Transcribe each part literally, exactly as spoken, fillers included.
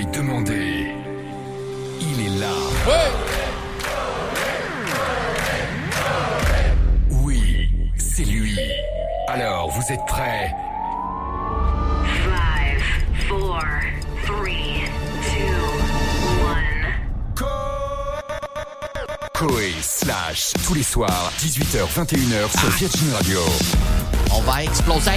conseil demandé, il est là. Ouais. Oui, c'est lui. Alors, vous êtes prêts? Five, four, three, two, one. Koé slash tous les soirs, dix-huit heures vingt et une heures sur Virgin Radio. On va exploser.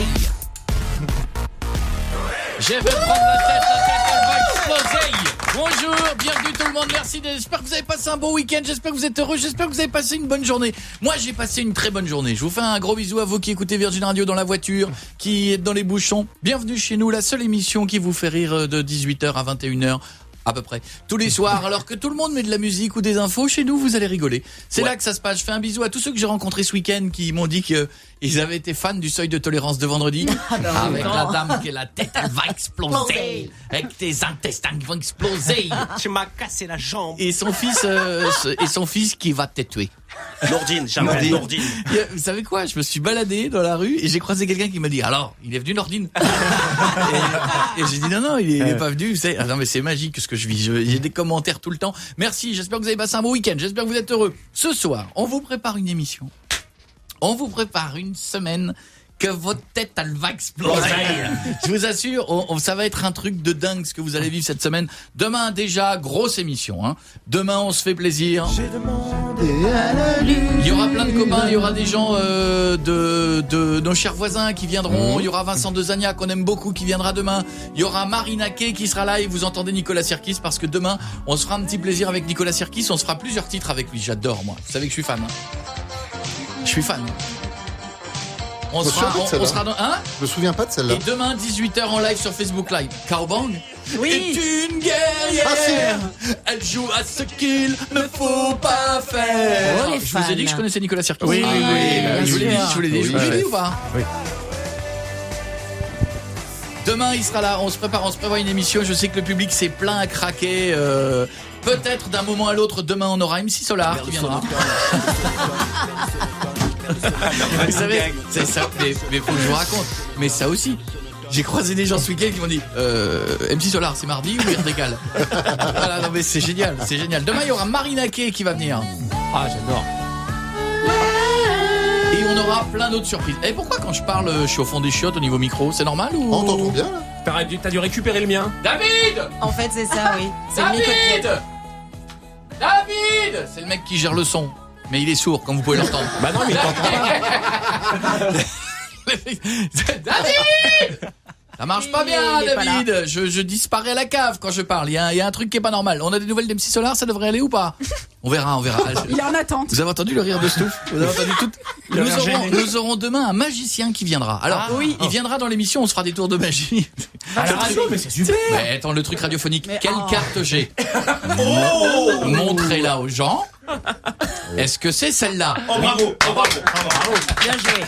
Je vais prendre la tête, la tête elle va exploser. Bonjour, bienvenue tout le monde, merci. J'espère que vous avez passé un bon week-end, j'espère que vous êtes heureux, j'espère que vous avez passé une bonne journée. Moi j'ai passé une très bonne journée. Je vous fais un gros bisou à vous qui écoutez Virgin Radio dans la voiture, qui êtes dans les bouchons. Bienvenue chez nous, la seule émission qui vous fait rire de dix-huit heures à vingt et une heures. À peu près. Tous les soirs, alors que tout le monde met de la musique ou des infos, chez nous, vous allez rigoler. C'est ouais. là que ça se passe. Je fais un bisou à tous ceux que j'ai rencontrés ce week-end qui m'ont dit qu'ils avaient été fans du seuil de tolérance de vendredi. Ah non, avec non. la dame qui est la tête, elle va exploser. Avec tes intestins qui vont exploser. Tu m'as cassé la jambe. Et son fils, euh, et son fils qui va te tuer. Nordine, j'appelle Nordine. Vous savez quoi? Je me suis baladé dans la rue et j'ai croisé quelqu'un qui m'a dit, alors, il est venu Nordine? et, et j'ai dit, non, non, il est, il est pas venu. C'est, ah non, mais c'est magique ce que je vis. Je, j'ai des commentaires tout le temps. Merci, j'espère que vous avez passé un bon week-end. J'espère que vous êtes heureux. Ce soir, on vous prépare une émission. On vous prépare une semaine que votre tête, elle va exploser. Je vous assure, on, on, ça va être un truc de dingue ce que vous allez vivre cette semaine. Demain, déjà, grosse émission. Hein. Demain, on se fait plaisir. J'ai demandé à la lune. Il y aura plein de copains, il y aura des gens euh, de, de nos chers voisins qui viendront. Il y aura Vincent Dezania, qu'on aime beaucoup, qui viendra demain. Il y aura Marina Kay qui sera là et vous entendez Nicolas Sirkis parce que demain, on se fera un petit plaisir avec Nicolas Sirkis. On se fera plusieurs titres avec lui. J'adore, moi. Vous savez que je suis fan. Hein. Je suis fan. On je sera, on, on sera dans, hein? Je me souviens pas de celle-là. Et demain, dix-huit heures en live sur Facebook Live. Cowbang oui. est une guerrière. Ah, si. Elle joue à ce qu'il ne faut pas faire. Oh, je vous ai dit que je connaissais Nicolas Sirkis. Oui, oui, oui. oui je vous l'ai dit, je vous l'ai dit. Oui, je vous l'ai oui. dit ou pas? Oui. Demain, il sera là. On se prépare, on se prévoit une émission. Je sais que le public s'est plein à craquer. Euh, peut-être d'un moment à l'autre, demain, on aura M C Solar qui viendra. Vous savez, c'est ça, mais, mais faut que je vous raconte. Mais ça aussi, j'ai croisé des gens ce week-end qui m'ont dit euh, M C Solar, c'est mardi ou Irdégal? Voilà, non mais c'est génial, c'est génial. Demain, il y aura Marina Kay qui va venir. Ah, j'adore. Et on aura plein d'autres surprises. Et pourquoi quand je parle, je suis au fond des chiottes au niveau micro? C'est normal ou... On t'entend bien là? T'as dû, t'as dû récupérer le mien. David! En fait, c'est ça, oui. C'est David! le micro. David! C'est le mec qui gère le son. Mais il est sourd, comme vous pouvez l'entendre. Bah non, mais il t'entend pas. David! Ça marche pas bien, il est David. pas je, je disparais à la cave quand je parle. Il y a, il y a un truc qui est pas normal. On a des nouvelles d'M C Solar, ça devrait aller ou pas? On verra, on verra. Il est en attente. Vous avez entendu le rire de Stouff? Vous avez entendu tout? Il a Nous l'air aurons, gêné. nous aurons demain un magicien qui viendra. Alors, Ah, oui. il viendra dans l'émission, on se fera des tours de magie. à la radio, mais c'est super. Mais attends, le truc radiophonique. Mais Quelle oh. carte j'ai? Oh, Montrez-la aux gens. Est-ce que c'est celle-là? oh bravo, oh, bravo, bravo. Bien joué.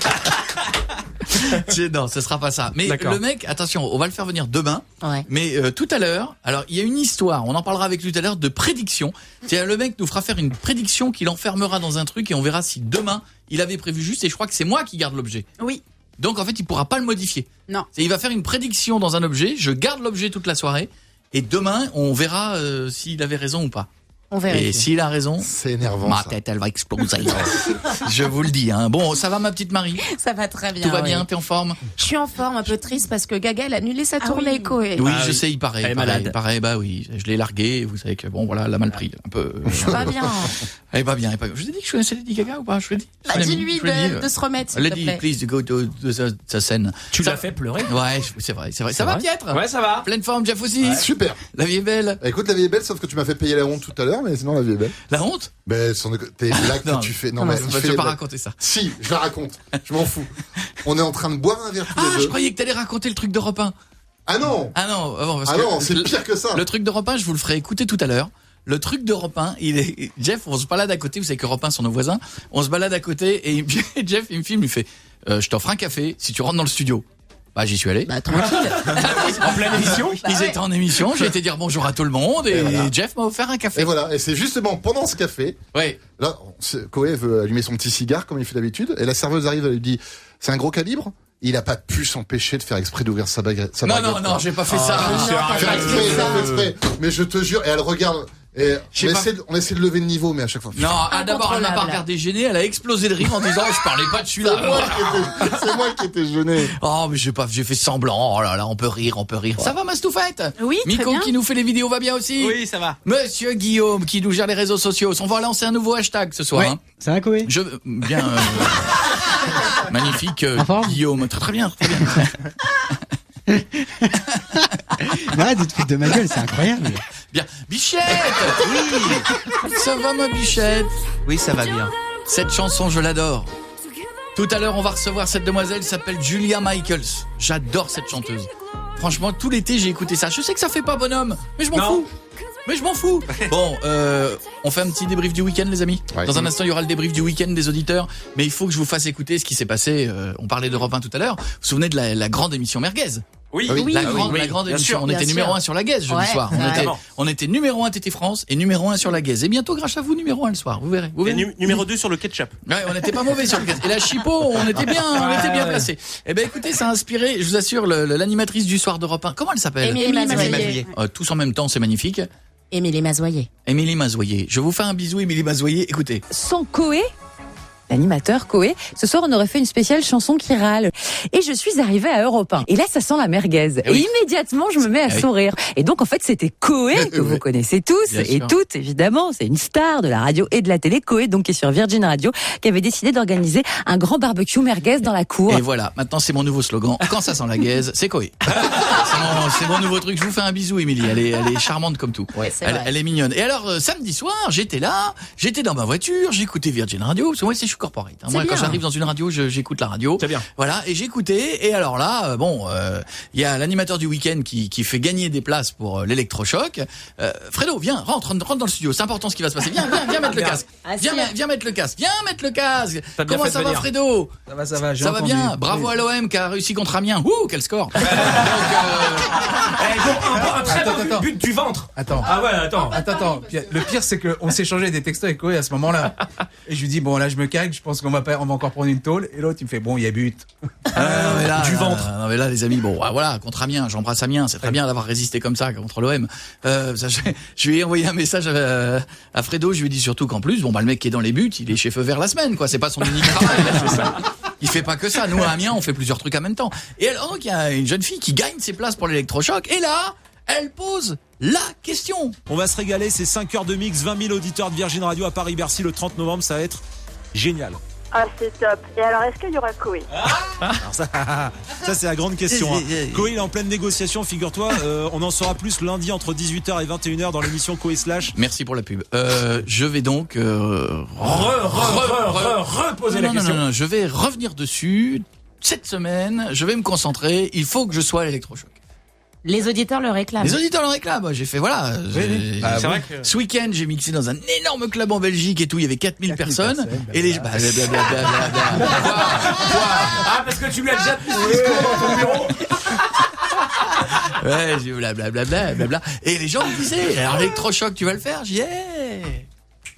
Non, ce sera pas ça. Mais D'accord. le mec, attention, on va le faire venir demain. Ouais. Mais euh, tout à l'heure, alors il y a une histoire, on en parlera avec lui tout à l'heure, de prédiction. C'est-à-dire le mec nous fera faire une prédiction qu'il enfermera dans un truc et on verra si demain il avait prévu juste. Et je crois que c'est moi qui garde l'objet. Oui. Donc en fait, il pourra pas le modifier. Non. C'est, il va faire une prédiction dans un objet, je garde l'objet toute la soirée et demain on verra euh, s'il avait raison ou pas. On verra. Et s'il a raison, C'est énervant. ma ça. tête elle va exploser. Je vous le dis. Hein. Bon, ça va ma petite Marie? Ça va très bien. Tout va oui. bien? T'es en forme? Je suis en forme, un peu triste parce que Gaga elle a annulé sa Ah tournée oui. Koé. Oui, Ah je oui. sais, il paraît. Elle est il paraît, malade. il paraît, bah oui, je l'ai largué. Vous savez que bon, voilà, elle a mal pris, un peu. Ça va bien. Elle va bien, elle va bien. Je vous ai dit que je connaissais Lady Gaga ou pas? Je vous l'ai dit. Bah, Je l'ai mis, dis-lui je l'ai dit, de, euh. de se remettre, s'il te Lady, plaît. please go to, to the, the scène. Tu Ça- l'as fait pleurer. Ouais, je- c'est vrai, c'est vrai. Ça va, vrai Pietre? Ouais, ça va. Pleine forme, Jeff aussi. Super. La vie est belle. Bah, écoute, la vie est belle, sauf que tu m'as fait payer la honte tout à l'heure, mais sinon la vie est belle. La honte? Ben, son... t'es là que Non, tu fais. Non, Non, mais mais il je fait vais les pas blagues. raconter ça. Si, je la raconte. Je m'en fous. On est en train de boire un verre tous Ah, les je deux. croyais que t'allais raconter le truc d'Europe un. Ah non. Ah non, ah bon, parce Ah que non, c'est le- pire que ça. Le truc d'Europe un, je vous le ferai écouter tout à l'heure. Le truc d'Europe un, il est Jeff, on se balade à côté, vous savez qu'Europe un sont nos voisins. On se balade à côté et puis Jeff il me filme, il me fait euh, je t'offre un café si tu rentres dans le studio. Bah j'y suis allé. Bah tranquille. En pleine émission. Ils ouais. étaient en émission, j'ai été dire bonjour à tout le monde et, Et voilà. Jeff m'a offert un café. Et voilà. Et c'est justement pendant ce café, Ouais. là, c'est- Koé veut allumer son petit cigare comme il fait d'habitude, et la serveuse arrive, elle lui dit, c'est un gros calibre? Il a pas pu s'empêcher de faire exprès d'ouvrir sa baguette. Sa Non, baguette, non, non, quoi. j'ai pas fait Ah, ça. monsieur, Non, arrête. Faire pas exprès, fait il ça. a fait exprès. Mais je te jure, et elle regarde. Et on, J'ai pas- essaie de, on essaie de lever le niveau, mais à chaque fois. Non, ah, d'abord, elle m'a pas Incontrôlable. regardé gênée, elle a explosé de rire en disant, je parlais pas de C'est moi celui-là. qui étais, c'est moi qui étais gêné. Oh, mais j'ai pas, j'ai fait semblant. Oh là là, on peut rire, on peut rire. Ça va, Mastoufette? Oui, très Miko bien. qui nous fait les vidéos va bien aussi? Oui, ça va. Monsieur Guillaume qui nous gère les réseaux sociaux. On va lancer un nouveau hashtag ce soir. Ouais. hein. Ça va, Koé? Je bien euh, magnifique euh, En forme Guillaume, très très bien, très bien. Arrête de te foutre de ma gueule, c'est incroyable. Bien, Bichette. Oui. Ça va ma Bichette? Oui, ça va bien. Cette chanson, je l'adore. Tout à l'heure, on va recevoir cette demoiselle, s'appelle Julia Michaels. J'adore cette chanteuse. Franchement, tout l'été, j'ai écouté ça. Je sais que ça fait pas bonhomme, mais je m'en Non. fous. Mais je m'en fous. Bon, euh, on fait un petit débrief du week-end, les amis. Ouais. Dans un instant, il y aura le débrief du week-end des auditeurs. Mais il faut que je vous fasse écouter ce qui s'est passé. Euh, on parlait d'Europe un tout à l'heure. Vous vous souvenez de la, la grande émission Merguez? Oui, Oui. La Oui. grande, oui, la grande bien émission. sûr, on bien était sûr. numéro un sur la Gaze jeudi Ouais, soir. On ouais. était, on était numéro un T T France et numéro un sur la Gaze. Et bientôt, grâce à vous, numéro un le soir. Vous verrez. Vous Et verrez. nu- numéro deux sur le ketchup. Ouais, on n'était pas mauvais sur le gaz. Et la Chipo, on était bien, on était bien placés. Eh ben, écoutez, ça a inspiré, je vous assure, le- le- l'animatrice du soir d'Europe un. Comment elle s'appelle? Émilie Mazoyer. Mazoyer. Euh, tous en même temps, c'est magnifique. Émilie Mazoyer. Émilie Mazoyer. Je vous fais un bisou, Émilie Mazoyer. Écoutez. Sans Koé, l'animateur Koé, ce soir on aurait fait une spéciale chanson qui râle. Et je suis arrivée à Europe un. Et là ça sent la merguez. Eh oui. Et immédiatement je me mets à Eh oui. sourire. Et donc en fait c'était Koé que vous connaissez tous Bien et sûr. toutes évidemment. C'est une star de la radio et de la télé. Koé donc qui est sur Virgin Radio, qui avait décidé d'organiser un grand barbecue merguez dans la cour. Et voilà, maintenant c'est mon nouveau slogan. Quand ça sent la gaze, c'est Koé. C'est mon, c'est mon nouveau truc. Je vous fais un bisou, Émilie. Elle est, elle est charmante comme tout. Ouais, c'est Elle, vrai. elle est mignonne. Et alors, euh, samedi soir, j'étais là, j'étais dans ma voiture, j'écoutais Virgin Radio. Parce que moi, c'est je suis corporate. hein. C'est Moi, quand bien. j'arrive dans une radio, je- j'écoute la radio. C'est bien. Voilà, et j'écoutais. Et alors là, euh, bon, euh, il y a l'animateur du week-end qui, qui fait gagner des places pour euh, l'électrochoc. Euh, Fredo, viens, rentre, rentre dans le studio. C'est important ce qui va se passer. Viens, viens, viens mettre le casque. Viens, Assis. viens mettre le casque. Viens mettre le casque. T'as bien Comment fait ça de va, venir. Fredo? Ça va, ça va, j'ai Ça va entendu. bien. Bravo Oui. à l'O M qui a réussi contre Amiens. Ouh, quel score. Donc, euh, Eh, bon, un, un très Attends, bon attends. but du ventre. Attends. Ah ouais, attends. Attends, attends. Puis, Le pire, c'est qu'on s'échangeait des textos avec Koé à ce moment-là. Et je lui dis, bon, là, je me cague, je pense qu'on va, pas, on va encore prendre une tôle. Et l'autre, il me fait, bon, il y a but. Ah, non, mais là, Du là, ventre. Non, mais là, les amis, bon, ah, voilà, contre Amiens, j'embrasse Amiens, c'est très bien d'avoir résisté comme ça contre l'O M. Euh, ça, je, je lui ai envoyé un message à, à Fredo, je lui ai dit surtout qu'en plus, bon, bah, le mec qui est dans les buts, il est chez Feu Vert la semaine, quoi, c'est pas son unique travail, il a fait ça. Il fait pas que ça. Nous, à Amiens, on fait plusieurs trucs en même temps. Et alors, donc, il y a une jeune fille qui gagne ses places pour l'électrochoc, et là, elle pose la question. On va se régaler, c'est cinq heures de mix, vingt mille auditeurs de Virgin Radio à Paris-Bercy le trente novembre, ça va être génial. Ah, c'est top. Et alors, est-ce qu'il y aura Koé? Alors ça, ça c'est la grande question. Hein. Koé il est en pleine négociation, figure-toi, euh, on en saura plus lundi entre dix-huit heures et vingt et une heures dans l'émission Koé Slash. Merci pour la pub. Euh, je vais donc... Euh, Re, re, re, re, re, reposer la non, non, question. non, non, je vais revenir dessus cette semaine, je vais me concentrer, il faut que je sois à l'électrochoc. Les auditeurs le réclament. Les auditeurs le réclament. J'ai fait voilà. j'ai- Ah, C'est oui. vrai que. Ce week-end, j'ai mixé dans un énorme club en Belgique et tout. Il y avait quatre mille quatre mille personnes. personnes, Et les bah, bah, blablabla, blablabla. Ah, parce que tu lui as déjà mis ce discours dans ton bureau. Ouais, j'ai blablabla, blablabla. Et les gens me disaient, alors l'électrochoc, tu vas le faire? J'ai dit, hey.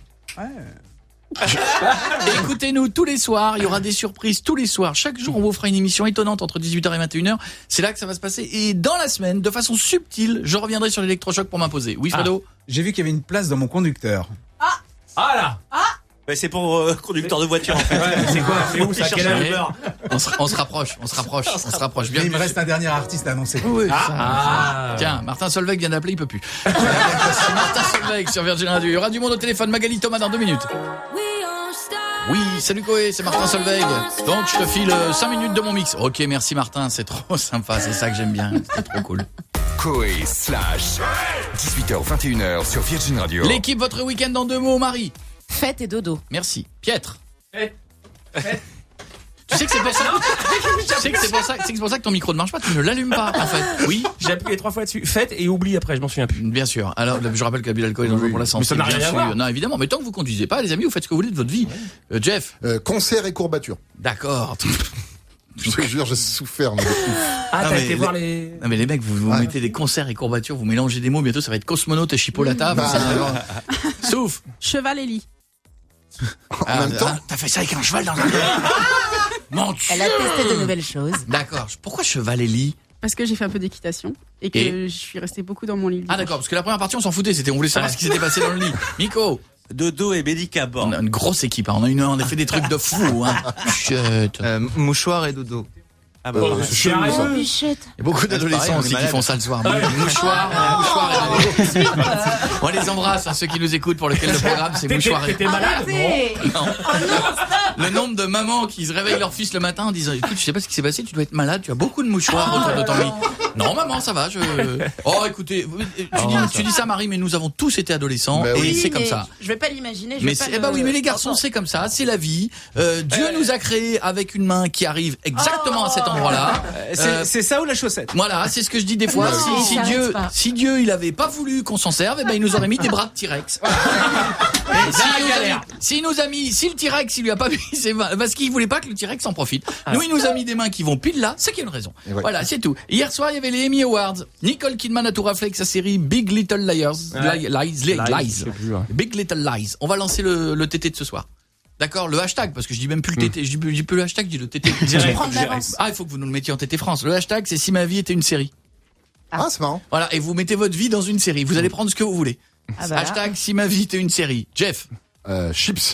Et écoutez-nous tous les soirs, il y aura des surprises tous les soirs. Chaque jour, on vous fera une émission étonnante entre dix-huit heures et vingt et une heures. C'est là que ça va se passer. Et dans la semaine, de façon subtile, je reviendrai sur l'électrochoc pour m'imposer. Oui, Fredo? J'ai vu qu'il y avait une place dans mon conducteur. Ah là. Ouais, c'est pour euh, conducteur de voiture en fait. Ouais, mais c'est quoi? C'est où ça? Il Quel cherche un âge? Uber. On se, on se rapproche, on se rapproche, on se rapproche. Mais il me Bienvenue. reste un dernier artiste à annoncer. Oui, ça- Ah. Tiens, Martin Solveig vient d'appeler, il peut plus. C'est Martin Solveig sur Virgin Radio. Il y aura du monde au téléphone. Magali Thomas dans deux minutes. Oui, salut Koé, c'est Martin Solveig. Donc je te file cinq minutes de mon mix. Ok, merci Martin, c'est trop sympa, c'est ça que j'aime bien, c'est trop cool. Koé slash dix-huit heures vingt et une heures sur Virgin Radio. L'équipe, votre week-end en deux mots, Marie. Fête et dodo. Merci. Pietre. Fête. Fête. Tu sais que c'est pour ça. Tu sais que c'est pour ça, c'est que c'est pour ça que ton micro ne marche pas. Tu ne l'allumes pas en fait. Oui. J'ai appuyé trois fois dessus. Fête et oublie après, je m'en souviens plus. Bien sûr. Alors, je rappelle que l'abus d'alcool est dangereux pour la santé. Mais ça n'a bien rien à sûr. voir. Non, évidemment. Mais tant que vous conduisez pas, les amis, vous faites ce que vous voulez de votre vie. Euh, Jeff. Euh, concert et courbature. D'accord. Je te jure, j'ai souffert. Mais de ouf. Ah, Ah, t'as mais été les- voir les. Non mais les mecs, vous, vous Ouais. mettez des concerts et courbatures, vous mélangez des mots, bientôt ça va être cosmonaute et chipolata. Bah, vous savez. Sauf. Cheval et lit. En Ah, même temps, ah, t'as fait ça avec un cheval dans un... Mon Dieu. Elle a testé de nouvelles choses. D'accord. Pourquoi cheval et lit? Parce que j'ai fait un peu d'équitation et que Et je suis restée beaucoup dans mon lit. Ah d'accord, parce que la première partie on s'en foutait, c'était on voulait savoir ce qui s'était passé dans le lit. Nico, Dodo et médicaments. on a une grosse équipe, hein. on a une, on a fait des trucs de fou. Hein. Chut. Euh, mouchoir et dodo. Ah bah, euh, voilà. c'est chelou, ça. Oh, bichette. Il y a beaucoup d'adolescents pareil, on est aussi qui malade. font ça le soir. Mouchoir, mouchoir et dodo. On les embrasse, hein, ceux qui nous écoutent pour lesquels le programme c'est mouchoir et T'étais malade? non. Le nombre de mamans qui se réveillent leur fils le matin en disant écoute, je sais pas ce qui s'est passé, tu dois être malade, tu as beaucoup de mouchoirs autour de ton lit. Non maman, ça va, je Oh écoutez, tu, dis, tu dis ça Marie, mais nous avons tous été adolescents Bah et oui, c'est comme mais ça. Je vais pas l'imaginer. je Mais vais pas c'est- le- eh ben oui, mais les garçons, c'est comme ça, c'est la vie. Euh, Dieu nous a créés avec une main qui arrive exactement à cet endroit-là. Euh, c'est- Euh, C'est ça ou la chaussette? Voilà, c'est ce que je dis des fois. Non, si, si ça Dieu, arrête pas. si Dieu, il avait pas voulu qu'on s'en serve, eh ben il nous aurait mis des bras de T-Rex. Et si nous a mis- S'il nous a mis, si le T-Rex, il lui a pas mis ses mains, parce qu'il voulait pas que le T-Rex en profite. Nous, il nous a mis des mains qui vont pile là, c'est qu'il y a une raison. Et ouais. Voilà, c'est tout. Hier soir, il y avait les Emmy Awards. Nicole Kidman a tout raflé avec sa série Big Little Liars. Li- Lies, li- Lies. Big Little Lies. On va lancer le, le T T de ce soir. D'accord, le hashtag, parce que je dis même plus le T T, je dis plus, je dis plus le hashtag, je dis le T T. Direct. Prendre l'avance. Ah, il faut que vous nous le mettiez en T T France. Le hashtag, c'est si ma vie était une série. Ah, c'est marrant. Voilà, et vous mettez votre vie dans une série. Vous allez prendre ce que vous voulez. Ah bah là. Hashtag si ma vie était une série. Jeff, Euh, chips.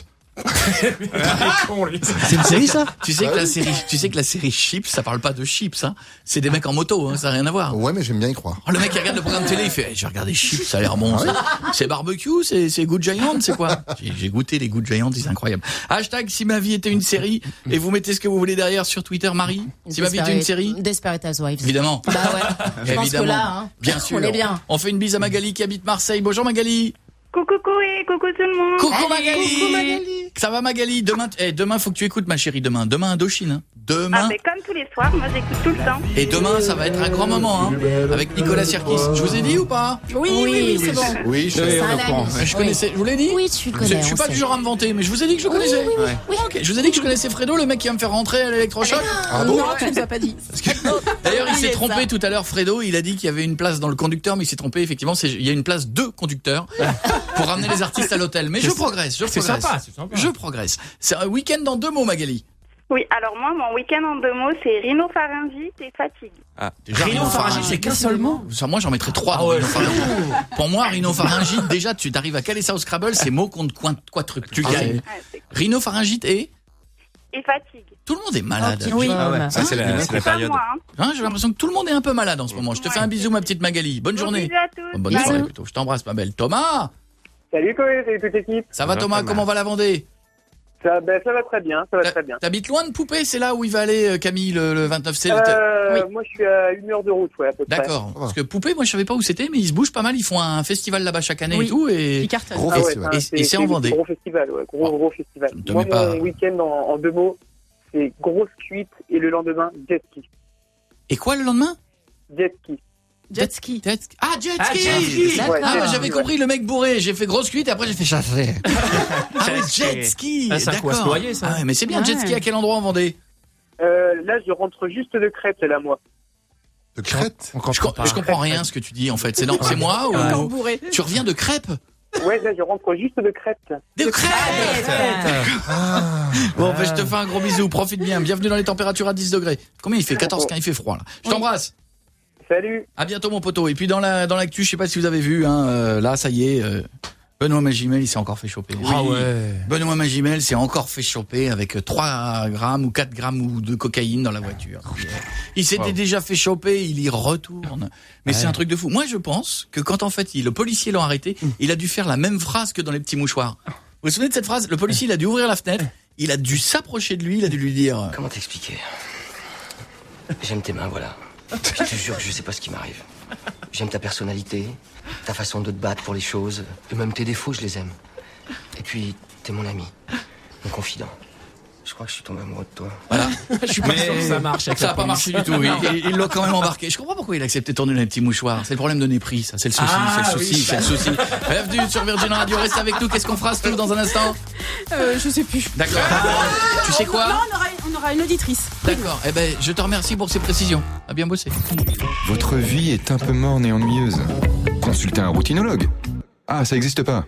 C'est une série ça? tu sais que la série, tu sais que la série Chips, ça parle pas de chips, hein. C'est des mecs en moto, hein, ça n'a rien à voir. Ouais, mais j'aime bien y croire. Oh, le mec qui regarde le programme télé, il fait, hey, j'ai regardé Chips, ça a l'air bon. ça. C'est barbecue, c'est, c'est Good Giant, c'est quoi? J'ai, j'ai goûté les Good Giant, c'est incroyable. Hashtag si ma vie était une série, et vous mettez ce que vous voulez derrière sur Twitter, Marie. Si ma vie était une série. Desperate Housewives. Évidemment. Bah ouais. Je pense que Évidemment. là, hein, Bien sûr. on est bien. On fait une bise à Magali qui habite Marseille. Bonjour Magali. Coucou Koé, coucou tout le monde. Coucou Magali. Ça va Magali? Demain, eh, demain faut que tu écoutes ma chérie. Demain, demain Indochine. Hein. Demain. Ah mais comme tous les soirs, moi j'écoute tout le temps. Et demain, ça va être un grand moment, hein, avec Nicolas Sirkis. Je vous ai dit ou pas? Oui, oui, oui, c'est bon. Oui, je C'est un ami. Je connaissais. Je vous l'ai dit. Oui, tu le Je, connais. je suis on pas sait. du genre à me vanter, mais je vous ai dit que je le connaissais. Oui, Ok, je vous ai dit que je connaissais Fredo, le mec qui va me faire rentrer à l'électrochoc. Ah bon? Non, tu nous as pas dit. Parce que- D'ailleurs, il s'est C'est trompé ça. tout à l'heure, Fredo. Il a dit qu'il y avait une place dans le conducteur, mais il s'est trompé. Effectivement, c'est- il y a une place de conducteur pour ramener les artistes à l'hôtel. Mais je progresse, je C'est progresse. sympa, c'est sympa. Je progresse. C'est un week-end en deux mots, Magali. Oui, alors moi, mon week-end en deux mots, c'est rhinopharyngite et fatigue. Déjà, Rhinopharyngite, c'est qu'un seul mot. Ça, moi, j'en mettrais trois. dans rhinopharyngite. Pour moi, rhinopharyngite, déjà, tu t'arrives à caler ça au Scrabble, c'est mot contre coin, quadruple. Tu Ah, gagnes. Ouais, c'est cool. Rhinopharyngite et Et fatigue. tout le monde est malade. Oui. Ah ouais, ça c'est la, c'est la Pas période. moi, hein. Hein, j'ai l'impression que tout le monde est un peu malade en ce moment. Je te fais un bisou, ma petite Magali. Bonne Gros journée. bisous à tous. Bonne Bisous. soirée plutôt. Je t'embrasse, ma belle. Thomas, Salut Koé, salut toute l'équipe. ça va Ça va Thomas? pas mal. Comment va la Vendée? Ça, ben, ça va très bien, ça va T'as- très bien. T'habites loin de Poupée? C'est là où il va aller euh, Camille le, le vingt-neuf C. Euh, Moi je suis à une heure de route, ouais, à peu près. D'accord. Parce que Poupée, moi je savais pas où c'était, mais ils se bougent pas mal. Ils font un festival là-bas chaque année Oui. et tout. Et Qui cartonne. Gros Ah ouais, festival. Et- c'est- et c'est en Vendée. Gros festival, ouais, gros, Oh. gros festival. Ne te Moi, mets pas- mon week-end en, en deux mots, c'est grosse cuite et le lendemain, jet ski. Et quoi le lendemain? Jet ski. Jet ski. Jet ski. Ah, jet Ah, ski. jet ski. D'accord. Ouais, Ah, jet bah, ski, j'avais ouais. compris le mec bourré. J'ai fait grosse cuite et après j'ai fait chasser. Ah, oui, jet ski. Ah, c'est un coup à se D'accord. noyer, ça. Ah, ouais, mais c'est bien. Ouais. Jet ski à quel endroit en Vendée? Euh, là, je rentre juste de Crète, là, moi. De Crète. je, com- je comprends rien ce que tu dis en fait. C'est, non, c'est moi ou Encore bourré. tu reviens de Crêpes? Ouais, là, je rentre juste de Crète. De Crêpes. Bon, bah, je te fais un gros bisou. Profite bien. Bienvenue dans les températures à dix degrés. Combien il fait? quatorze, quinze. Il fait froid là. Je t'embrasse. Salut. À bientôt mon poteau. Et puis dans la dans l'actu, je sais pas si vous avez vu, hein, euh, là ça y est, euh, Benoît Magimel, il s'est encore fait choper. Ah Oui. ouais. Benoît Magimel s'est encore fait choper avec trois grammes ou quatre grammes ou de cocaïne dans la voiture. Il s'était Wow. déjà fait choper, il y retourne. Mais c'est un truc de fou. Moi je pense que quand en fait il, le policier l'a arrêté, il a dû faire la même phrase que dans les petits mouchoirs. Vous vous souvenez de cette phrase? Le policier il a dû ouvrir la fenêtre, il a dû s'approcher de lui, il a dû lui dire... Comment t'expliquer? J'aime tes mains, voilà. Je te jure que je sais pas ce qui m'arrive. J'aime ta personnalité, ta façon de te battre pour les choses, et même tes défauts, je les aime. Et puis, t'es mon ami, mon confident. Je crois que je suis tombé amoureux de toi. Voilà. Je suis pas sûr que ça marche avec Ça la n'a pas police. marché du tout. Il il- il l'a quand même embarqué. Je comprends pourquoi il a accepté de tourner dans les petits mouchoirs. C'est le problème de mépris, ça. C'est le souci, Ah, c'est le souci, oui. c'est le souci. Bienvenue sur Virgin Radio. Reste avec nous. Qu'est-ce qu'on fera, Stu, dans un instant? Euh, je sais plus. D'accord. Tu sais quoi? Non, on aura, on aura une auditrice. D'accord. Eh ben, je te remercie pour ces précisions. A bien bossé. Votre vie est un peu morne et ennuyeuse. Consultez un routinologue. Ah, ça n'existe pas. Non.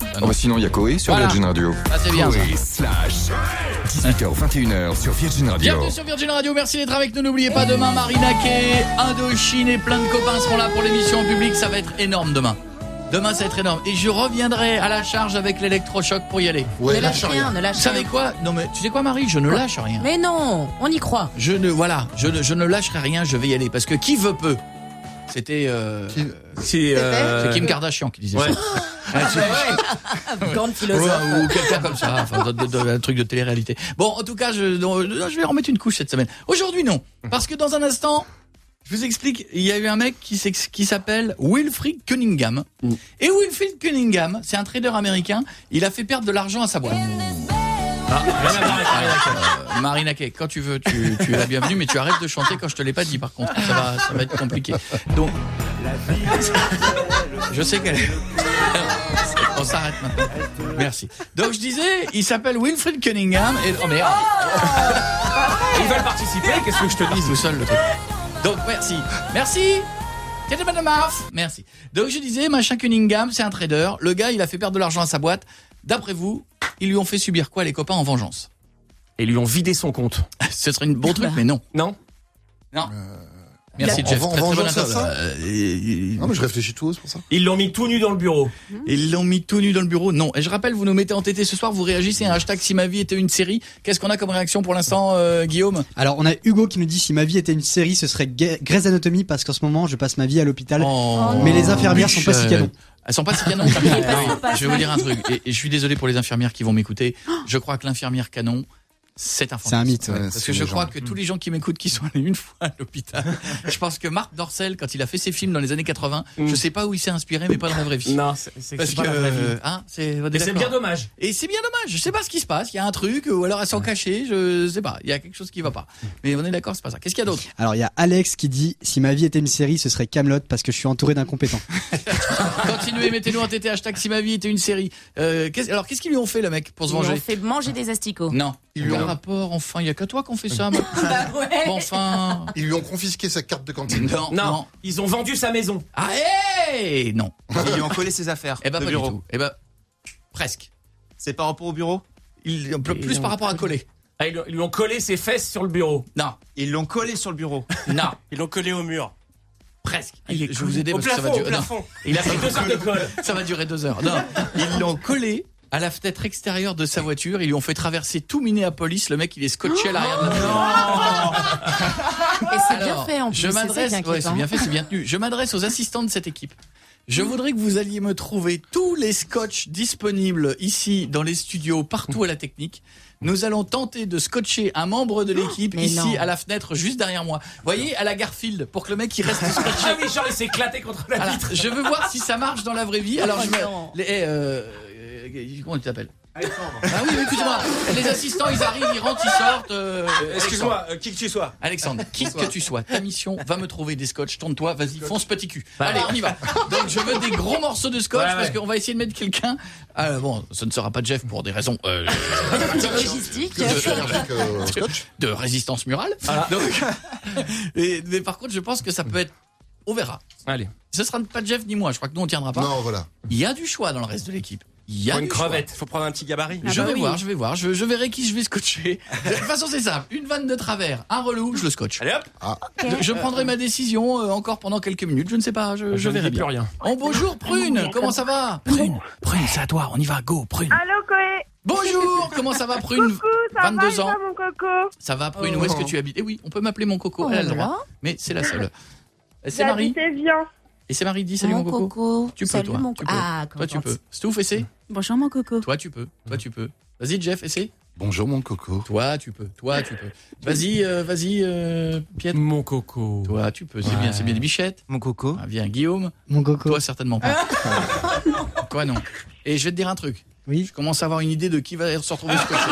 Oh, bah sinon, il y a Koé sur Voilà. Virgin Radio. Ah, c'est bien, Koé slash dix-huit heures vingt et une heures sur Virgin Radio. Bienvenue sur Virgin Radio, merci d'être avec nous. N'oubliez pas, demain, Marina Kaye, Indochine et plein de copains seront là pour l'émission en public. Ça va être énorme demain. Demain, ça va être énorme. Et je reviendrai à la charge avec l'électrochoc pour y aller. Ouais, ne lâche rien, ne lâche Vous savez rien. quoi? Non, mais tu sais quoi, Marie? Je ne lâche rien. Mais non, on y croit. Je ne, voilà, je ne, je ne lâcherai rien, je vais y aller. Parce que qui veut peut. C'était, euh, C'est euh... c'est Kim Kardashian qui disait Ouais. ça. Grande philosophe. Ouais, ou quelqu'un comme ça, enfin, de, de, de, un truc de télé-réalité. Bon, en tout cas, je, donc, je vais remettre une couche cette semaine. Aujourd'hui, non. Parce que dans un instant, je vous explique, il y a eu un mec qui, s'ex- qui s'appelle Wilfried Cunningham. Mm. Et Wilfried Cunningham, c'est un trader américain, il a fait perdre de l'argent à sa boîte. Ah, rien à voir avec Marina Kaye. Euh, Marina Kaye, quand tu veux, tu, tu es la bienvenue, mais tu arrêtes de chanter quand je te l'ai pas dit, par contre. Ça va, ça va être compliqué. Donc, je sais qu'elle est... On s'arrête maintenant. Merci. Donc, je disais, il s'appelle Wilfried Cunningham et... Oh merde. Ils veulent participer, qu'est-ce que je te dis? Tout seul, le truc. Donc, merci. Merci. Merci. Donc, je disais, machin Cunningham, c'est un trader. Le gars, il a fait perdre de l'argent à sa boîte. D'après vous, ils lui ont fait subir quoi, les copains, en vengeance? Et lui ont vidé son compte. Ce serait une bon truc, mais non. Non. Non. Merci, En- Jeff. en Très, très bonne vengeance à info. ça Euh, et- Non, mais je réfléchis tout haut, c'est pour ça. Ils l'ont mis tout nu dans le bureau. Ils l'ont mis tout nu dans le bureau. Non. Et je rappelle, vous nous mettez en T T ce soir, vous réagissez à un hashtag si ma vie était une série. Qu'est-ce qu'on a comme réaction pour l'instant, euh, Guillaume? Alors, on a Hugo qui nous dit si ma vie était une série, ce serait Gra- Grey's Anatomy parce qu'en ce moment, je passe ma vie à l'hôpital. Oh, mais les infirmières sont pas si Michel. canons. Elles sont pas si canon. pas Oui, sympa, je vais vous dire un truc. Et, et je suis désolé pour les infirmières qui vont m'écouter. Je crois que l'infirmière canon, c'est un C'est un mythe. Ouais, Parce c'est que une je légende. crois que tous les gens qui m'écoutent qui sont allés une fois à l'hôpital, je pense que Marc Dorcel, quand il a fait ses films dans les années quatre-vingts, je sais pas où il s'est inspiré, mais pas dans la vraie vie. Non, c'est c'est- Parce c'est que, pas la vraie vie. euh, hein, c'est, Et c'est bien dommage. Et c'est bien dommage. Je sais pas ce qui se passe. Il y a un truc, ou alors elles sont cachées. Je sais pas. Il y a quelque chose qui va pas. Mais on est d'accord, c'est pas ça. Qu'est-ce qu'il y a d'autre? Alors, il y a Alex qui dit si ma vie était une série, ce serait Kaamelott parce que je suis entouré d'incompétents. Continuez, mettez-nous en T T hashtag si ma vie était une série. Euh, qu'est-ce- alors, qu'est-ce qu'ils lui ont fait, le mec, pour se Ils venger? ont fait manger des asticots. Non. Ils lui Quel ont- rapport, enfin, il y a que toi qu'on fait ça. moi. Bah ouais. Bon, enfin. Ils lui ont confisqué sa carte de cantine. Non, Non, non. ils ont vendu sa maison. Ah, hey non. Ils lui ont collé ses affaires. Eh ben, de pas bureau. du tout. Eh ben, presque. C'est par rapport au bureau? Il, plus par rapport à coller. Ah, ils, lui- ils lui ont collé ses fesses sur le bureau. Non, Ils l'ont collé sur le bureau. non, Ils l'ont collé au mur. presque. Il est Je vais vous aider au parce que ça va plafond, au durer. non. plafond. Il a fait deux heures de colle. Ça va durer deux heures. Non, ils l'ont collé à la fenêtre extérieure de sa voiture. Ils lui ont fait traverser tout Minneapolis. Le mec, il est scotché à l'arrière de la voiture. Et c'est bien Alors, fait en plus. je c'est ça m'adresse, qui est ouais, c'est inquiétant. bien fait, c'est bien tenu. Je m'adresse aux assistants de cette équipe. Je voudrais que vous alliez me trouver tous les scotch disponibles ici dans les studios, partout à la technique. Nous allons tenter de scotcher un membre de l'équipe mais ici non. à la fenêtre juste derrière moi. Voyez, à la Garfield, pour que le mec il reste scotché. Ah oui, genre il s'est éclaté contre la Voilà. vitre. Je veux voir si ça marche dans la vraie vie. Alors, Oh je me... non. les, eh, euh, euh, comment tu t'appelles? Alexandre. Ah oui, excuse-moi. Les assistants, ils arrivent, ils rentrent, ils sortent. euh, Excuse-moi, euh, qui que tu sois. Alexandre, qui que tu sois, ta mission va me trouver des scotch. Tourne-toi, vas-y, fonce petit cul. Allez, on y va. Donc je veux des gros morceaux de scotch Ouais, ouais. parce qu'on va essayer de mettre quelqu'un. Ah, bon, ce ne sera pas Jeff pour des raisons euh, Logistique. de, Allergique euh, au scotch. de résistance murale. Donc, et- mais par contre, je pense que ça peut être. On verra. Allez. Ce sera pas Jeff ni moi. Je crois que nous on tiendra pas. Non, voilà. Il y a du choix dans le reste de l'équipe. Il y a Pour une du choix. crevette. Faut prendre un petit gabarit. Je Ah bah vais oui. voir, je vais voir, je, je verrai qui je vais scotcher. De toute façon, c'est simple. Une vanne de travers, un relou, je le scotch. Allez hop. Je prendrai ma décision euh, encore pendant quelques minutes, je ne sais pas, je, je Je ne verrai dis bien. plus rien. Oh, bonjour Prune, comment ça va? Prune, Prune, c'est à toi, on y va, go, Prune. Allô, Koé. Bonjour, comment ça va Prune? Coucou, ça va, vingt-deux et ans. toi, mon coco? Ça va Prune, où est-ce que tu habites? Eh oui, on peut m'appeler mon coco, elle a le droit, mais c'est la seule. Et c'est Marie. J'habitais bien. Et c'est Marie, dis salut mon, Mon coco. coco. Tu peux Salut, toi, mon tu co- peux. Ah, Toi tu contente. peux. Stouff, essaie. Bonjour mon coco. Toi tu peux, toi tu peux. Vas-y Jeff, essaie. Bonjour mon coco. Toi tu peux, toi tu peux. Vas-y, euh, vas-y euh, Piet. Mon coco. Toi tu peux, c'est bien, c'est bien des bichettes. Mon coco. Ah, viens Guillaume. Mon coco. Toi certainement pas. Toi non. Et je vais te dire un truc. Oui. Je commence à avoir une idée de qui va se retrouver scotché.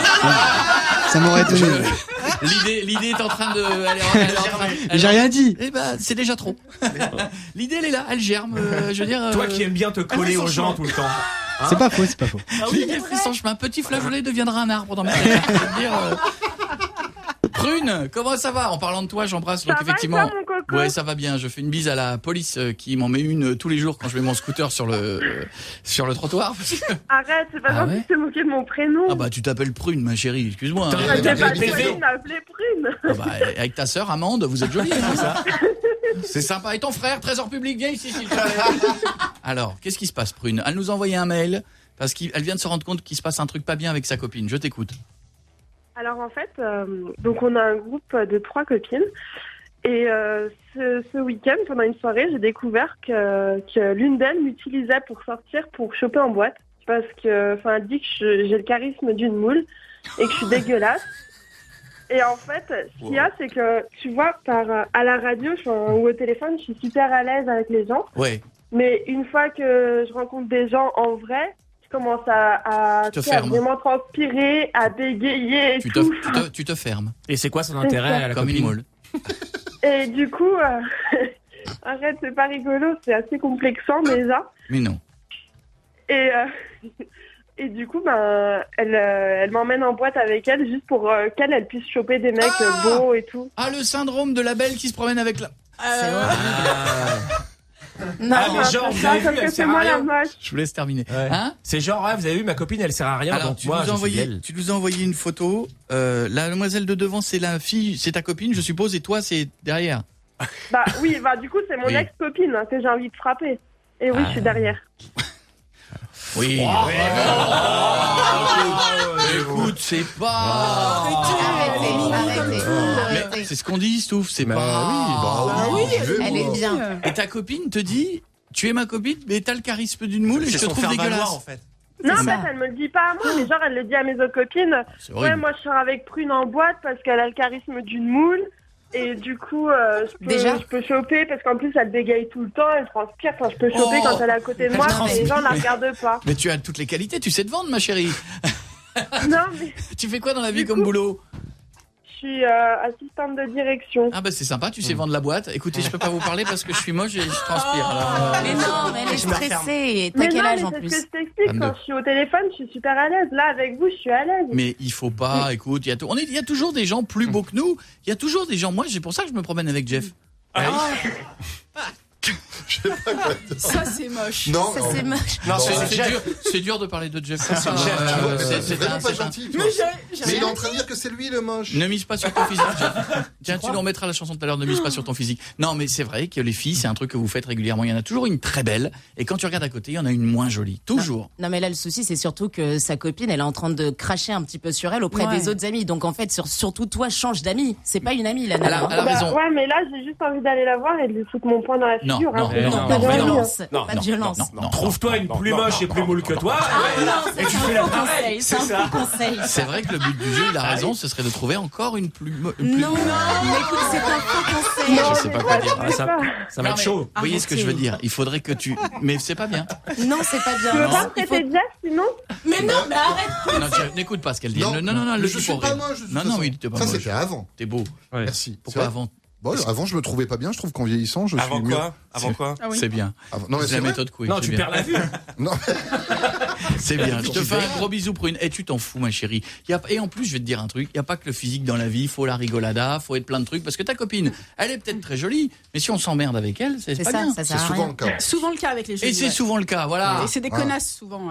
Ça m'aurait étonné. L'idée, l'idée est en train de. Elle est en- elle est en train- elle- J'ai rien dit. Eh ben, c'est déjà trop. L'idée, elle est là, elle germe. euh, je veux dire. Toi euh, qui aimes bien te coller elle fait aux son gens chemin. tout le temps. C'est pas faux, c'est pas faux. Ah oui, elle fait son chemin. Petit flageolet deviendra un arbre dans ma tête. Je veux dire, euh, Prune, comment ça va? En parlant de toi, j'embrasse Ça donc va, effectivement. ça, mon coco Ouais, ça va bien. Je fais une bise à la police euh, qui m'en met une euh, tous les jours quand je mets mon scooter sur le euh, sur le trottoir. Arrête, c'est pas Ah gentil ouais de te moquer de mon prénom. Ah bah tu t'appelles Prune, ma chérie. Excuse-moi. hein. Ah, j'ai pas choisi de m'appeler Prune. Ah bah, avec ta sœur Amande, vous êtes jolie, hein, ça. C'est sympa. Et ton frère, trésor public, viens ici, s'il te plaît. Alors, qu'est-ce qui se passe, Prune? Elle nous a envoyé un mail parce qu'elle vient de se rendre compte qu'il se passe un truc pas bien avec sa copine. Je t'écoute. Alors en fait, euh, donc on a un groupe de trois copines et euh, ce, ce week-end, pendant une soirée, j'ai découvert que, que l'une d'elles m'utilisait pour sortir, pour choper en boîte, parce que, enfin, elle dit que je- j'ai le charisme d'une moule et que je suis dégueulasse. Et en fait, ce qu'il y a, c'est que tu vois, par à la radio enfin, ou au téléphone, je suis super à l'aise avec les gens. Ouais. Mais une fois que je rencontre des gens en vrai, je commence à, à, Tu te tu sais, à fermes. vraiment transpirer, à bégayer et Tu te, tout. tu, te, tu te fermes. Et c'est quoi son C'est intérêt ça. à la Comme une copine moule. Et du coup, euh, arrête, c'est pas rigolo, c'est assez complexant déjà. Mais non. Et, euh, et du coup, ben, elle, euh, elle m'emmène en boîte avec elle juste pour euh, qu'elle elle puisse choper des mecs euh, beaux et tout. Ah, le syndrome de la belle qui se promène avec la... Non, Ah, mais genre, vous avez vu, Sauf que elle c'est sert à moi la rien. moche. Je vous laisse terminer. Ouais. Hein? C'est genre, ouais, vous avez vu, ma copine, elle sert à rien. Alors, donc tu, moi, nous je as suis envoyé, elle. tu nous as envoyé une photo. Euh, la demoiselle de devant, c'est la fille, c'est ta copine, je suppose, et toi, c'est derrière. Bah oui, bah du coup, c'est mon Oui. ex-copine hein, que j'ai envie de frapper. Et oui, Ah. je suis derrière. Oui. Écoute, c'est pas. Arrêtez, arrêtez, Mais arrêtez. c'est ce qu'on dit, Stouff, c'est pas. Bah oui, j'y vais, Elle moi. est bien. Et ta copine te dit, tu es ma copine, mais t'as le charisme d'une moule et je C'est te son trouve faire dégueulasse. valoir, en fait. Non, en ça. fait, elle me le dit pas à moi, mais genre, elle le dit à mes autres copines. C'est Ouais, horrible. moi, je sors avec Prune en boîte parce qu'elle a le charisme d'une moule. Et du coup, euh, je, peux, Déjà je peux choper parce qu'en plus, elle bégaye tout le temps, elle transpire. Enfin, je peux choper Oh. quand elle est à côté de moi, Elle mais les gens la regardent pas. Mais tu as toutes les qualités, tu sais te vendre, ma chérie. Non, mais Tu fais quoi dans la vie Du comme coup- boulot? je suis euh, assistante de direction. Ah bah c'est sympa, tu sais vendre la boîte. Écoutez, je peux pas vous parler parce que je suis moche et je transpire. alors, euh, Mais non, mais elle est Je me referme. stressée. T'as Mais quel non, âge mais en c'est plus ce que je t'explique. vingt-deux. Quand je suis au téléphone, je suis super à l'aise. Là, avec vous, je suis à l'aise. Mais il faut pas, écoute, il y a tout- on est, il y a toujours des gens plus beaux que nous. Il y a toujours des gens. Moi, c'est pour ça que je me promène avec Jeff. Ça, c'est moche. Non, Ça, non. c'est moche. Non, C'est c'est c'est dur, c'est dur de parler de Jeff. c'est Euh, Jeff, tu vois, c'est- C'est c'est vraiment un- pas c'est un- gentil. toi. Mais j'ai j'ai Mais il est rien en train de dire que c'est lui le moche. Ne mise pas sur ton physique, Jeff. Tiens, tu nous remettras la chanson tout à l'heure, ne mise pas sur ton physique. Non, mais c'est vrai que les filles, c'est un truc que vous faites régulièrement. Il y en a toujours une très belle, et quand tu regardes à côté, il y en a une moins jolie. Toujours. Non mais là le souci c'est surtout que sa copine elle est en train de cracher un petit peu sur elle auprès Ouais. des autres amis. Donc en fait sur, surtout toi change d'amis. C'est pas une amie la Elle a, nana. elle a Bah, raison. ouais, mais là, j'ai juste envie d'aller la voir et de lui foutre mon poing dans la Non, figure. non, hein. Eh Non, non, pas de non, violence. non, Pas de non, violence. non, non. Trouve-toi une plus moche et plus moule que toi. Et tu fais la pareille, conseil, c'est c'est un ça. faux conseil. C'est vrai que le but du jeu, il a raison, ce serait de trouver encore une plus. mo- une plus- Non, mais écoute, c'est un faux conseil. Non, Je sais mais pas quoi ça, dire. je Ah, sais ça, pas. ça va Non, être mais chaud. Vous voyez ce que je veux dire? Il faudrait que tu. Mais c'est pas bien. Non, c'est pas bien. Tu veux Non, pas il faut- traiter Jeff, sinon Mais non, mais arrête. Non, tu- n'écoute pas ce qu'elle dit. Non, Non, non, non, non, elle mais le je dit suis pour pas rire. moche. de toute Non, non, façon. oui, t'es pas Ça, moche. c'était avant. T'es beau. Merci. Pourquoi C'est vrai. avant? Bon, avant, je le trouvais pas bien. Je trouve qu'en vieillissant, je Avant suis mieux. quoi Avant quoi Ah oui. C'est bien. Avant- Non, mais C'est c'est la vrai. méthode Coué. Non, c'est tu bien. perds la vue. Non, C'est bien. Je te fais un gros bisou, Prune. Et tu t'en fous, ma chérie. Y a- Et en plus, je vais te dire un truc. Il n'y a pas que le physique dans la vie. Il faut la rigolada. Il faut être plein de trucs. Parce que ta copine, elle est peut-être très jolie. Mais si on s'emmerde avec elle, c'est C'est pas ça, bien. ça c'est sert à souvent rien. le cas. Souvent le cas avec les jeux. Et c'est ouais. souvent le cas. Voilà. Et c'est des Ah. connasses souvent, ouais.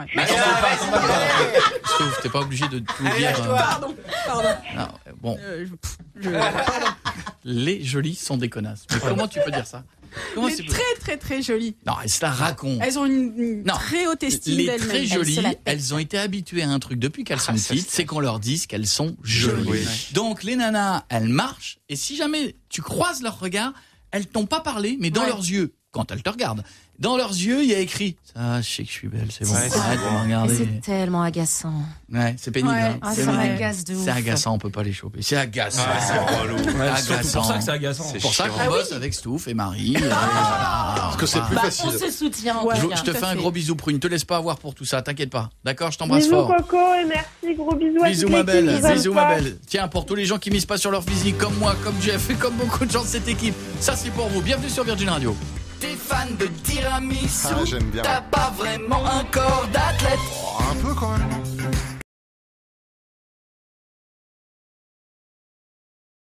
Sauf, t'es pas obligé de tout Allez, dire. lâche-toi. euh, Pardon, pardon. non, euh, bon, Euh, je- pff, je- les jolies sont des connasses. Mais comment tu peux dire ça? Comment Mais c'est très très très jolies. Non, elles se la racontent. Elles ont une, une Non. très haute estime Les d'elles-mêmes. très Elles jolies, se la pètent. elles ont été habituées à un truc depuis qu'elles sont Ah, ça, petites, c'est- c'est qu'on leur dise qu'elles sont jolies. Jolies. Donc les nanas, elles marchent, et si jamais tu croises leur regard, elles t'ont pas parlé, mais dans Ouais. leurs yeux, quand elles te regardent, dans leurs yeux, il y a écrit « Ça, je sais que je suis belle, c'est bon, Ouais, c'est arrête de me Mais regarder. c'est tellement agaçant. » Ouais, c'est pénible. Ouais. hein. Ah, C'est ça pénible. m'agace de ouf. C'est agaçant, on peut pas les choper. C'est agaçant. Ah, c'est relou. Ouais, c'est surtout pour ça que c'est agaçant. C'est pour ça chiant. qu'on bosse avec Stouff et Marie. et voilà. Parce que c'est plus Bah, facile. on se soutient. Ouais. Je, en tout je cas. te tout fais à un fait. gros bisou, Prune. Te laisse pas avoir pour tout ça, t'inquiète pas. D'accord, je t'embrasse Bisous, fort. Coco, et merci. Gros bisous à Bisous toute ma l'équipe, belle, je vous aime bisous ma fort. belle. Tiens, pour tous les gens qui misent pas sur leur physique, comme moi, comme Jeff et comme beaucoup de gens de cette équipe, ça c'est pour vous. Bienvenue sur Virgin Radio. T'es fan de tiramisu, Ah, j'aime bien. t'as pas vraiment un corps d'athlète. Oh, un peu quand même.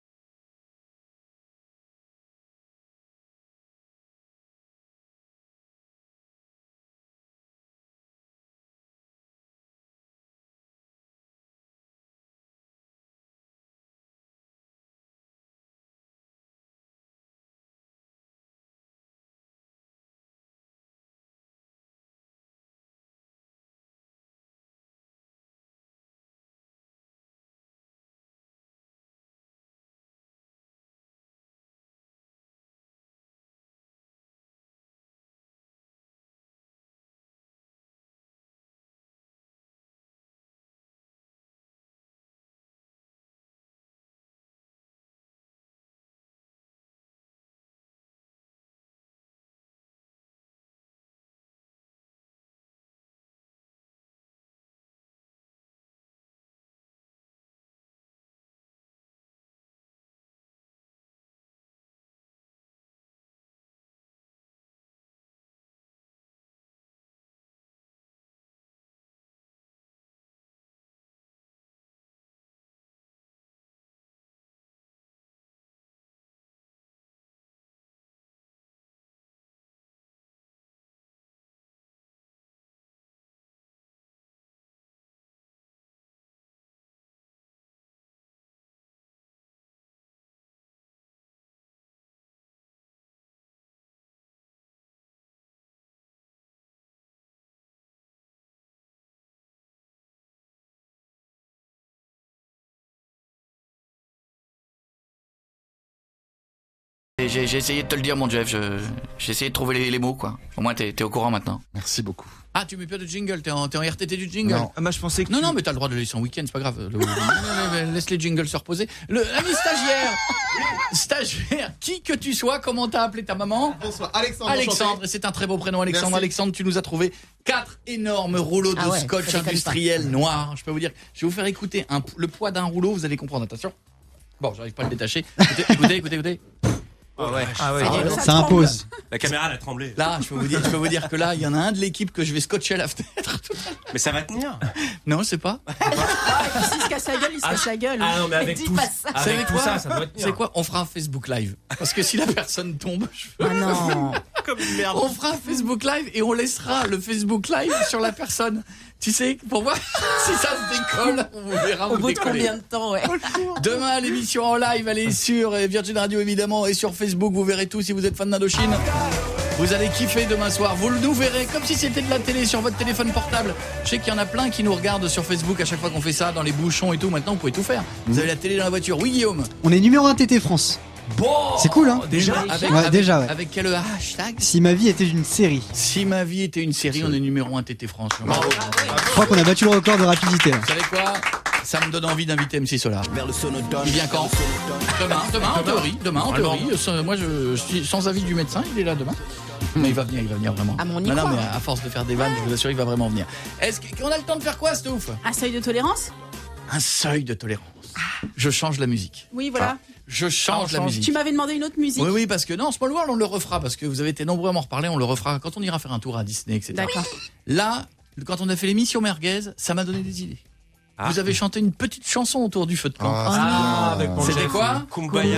Et J'ai, j'ai essayé de te le dire, mon Jeff. Je, j'ai essayé de trouver les, les mots, quoi. Au moins, t'es, t'es au courant maintenant. Merci beaucoup. Ah, tu mets pas de jingle, t'es en, t'es en R T T du jingle. Non. Ah bah je pensais que Non, tu- non, mais t'as le droit de le laisser en week-end, c'est pas grave. Le- le- laisse les jingles se reposer. Le, ami stagiaire, stagiaire, qui que tu sois, comment t'as appelé ta maman? Bonsoir, Alexandre. Alexandre, enchanté. et c'est un très beau prénom, Alexandre. Merci. Alexandre, tu nous as trouvé quatre énormes rouleaux de Ah ouais, scotch ça déconne industriel noir. Je peux vous dire, je vais vous faire écouter un, le poids d'un rouleau, vous allez comprendre. Attention. Bon, j'arrive pas à le détacher. Écoutez, écoutez, écoutez. écoutez. Ah ouais. Ah ouais. Ça Ça impose. La caméra elle a tremblé. Là, je peux vous dire, je peux vous dire que là, il y en a un de l'équipe que je vais scotcher à la fenêtre. Mais ça va tenir. Non, je sais pas. Ah, et puis s'il se casse la gueule, il se casse la gueule. Ah non mais avec Dis tout, pas ça. Vous savez avec tout quoi ça, ça doit tenir. C'est quoi? On fera un Facebook Live. Parce que si la personne tombe, je Ah non. Comme une merde. on fera un Facebook Live et on laissera le Facebook Live sur la personne. Tu sais, pour voir si ça se décolle, on vous verra Au vous bout de décoller. combien de temps, ouais. Demain, l'émission en live, elle est sur Virgin Radio évidemment et sur Facebook. Vous verrez tout si vous êtes fan d'Indochine. Vous allez kiffer demain soir. Vous nous verrez comme si c'était de la télé sur votre téléphone portable. Je sais qu'il y en a plein qui nous regardent sur Facebook à chaque fois qu'on fait ça, dans les bouchons et tout. Maintenant, vous pouvez tout faire. Vous avez la télé dans la voiture. Oui, Guillaume. On est numéro un T T France. Bon. C'est cool, hein? Déjà, Déjà avec, Ouais, avec- déjà, ouais. avec quel hashtag? Si ma vie était une série. Si ma vie était une série, on est numéro un T T France. Bravo. Je crois qu'on a battu le record de rapidité. là. Vous savez quoi? Ça me donne envie d'inviter M C Solar. Il vient quand? Demain, demain en théorie, demain en théorie. Euh, Moi je, je suis sans avis du médecin, il est là demain. Mais il va venir, il va venir vraiment. Ah, mais on y non, non, croit. mais à force de faire des vannes, je vous assure, il va vraiment venir. Est-ce qu'on a le temps de faire quoi, c'est ouf? Un seuil de tolérance? Un seuil de tolérance. Je change la musique. Oui, voilà. Je change la musique. Tu m'avais demandé une autre musique. Oui, oui, parce que non, Small World, on le refera, parce que vous avez été nombreux à m'en reparler, on le refera quand on ira faire un tour à Disney, et cetera. D'accord. Là, quand on a fait l'émission Merguez, ça m'a donné des idées. Vous avez chanté une petite chanson autour du feu de camp. Ah, avec mon C'était Jeff. quoi? Kumbaya.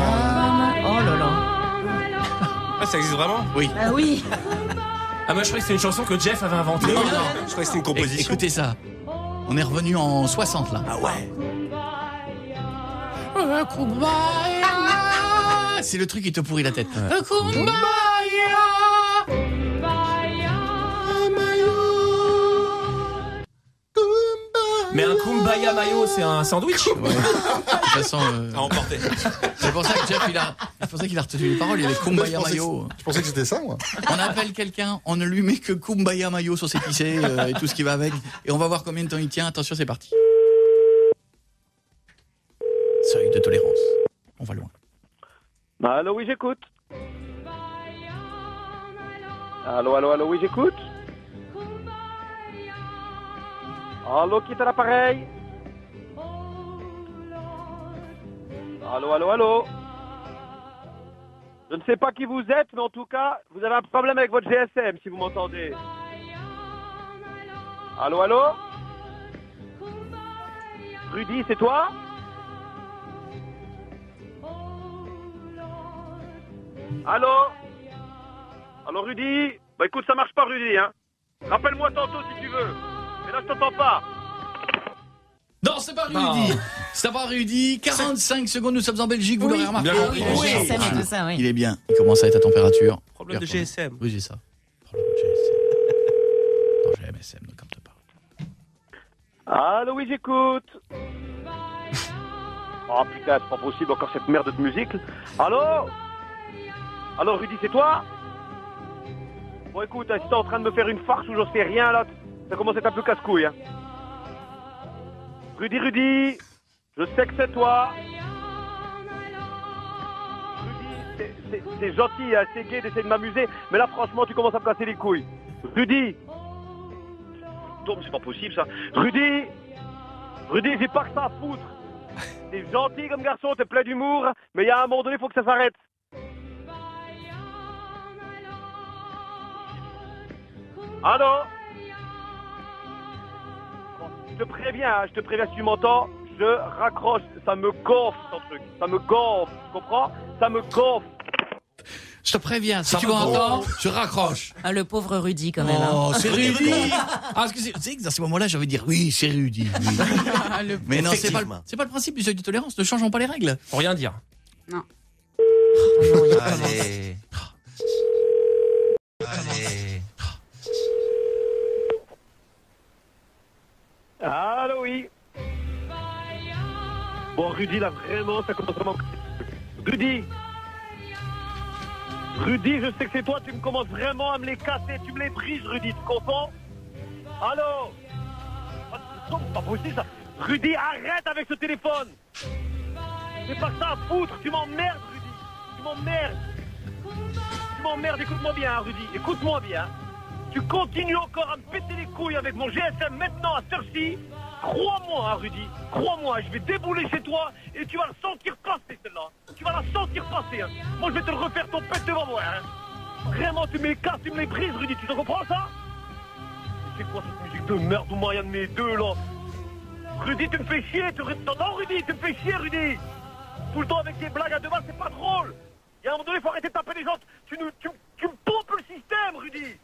Oh là là. Ah, ça existe vraiment? Oui. Ah oui. Ah, moi je croyais que c'était une chanson que Jeff avait inventée. Non, non. Je croyais que c'était une composition. Écoutez ça. On est revenu en soixante là. Ah ouais. C'est le truc qui te pourrit la tête. Mais un Kumbaya Mayo, c'est un sandwich. De toute façon, euh, À emporter. c'est pour ça que Jeff, il a, c'est pour ça qu'il a retenu les paroles. Il y avait Kumbaya Je pensais Mayo. que- Je pensais que c'était ça, moi. On appelle quelqu'un, on ne lui met que Kumbaya Mayo sur ses pissés euh, et tout ce qui va avec. Et on va voir combien de temps il tient. Attention, c'est parti. Seuil de tolérance. On va loin. Allô, oui, j'écoute. Allô, allô, allô, oui, j'écoute. Allô, qui est à l'appareil? Allô, allô, allô. Je ne sais pas qui vous êtes, mais en tout cas, vous avez un problème avec votre G S M, si vous m'entendez. Allô, allô. Rudy, c'est toi? Allô? Allô, Rudy? Bah écoute, ça marche pas, Rudy, hein. Rappelle-moi tantôt si tu veux. Mais là, je t'entends pas. Non, c'est pas Rudy. C'est pas Rudy. quarante-cinq secondes, nous sommes en Belgique, vous Oui. l'aurez remarqué. Bien Il compris. est Oui, bien. G S M et tout ça, oui. Il est bien. Il commence à être à température. Problème de G S M. Oui, j'ai ça. Problème de G S M. Non, j'ai M S M, comme te parle. Allô, oui, j'écoute. Oh putain, c'est pas possible, encore cette merde de musique. Allô? Allô, Rudy, c'est toi? Bon, écoute, hein, si t'es en train de me faire une farce ou j'en sais rien, là, ça commence à être un peu casse-couille, hein. Rudy, Rudy, je sais que c'est toi. Rudy, c'est- c'est- c'est gentil, hein, c'est gai d'essayer de m'amuser, mais là, franchement, tu commences à me casser les couilles. Rudy! Non, mais c'est pas possible, ça. Rudy! Rudy, j'ai pas que ça à foutre. T'es gentil comme garçon, t'es plein d'humour, mais il y a un moment donné, faut que ça s'arrête. Allô? Bon, je te préviens, hein, je te préviens si tu m'entends, je raccroche, ça me gonfle ton truc, ça me gonfle, tu comprends? Ça me gonfle. Je te préviens, si Ça tu me m'entends, je raccroche. Ah, le pauvre Rudy, quand même. Oh, hein. c'est Rudy. Ah, parce que c'est, c'est que dans ces moments-là, j'ai envie de dire oui, c'est Rudy. oui. Mais non, c'est pas, le, c'est pas le principe du seuil de tolérance. Ne changeons pas les règles. Pour rien dire. Non. Allez. Allez. Allô, oui. Bon, Rudy, là, vraiment, ça commence vraiment... Rudy! Rudy, je sais que c'est toi, tu me commences vraiment à me les casser, tu me les brises, Rudy, tu comprends? Allô? Ah, c'est pas possible ça. Rudy, arrête avec ce téléphone. C'est pas ça à foutre, tu m'emmerdes, Rudy. Tu m'emmerdes. Tu m'emmerdes, écoute-moi bien, Rudy, écoute-moi bien. Tu continues encore à me péter les couilles avec mon G S M maintenant à cette heure-ci. Crois-moi, hein, Rudy, crois-moi, je vais débouler chez toi et tu vas la sentir passer, celle-là. Tu vas la sentir passer, hein. Moi, je vais te le refaire ton pète devant moi, hein. Vraiment, tu me les casses, tu me les brises, Rudy, tu te comprends ça? C'est quoi cette musique de merde ou moyen de mes deux, là? Rudy, tu me fais chier, tu... Non, Rudy, tu me fais chier, Rudy. Tout le temps avec des blagues à deux balles, c'est pas drôle. Il y a un moment donné, il faut arrêter de taper les gens. Tu, nous, tu, tu me pompes le système, Rudy.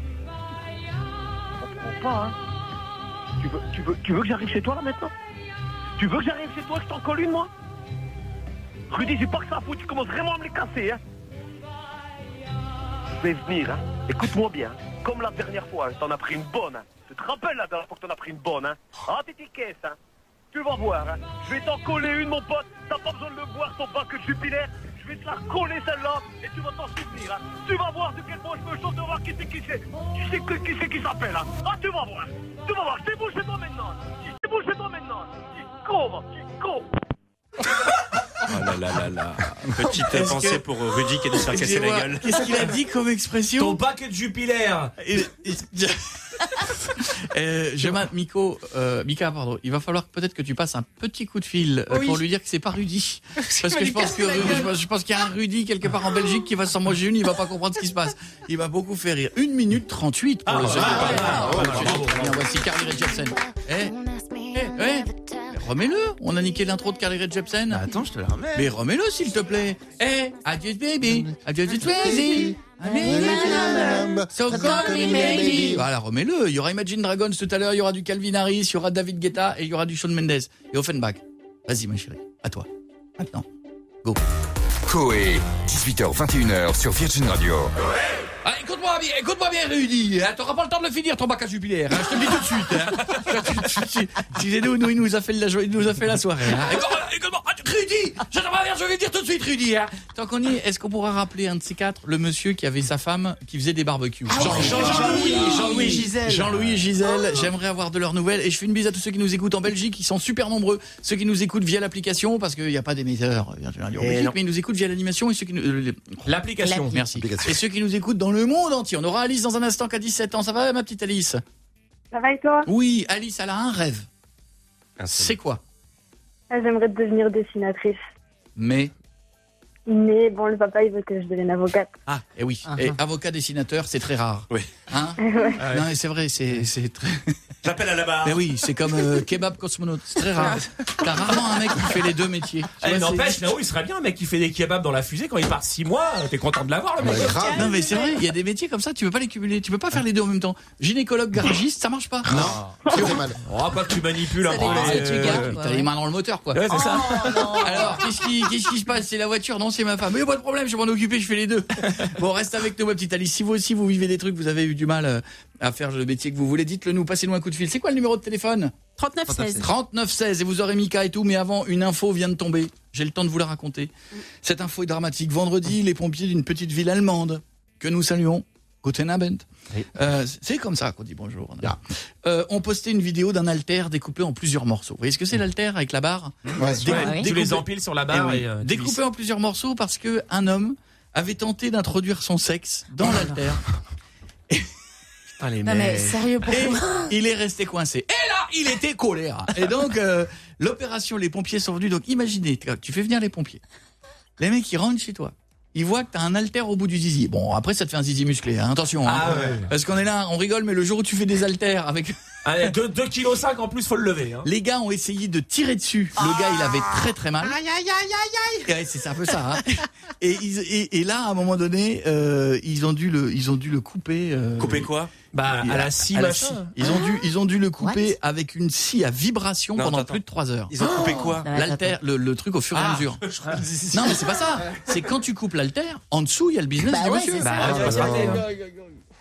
Je comprends pas, hein. Tu veux, tu, veux, tu veux que j'arrive chez toi là maintenant? Tu veux que j'arrive chez toi, que je t'en colle une, moi? Rudy, j'ai pas que ça à foutre, tu commences vraiment à me les casser, hein. Je vais venir, hein. Écoute-moi bien. Comme la dernière fois, hein, t'en as pris une bonne, hein. Tu te rappelles la dernière fois que t'en as pris une bonne, hein? Ah, t'es tes caisses, hein. Tu vas voir, hein. Je vais t'en coller une, mon pote. T'as pas besoin de le boire, ton bac de Jupiler. Je vais te la coller, celle-là, et tu vas t'en souvenir, hein. Tu vas voir de quel point je me chante de voir qui c'est qui c'est. Tu sais que, qui c'est qui s'appelle, hein. Ah, tu vas voir. Tu vas voir. C'est bon chez toi maintenant. C'est bon chez toi maintenant. Tu con, tu con. Oh là là là là. Petite Est-ce pensée que- pour Rudy qui a dû se faire casser la Excusez-moi, gueule. Qu'est-ce qu'il a dit comme expression? Ton bac de Jupiler. Et- et- Euh, je m'in- Miko, euh, Mika, pardon. Il va falloir peut-être que tu passes un petit coup de fil euh, Oui. pour lui dire que c'est pas Rudy, parce va que je lui pense casser que la Rudy- gueule. je pense, je pense qu'il y a un Rudy quelque part en Belgique qui va s'en manger une. Il va pas comprendre ce qui se passe. Il va beaucoup faire rire. Une minute trente-huit pour Ah, le ouais, jeu. ouais, ouais, Ah, ouais, ouais, ouais, c'est bravo, très bien. Voici Carly Rae Jepsen. Eh, eh, eh. Remets-le. On a niqué l'intro de Carly Rae Jepsen. Attends, je te la remets. Mais remets-le s'il te plaît. Eh, I just baby, I just crazy. So call me maybe. Voilà, remets-le. Il y aura Imagine Dragons tout à l'heure, il y aura du Calvin Harris, il y aura David Guetta et il y aura du Shawn Mendes et Offenbach. Vas-y ma chérie, à toi. Maintenant. Go. Coé, dix-huit heures vingt et une heures sur Virgin Radio. Ah, écoute-moi bien, écoute-moi bien Rudy, hein, t'auras pas le temps de le finir ton bac à Jupiler, hein, je te le dis tout de suite. Hein. Tu sais, nous, nous, il nous a fait la, jo- il nous a fait la soirée. Hein. Écoute-moi, écoute-moi, ah, Rudy, je te préviens, je vais le dire tout de suite Rudy. Hein. Tant qu'on y est, est-ce qu'on pourra rappeler un de ces quatre, le monsieur qui avait sa femme qui faisait des barbecues? Jean- Jean- Jean-Louis, Jean-Louis et Gisèle. Jean-Louis et Gisèle, j'aimerais avoir de leurs nouvelles et je fais une bise à tous ceux qui nous écoutent en Belgique, ils sont super nombreux, ceux qui nous écoutent via l'application parce qu'il n'y a pas d'émetteur bien sûr, en Belgique, non. mais ils nous écoutent via l'animation et ceux qui nous... euh, L'application. Merci. Et ceux qui nous écoutent dans le monde entier. On aura Alice dans un instant qui a dix-sept ans. Ça va, ma petite Alice? Ça va et toi? Oui, Alice, elle a un rêve. C'est quoi? Ah, j'aimerais devenir dessinatrice. Mais... Mais bon, le papa, il veut que je devienne avocate. Ah, et oui. Et avocat dessinateur, c'est très rare. Oui. Hein? Ouais. Non, mais c'est vrai, c'est c'est très... J'appelle à la barre. Mais oui, c'est comme euh, kebab cosmonaute. C'est très rare. T'as rarement un mec qui fait les deux métiers. Tu Eh, vois, n'empêche, c'est- là-haut, il serait bien un mec qui fait des kebabs dans la fusée quand il part six mois. T'es content de l'avoir, le mec. Non mais c'est vrai, il y a des métiers comme ça, tu peux pas les cumuler, tu peux pas faire les deux en même temps. Gynécologue, garagiste, ça marche pas. Non. C'est mal. Oh, pas que tu manipules un Ça peu. dépend ce que tu euh, gardes, quoi. T'as les mains dans le moteur, quoi. Ouais, c'est ça. Alors, qu'est-ce qui, qu'est-ce qui se passe? C'est la voiture? Non, c'est ma femme. Mais pas de problème, je vais m'en occuper, je fais les deux. Bon, reste avec nous, ma petite Alice. Si vous aussi, vous vivez des trucs, vous avez eu du mal euh, à faire le métier que vous voulez, dites-le nous, passez-nous un coup de fil. C'est quoi le numéro de téléphone? trente-neuf seize. trente-neuf seize. Et vous aurez Mika et tout, mais avant, une info vient de tomber. J'ai le temps de vous la raconter. Cette info est dramatique. Vendredi, les pompiers d'une petite ville allemande, que nous saluons, Guten Abend. Euh, c'est comme ça qu'on dit bonjour. Euh, ont posté une vidéo d'un halter découpé en plusieurs morceaux. Vous voyez ce que c'est l'halter avec la barre? Ouais, Décou- Ouais, tu découpé- les empiles sur la barre Eh oui. et, euh, tu découpé visses. en plusieurs morceaux parce que un homme avait tenté d'introduire son sexe dans l'halter. Ah, les Non mais mecs. sérieux, Et pourquoi? il est resté coincé. Et là, il était colère. Et donc, euh, l'opération, les pompiers sont venus. Donc, imaginez, tu fais venir les pompiers. Les mecs, ils rentrent chez toi. Ils voient que t'as un haltère au bout du zizi. Bon, après, ça te fait un zizi musclé. Hein. Attention. Hein. Ah ouais. Parce qu'on est là, on rigole, mais le jour où tu fais des haltères avec... Allez, deux virgule cinq kilos en plus, faut le lever. Hein. Les gars ont essayé de tirer dessus. Le gars, il avait très très mal. Aïe, aïe, aïe, aïe, aïe. Ouais, c'est un peu ça. Hein. Et, ils- et, et là, à un moment donné, euh, ils ont dû le, ils ont dû le couper. Euh, Couper quoi? Bah, à la scie, à la machin. scie. Ils ont dû, ils ont dû le couper avec une scie à vibration Non, pendant attends, plus de trois heures. Ils ont coupé quoi? L'haltère, le, le truc au fur et à Ah, mesure. je crois que c'est- Non, mais c'est pas ça. C'est quand tu coupes l'haltère, en dessous, il y a le business Bah du ouais, monsieur. c'est Bah, ça. tu vas se rater, hein.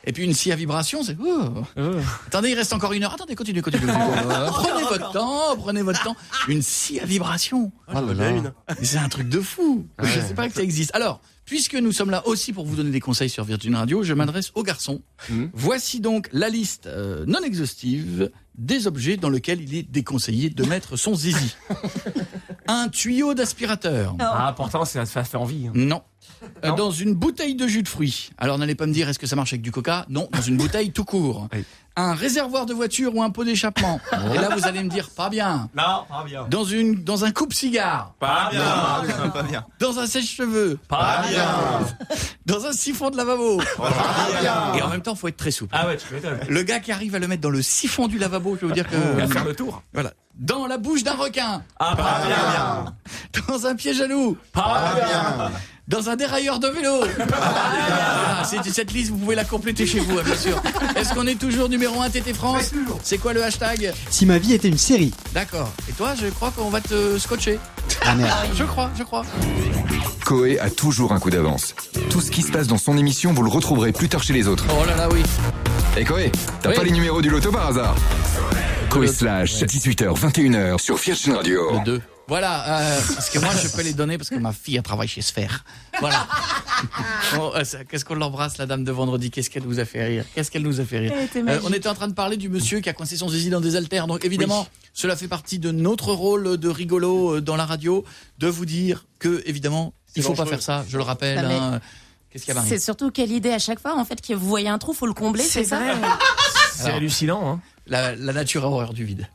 Et puis une scie à vibration, c'est... Oh. Oh. Attendez, il reste encore une heure. Attendez, continuez, continuez. continuez. Prenez votre temps, prenez votre temps. Une scie à vibration. Oh là là. Mais c'est un truc de fou. Ouais. Je sais pas que ça existe. Alors, puisque nous sommes là aussi pour vous donner des conseils sur Virgin Radio, je m'adresse aux garçons. Mmh. Voici donc la liste euh, non exhaustive des objets dans lesquels il est déconseillé de mettre son zizi. Un tuyau d'aspirateur. Ah, pourtant, ça fait envie. Hein. Non. Euh, dans une bouteille de jus de fruits. Alors n'allez pas me dire est-ce que ça marche avec du coca? Non, dans une bouteille tout court. Oui. Un réservoir de voiture ou un pot d'échappement. Et là vous allez me dire pas bien. Non, pas bien. Dans une dans un coupe-cigare. Pas bien. Pas bien. Pas bien. Dans un sèche-cheveux. Pas, pas bien. bien. Dans un siphon de lavabo. Pas bien. Et en même temps, faut être très souple. Ah ouais, tu m'étonnes. Le gars qui arrive à le mettre dans le siphon du lavabo, je vais vous dire que il va faire le tour. Voilà. Dans la bouche d'un requin. Ah, pas, pas bien. bien. Dans un piège à loup. Pas, pas bien. bien. Dans un dérailleur de vélo. Voilà, c'est, cette liste, vous pouvez la compléter chez vous, hein, bien sûr. Est-ce qu'on est toujours numéro un T T France? C'est quoi le hashtag? Si ma vie était une série. D'accord. Et toi, je crois qu'on va te scotcher. Ah merde. Je crois, je crois. Coé a toujours un coup d'avance. Tout ce qui se passe dans son émission, vous le retrouverez plus tard chez les autres. Oh là là, oui. Et Coé, t'as oui. pas les numéros du loto par hasard? Coé slash dix-huit heures vingt et une heures sur Virgin Radio. Le deux. Voilà, euh, parce que moi je peux les donner parce que ma fille a travaillé chez Sphère. Voilà. Bon, euh, qu'est-ce qu'on l'embrasse, la dame de vendredi? Qu'est-ce qu'elle nous a fait rire? Qu'est-ce qu'elle nous a fait rire? euh, On était en train de parler du monsieur qui a coincé son zizi dans des haltères. Donc évidemment, oui. Cela fait partie de notre rôle de rigolo dans la radio, de vous dire que évidemment, il faut pas faire ça. Je le rappelle. Non, hein. Qu'est-ce qu'il y a, Marie? C'est surtout quelle idée à chaque fois en fait que vous voyez un trou, faut le combler, c'est, c'est ça? C'est alors, hallucinant. Hein. La, la nature a horreur du vide.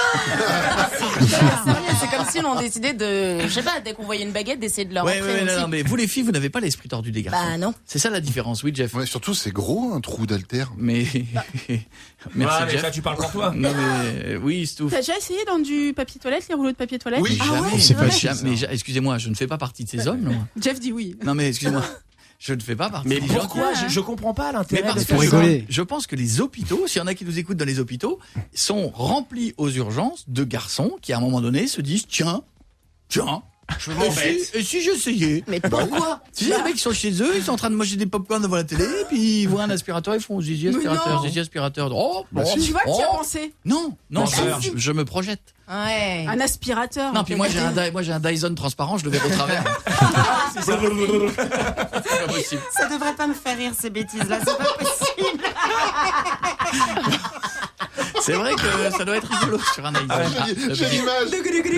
C'est comme si on décidait de, je sais pas, dès qu'on voyait une baguette, d'essayer de leur ouais, rentrer ouais, aussi. non, non, mais vous les filles, vous n'avez pas l'esprit tordu des garçons. Bah non. C'est ça la différence, oui, Jeff. Ouais, surtout c'est gros un trou d'haltère. Mais bah. merci ouais, Jeff. Ça, tu parles pour toi. Non mais oui, Stouff. T'as déjà essayé dans du papier toilette, les rouleaux de papier toilette? Oui, ah jamais. Ouais, c'est pas jamais. Mais excusez-moi, je ne fais pas partie de ces hommes. Moi. Jeff dit oui. Non mais excusez-moi. Je ne fais pas partie mais des pourquoi gens. je, je comprends pas l'intérêt. Mais parce de que rigoler. Je pense que les hôpitaux, s'il y en a qui nous écoutent dans les hôpitaux, sont remplis aux urgences de garçons qui à un moment donné se disent tiens, tiens. Je et, si, et si j'essayais? Mais pourquoi? Tu sais, les mecs qui sont chez eux, ils sont en train de manger des pop-corn devant la télé, et puis ils voient un aspirateur, ils font zizi aspirateur, zizi aspirateur. Oh, bah, oh, tu vois oh. qui a pensé? Non, non, je, je me projette. Ouais. Un aspirateur. Non, puis moi j'ai, un, moi j'ai un Dyson transparent, je le verrai au travers. C'est ça. C'est pas possible. Ça devrait pas me faire rire ces bêtises-là, c'est pas possible. C'est vrai que ça doit être rigolo sur un Dyson. Ah, j'ai, j'ai l'image.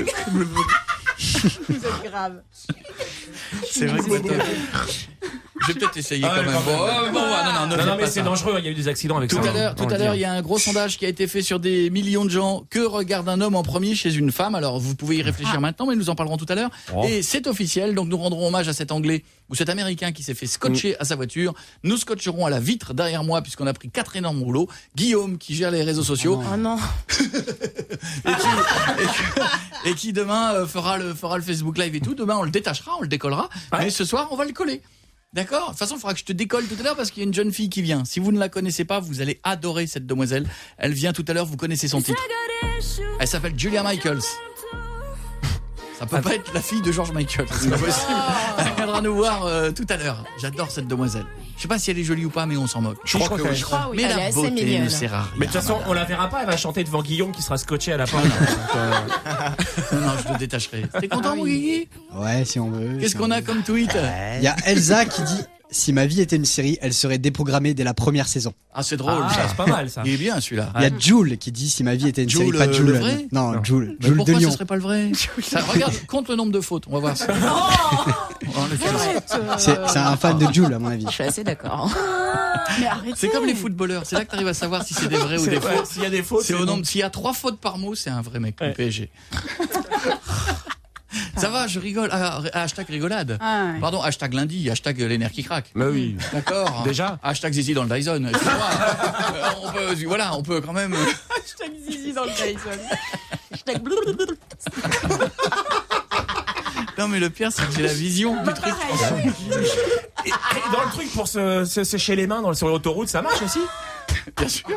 Vous êtes grave. C'est vrai que c'est je vais peut-être essayer ah, quand même. Bon, oh, bon, non, non, non, non, non mais c'est ça. Dangereux. Il y a eu des accidents avec tout ça. À l'heure, tout à l'heure, il y a un gros sondage qui a été fait sur des millions de gens. Que regarde un homme en premier chez une femme? Alors, vous pouvez y réfléchir ah. maintenant, mais nous en parlerons tout à l'heure. Oh. Et c'est officiel. Donc, nous rendrons hommage à cet Anglais ou cet Américain qui s'est fait scotcher mmh. à sa voiture. Nous scotcherons à la vitre derrière moi puisqu'on a pris quatre énormes rouleaux. Guillaume qui gère les réseaux sociaux. Oh non. et, qui, et, qui, et qui demain euh, fera le fera le Facebook Live et tout. Demain, on le détachera, on le décollera. Ouais. Mais ce soir, on va le coller. D'accord. De toute façon, il faudra que je te décolle tout à l'heure parce qu'il y a une jeune fille qui vient. Si vous ne la connaissez pas, vous allez adorer cette demoiselle. Elle vient tout à l'heure, vous connaissez son titre. Elle s'appelle Julia Michaels. Ça peut pas être la fille de George Michael, c'est pas possible. Elle viendra nous voir euh, tout à l'heure. J'adore cette demoiselle. Je sais pas si elle est jolie ou pas, mais on s'en moque. Je, je crois, crois que oui. oui. Mais elle la beauté ne sert à rien. Mais de toute façon, on la verra pas. Elle va chanter devant Guillaume qui sera scotché à la porte. euh... non, non, je le détacherai. T'es content, mon Guigui? Ouais, si on veut. Qu'est-ce si qu'on a veut. comme tweet? Il y a Elsa qui dit si ma vie était une série, elle serait déprogrammée dès la première saison. Ah, c'est drôle. Ah, ça. C'est pas mal, ça. Il est bien, celui-là. Il y a Jules qui dit si ma vie était une Jules, série, pas Jules. Le vrai non, non, Jules. Mais Jules pourquoi de Lyon. ce serait pas le vrai? Ça, regarde, compte le nombre de fautes. On va voir ça. Oh on le fait. C'est, c'est un fan de Jules, à mon avis. Je suis assez d'accord. Mais arrêtez. C'est comme les footballeurs. C'est là que tu arrives à savoir si c'est des vrais ou c'est des vrai. faux. S'il y a des fautes, c'est c'est au bon. nombre. S'il y a trois fautes par mot, c'est un vrai mec ouais. du P S G. Ça va, je rigole. Ah, hashtag rigolade. Ah, ouais. Pardon, hashtag lundi, hashtag les nerfs qui craquent. Bah oui. D'accord. Déjà. Hashtag Zizi dans le Dyson. euh, on peut, voilà, on peut quand même. Hashtag Zizi dans le Dyson. Hashtag Non, mais le pire, c'est que j'ai la vision du truc. Et, et dans le truc pour se, se sécher les mains dans, sur l'autoroute, ça marche aussi? Bien sûr.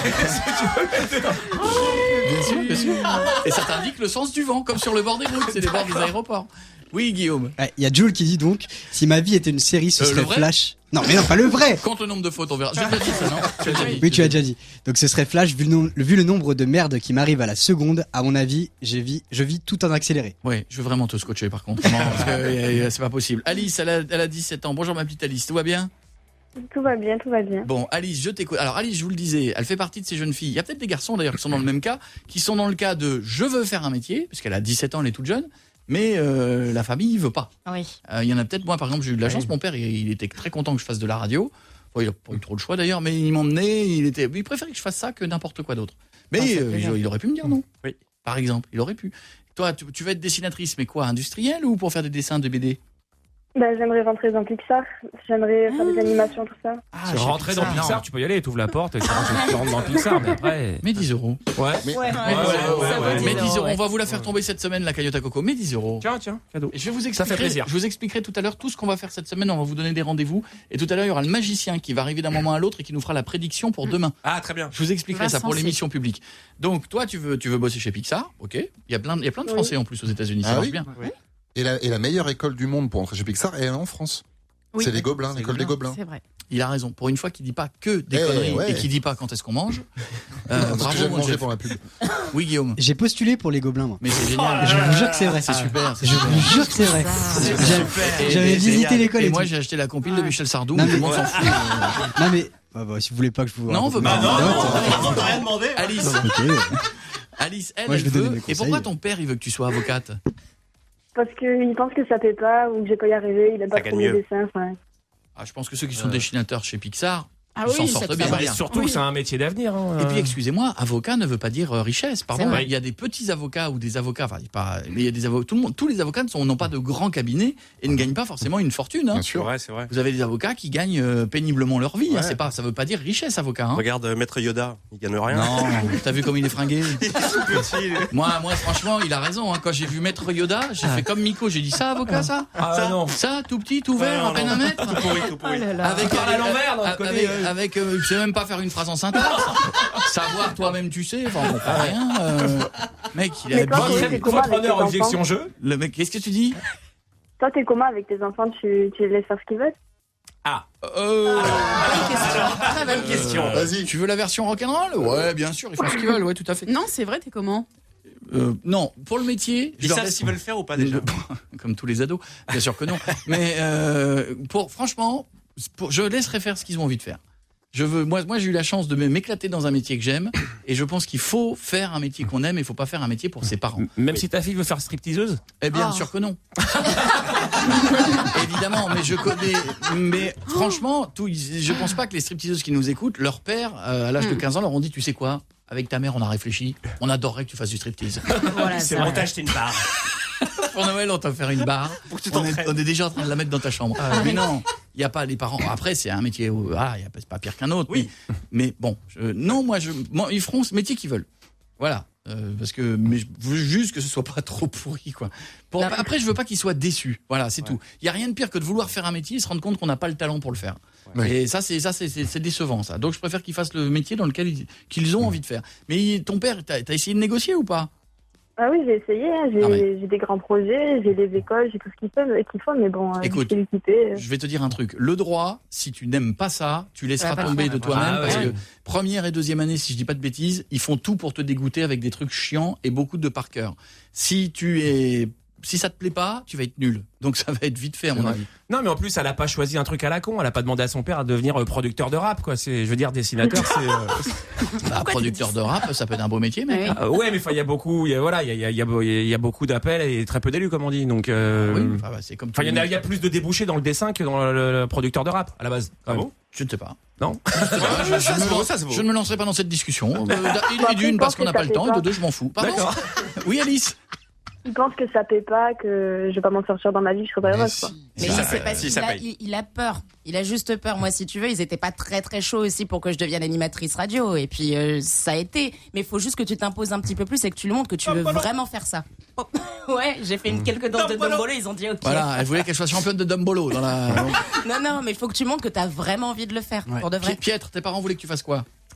Bien sûr, bien sûr. Et ça t'indique le sens du vent, comme sur le bord des routes, c'est les bords des aéroports. Oui, Guillaume. Il ouais, y a Jules qui dit donc, si ma vie était une série, ce Euh, serait le vrai Flash. Non, mais non, pas le vrai. Compte le nombre de fautes, on verra. J'ai déjà dit ça, non Tu l'as déjà dit. Oui, tu l'as déjà dit. Donc ce serait Flash, vu le, nom- vu le nombre de merdes qui m'arrive à la seconde, à mon avis, je vis, je vis tout en accéléré. Oui, je veux vraiment te scotcher par contre. Non, parce que euh, c'est pas possible. Alice, elle a, elle a dix-sept ans. Bonjour ma petite Alice, tout va bien? Tout va bien, tout va bien. Bon, Alice, je t'écoute. Alors Alice, je vous le disais, elle fait partie de ces jeunes filles. Il y a peut-être des garçons d'ailleurs qui sont dans le même cas, qui sont dans le cas de je veux faire un métier, parce qu'elle a dix-sept ans, elle est toute jeune, mais euh, la famille veut pas. Oui. Euh, Il y en a peut-être, moi par exemple, j'ai eu de la chance, mon père, il, il était très content que je fasse de la radio. Bon, il a pas eu trop de choix d'ailleurs, mais il m'emmenait, il était, il préférait que je fasse ça que n'importe quoi d'autre. Mais Ah, c'est euh, plaisant. il, il aurait pu me dire non. Oui. Par exemple, il aurait pu. Toi, tu, tu vas être dessinatrice, mais quoi, industrielle ou pour faire des dessins de B D? Bah, j'aimerais rentrer dans Pixar. J'aimerais faire des animations, tout ça. Ah, tu rentrer dans Pixar, tu peux y aller, tu ouvres la porte et tu rentres, tu rentres dans Pixar, mais après. Mais dix euros. Ouais. Ouais, ouais, Mais dix euros. ouais, ouais, Mais ouais. dix euros. On va vous la faire tomber cette semaine, la cagnotte à coco. Mais dix euros. Tiens, tiens, cadeau. Et je vais vous Ça expliquer, fait plaisir. je vous expliquerai tout à l'heure tout ce qu'on va faire cette semaine. On va vous donner des rendez-vous. Et tout à l'heure, il y aura le magicien qui va arriver d'un moment à l'autre et qui nous fera la prédiction pour demain. Ah, très bien. Je vous expliquerai Vincent ça pour C. l'émission publique. Donc, toi, tu veux, tu veux bosser chez Pixar. OK. Il y a plein, de- il y a plein de Oui. Français en plus aux États-Unis. Ça Ah marche oui bien. Et la, et la meilleure école du monde pour entrer chez Pixar, elle est en France. Oui. C'est les Gobelins, C'est l'école des Gobelins. C'est vrai. Il a raison. Pour une fois qu'il dit pas que des Eh, conneries ouais. et qu'il dit pas quand est-ce qu'on mange. Euh, Parce que bravo, j'aime mon manger Jeff. pour la pub. Oui, Guillaume. J'ai postulé pour les Gobelins, moi. Mais c'est génial. Je vous jure que c'est vrai. C'est super. c'est Je super. vous jure que c'est vrai. J'avais- Et- J'avais et- visité et- l'école Et et moi, tout. j'ai acheté la compile de Michel Sardou. Non, Tout le mais- monde s'en fout. Non mais, bah, bah, si vous voulez pas que je vous. Non, on veut pas. raconte Non, une non, anecdote, non, euh, non. rien demandé. Alice, ok. Alice, elle, Moi, je elle vais donner veut. mes Et conseils. pourquoi ton père, il veut que tu sois avocate? Parce qu'il pense que ça paie pas ou que j'ai pas y arriver. Il aime pas Ça trop gagne mes mieux. dessins. Enfin, Ah, je pense que ceux qui sont dessinateurs chez Pixar, Ah ils oui, s'en ça sortent te bien. fait Et surtout, Oui. c'est un métier d'avenir. hein. Et puis, excusez-moi, avocat ne veut pas dire euh, richesse. Pardon, C'est vrai. il y a des petits avocats ou des avocats, enfin, pas, mais il y a des avocats. Tout le monde, tous les avocats ne sont- n'ont pas de grands cabinets et ne gagnent pas forcément une fortune. Hein. Bien C'est sûr. vrai, c'est vrai. Vous avez des avocats qui gagnent euh, péniblement leur vie. Hein. Ouais. C'est pas, ça veut pas dire richesse, avocat. Hein. Regarde euh, Maître Yoda, il gagne rien. Non, t'as vu comme il est fringué. Petit, Moi, moi, franchement, il a raison. Hein. Quand j'ai vu Maître Yoda, j'ai fait comme Miko. J'ai dit ça, avocat, ça, Ah, ça, non. ça, tout petit, tout vert, Ouais, à peine non, un non. mètre. Tout pourri, tout pourri. Avec, parle à avec, l'envers, dans le côté, avec, euh. avec, euh, je sais même pas faire une phrase en syntaxe. Savoir toi-même, tu sais. Enfin, on comprend rien. euh, mec, il Mais a toi, habillé. Chloé, t'es comment avec tes Entrepreneur, enfants objection jeu. Le mec, qu'est-ce que tu dis? toi, t'es comment avec tes enfants? Tu, tu les laisses faire ce qu'ils veulent? euh, Bonne question. Très bonne question. euh, Vas-y. Tu veux la version rock'n'roll? Ouais, bien sûr, ils font ce qu'ils veulent. Ouais, tout à fait. Non, c'est vrai, t'es comment? Euh, non, pour le métier, Ils leur savent laisse- s'ils veulent faire ou pas déjà. Comme tous les ados, bien sûr que non. Mais euh, pour franchement, pour, je laisserai faire ce qu'ils ont envie de faire. Je veux, moi, moi, j'ai eu la chance de m'éclater dans un métier que j'aime, et je pense qu'il faut faire un métier qu'on aime. Il faut pas faire un métier pour ses parents. Même si ta fille veut faire stripteaseuse. Eh bien Oh. sûr que non. Évidemment, mais je connais. Mais franchement, tout, je pense pas que les stripteaseuses qui nous écoutent, leur père, euh, à l'âge de quinze ans, leur ont dit, tu sais quoi? Avec ta mère, on a réfléchi. On adorerait que tu fasses du striptease. Voilà, C'est ça. bon, t'as acheté une barre. Pour Noël, on t'a offert une barre. Pour que tu On est, t'entraînes. on est déjà en train de la mettre dans ta chambre. Mais non, il y a pas les parents. Après, c'est un métier où ah, y a pas- c'est pas pire qu'un autre. Oui. Mais, mais bon, je- non, moi, je, moi, ils feront ce métier qu'ils veulent. Voilà. Euh, parce que mais je veux juste que ce soit pas trop pourri, quoi. Pour, Non. après, je veux pas qu'ils soient déçus. Voilà, c'est tout. Il y a rien de pire que de vouloir faire un métier et se rendre compte qu'on n'a pas le talent pour le faire. Ouais. Et ça, c'est ça, c'est c'est- c'est décevant, ça. Donc, je préfère qu'ils fassent le métier dans lequel ils, qu'ils ont envie de faire. Mais ton père, t'as as essayé de négocier ou pas? Ah oui, j'ai essayé. hein. J'ai Ah ouais. j'ai des grands projets, j'ai des écoles, j'ai tout ce qu'il faut, qu'il faut, mais bon, euh, Écoute, je vais lui quitter. euh. Je vais te dire un truc. Le droit, si tu n'aimes pas ça, tu laisseras Ça va pas tomber le faire. de toi-même Ah parce ouais. que première et deuxième année, si je dis pas de bêtises, ils font tout pour te dégoûter avec des trucs chiants et beaucoup de par cœur. Si tu es, si ça te plaît pas, tu vas être nul. Donc ça va être vite fait à mon vrai. avis. Non, mais en plus, elle a pas choisi un truc à la con. Elle a pas demandé à son père de devenir euh, producteur de rap, quoi. C'est, je veux dire, dessinateur, c'est. euh, Bah, producteur de rap, ça peut être un beau métier, mec. Oui. Ah, ouais, mais enfin, il y a beaucoup, il y a, voilà, il y a, il y a, il y a, il y a beaucoup d'appels et très peu d'élus, comme on dit. Donc, euh, Oui, enfin, bah, c'est comme. enfin, il y en a, il y a plus de débouchés dans le dessin que dans le, le producteur de rap à la base. quand même. Je ne sais pas. Non. Je, sais pas, je- je Ça, ne c'est me beau, lan- ça, c'est beau. je ne me lancerai pas dans cette discussion. Euh, d'un- Bon, et d'une je parce pense qu'on n'a que pas ça le temps, fait et de pas. deux, je m'en fous. Pardon. D'accord. Oui, Alice. Il pense que ça paie pas, que je vais pas m'en sortir dans ma vie, je serai pas Mais heureuse, quoi. si. Mais Ça il- c'est paye. parce Si, qu'il ça a, paye. il, il a peur. Il a juste peur. Moi, si tu veux, ils étaient pas très très chauds aussi pour que je devienne animatrice radio. Et puis euh, ça a été. Mais il faut juste que tu t'imposes un petit peu plus et que tu le montres que tu veux vraiment faire ça. Ouais, j'ai fait une, quelques danses de Dombolo. Ils ont dit ok. Voilà, elle voulait qu'elle soit championne de Dumbolo dans la. Non non, mais il faut que tu montres que tu as vraiment envie de le faire Ouais. pour de vrai. Pi- Pietre, tes parents voulaient que tu fasses quoi?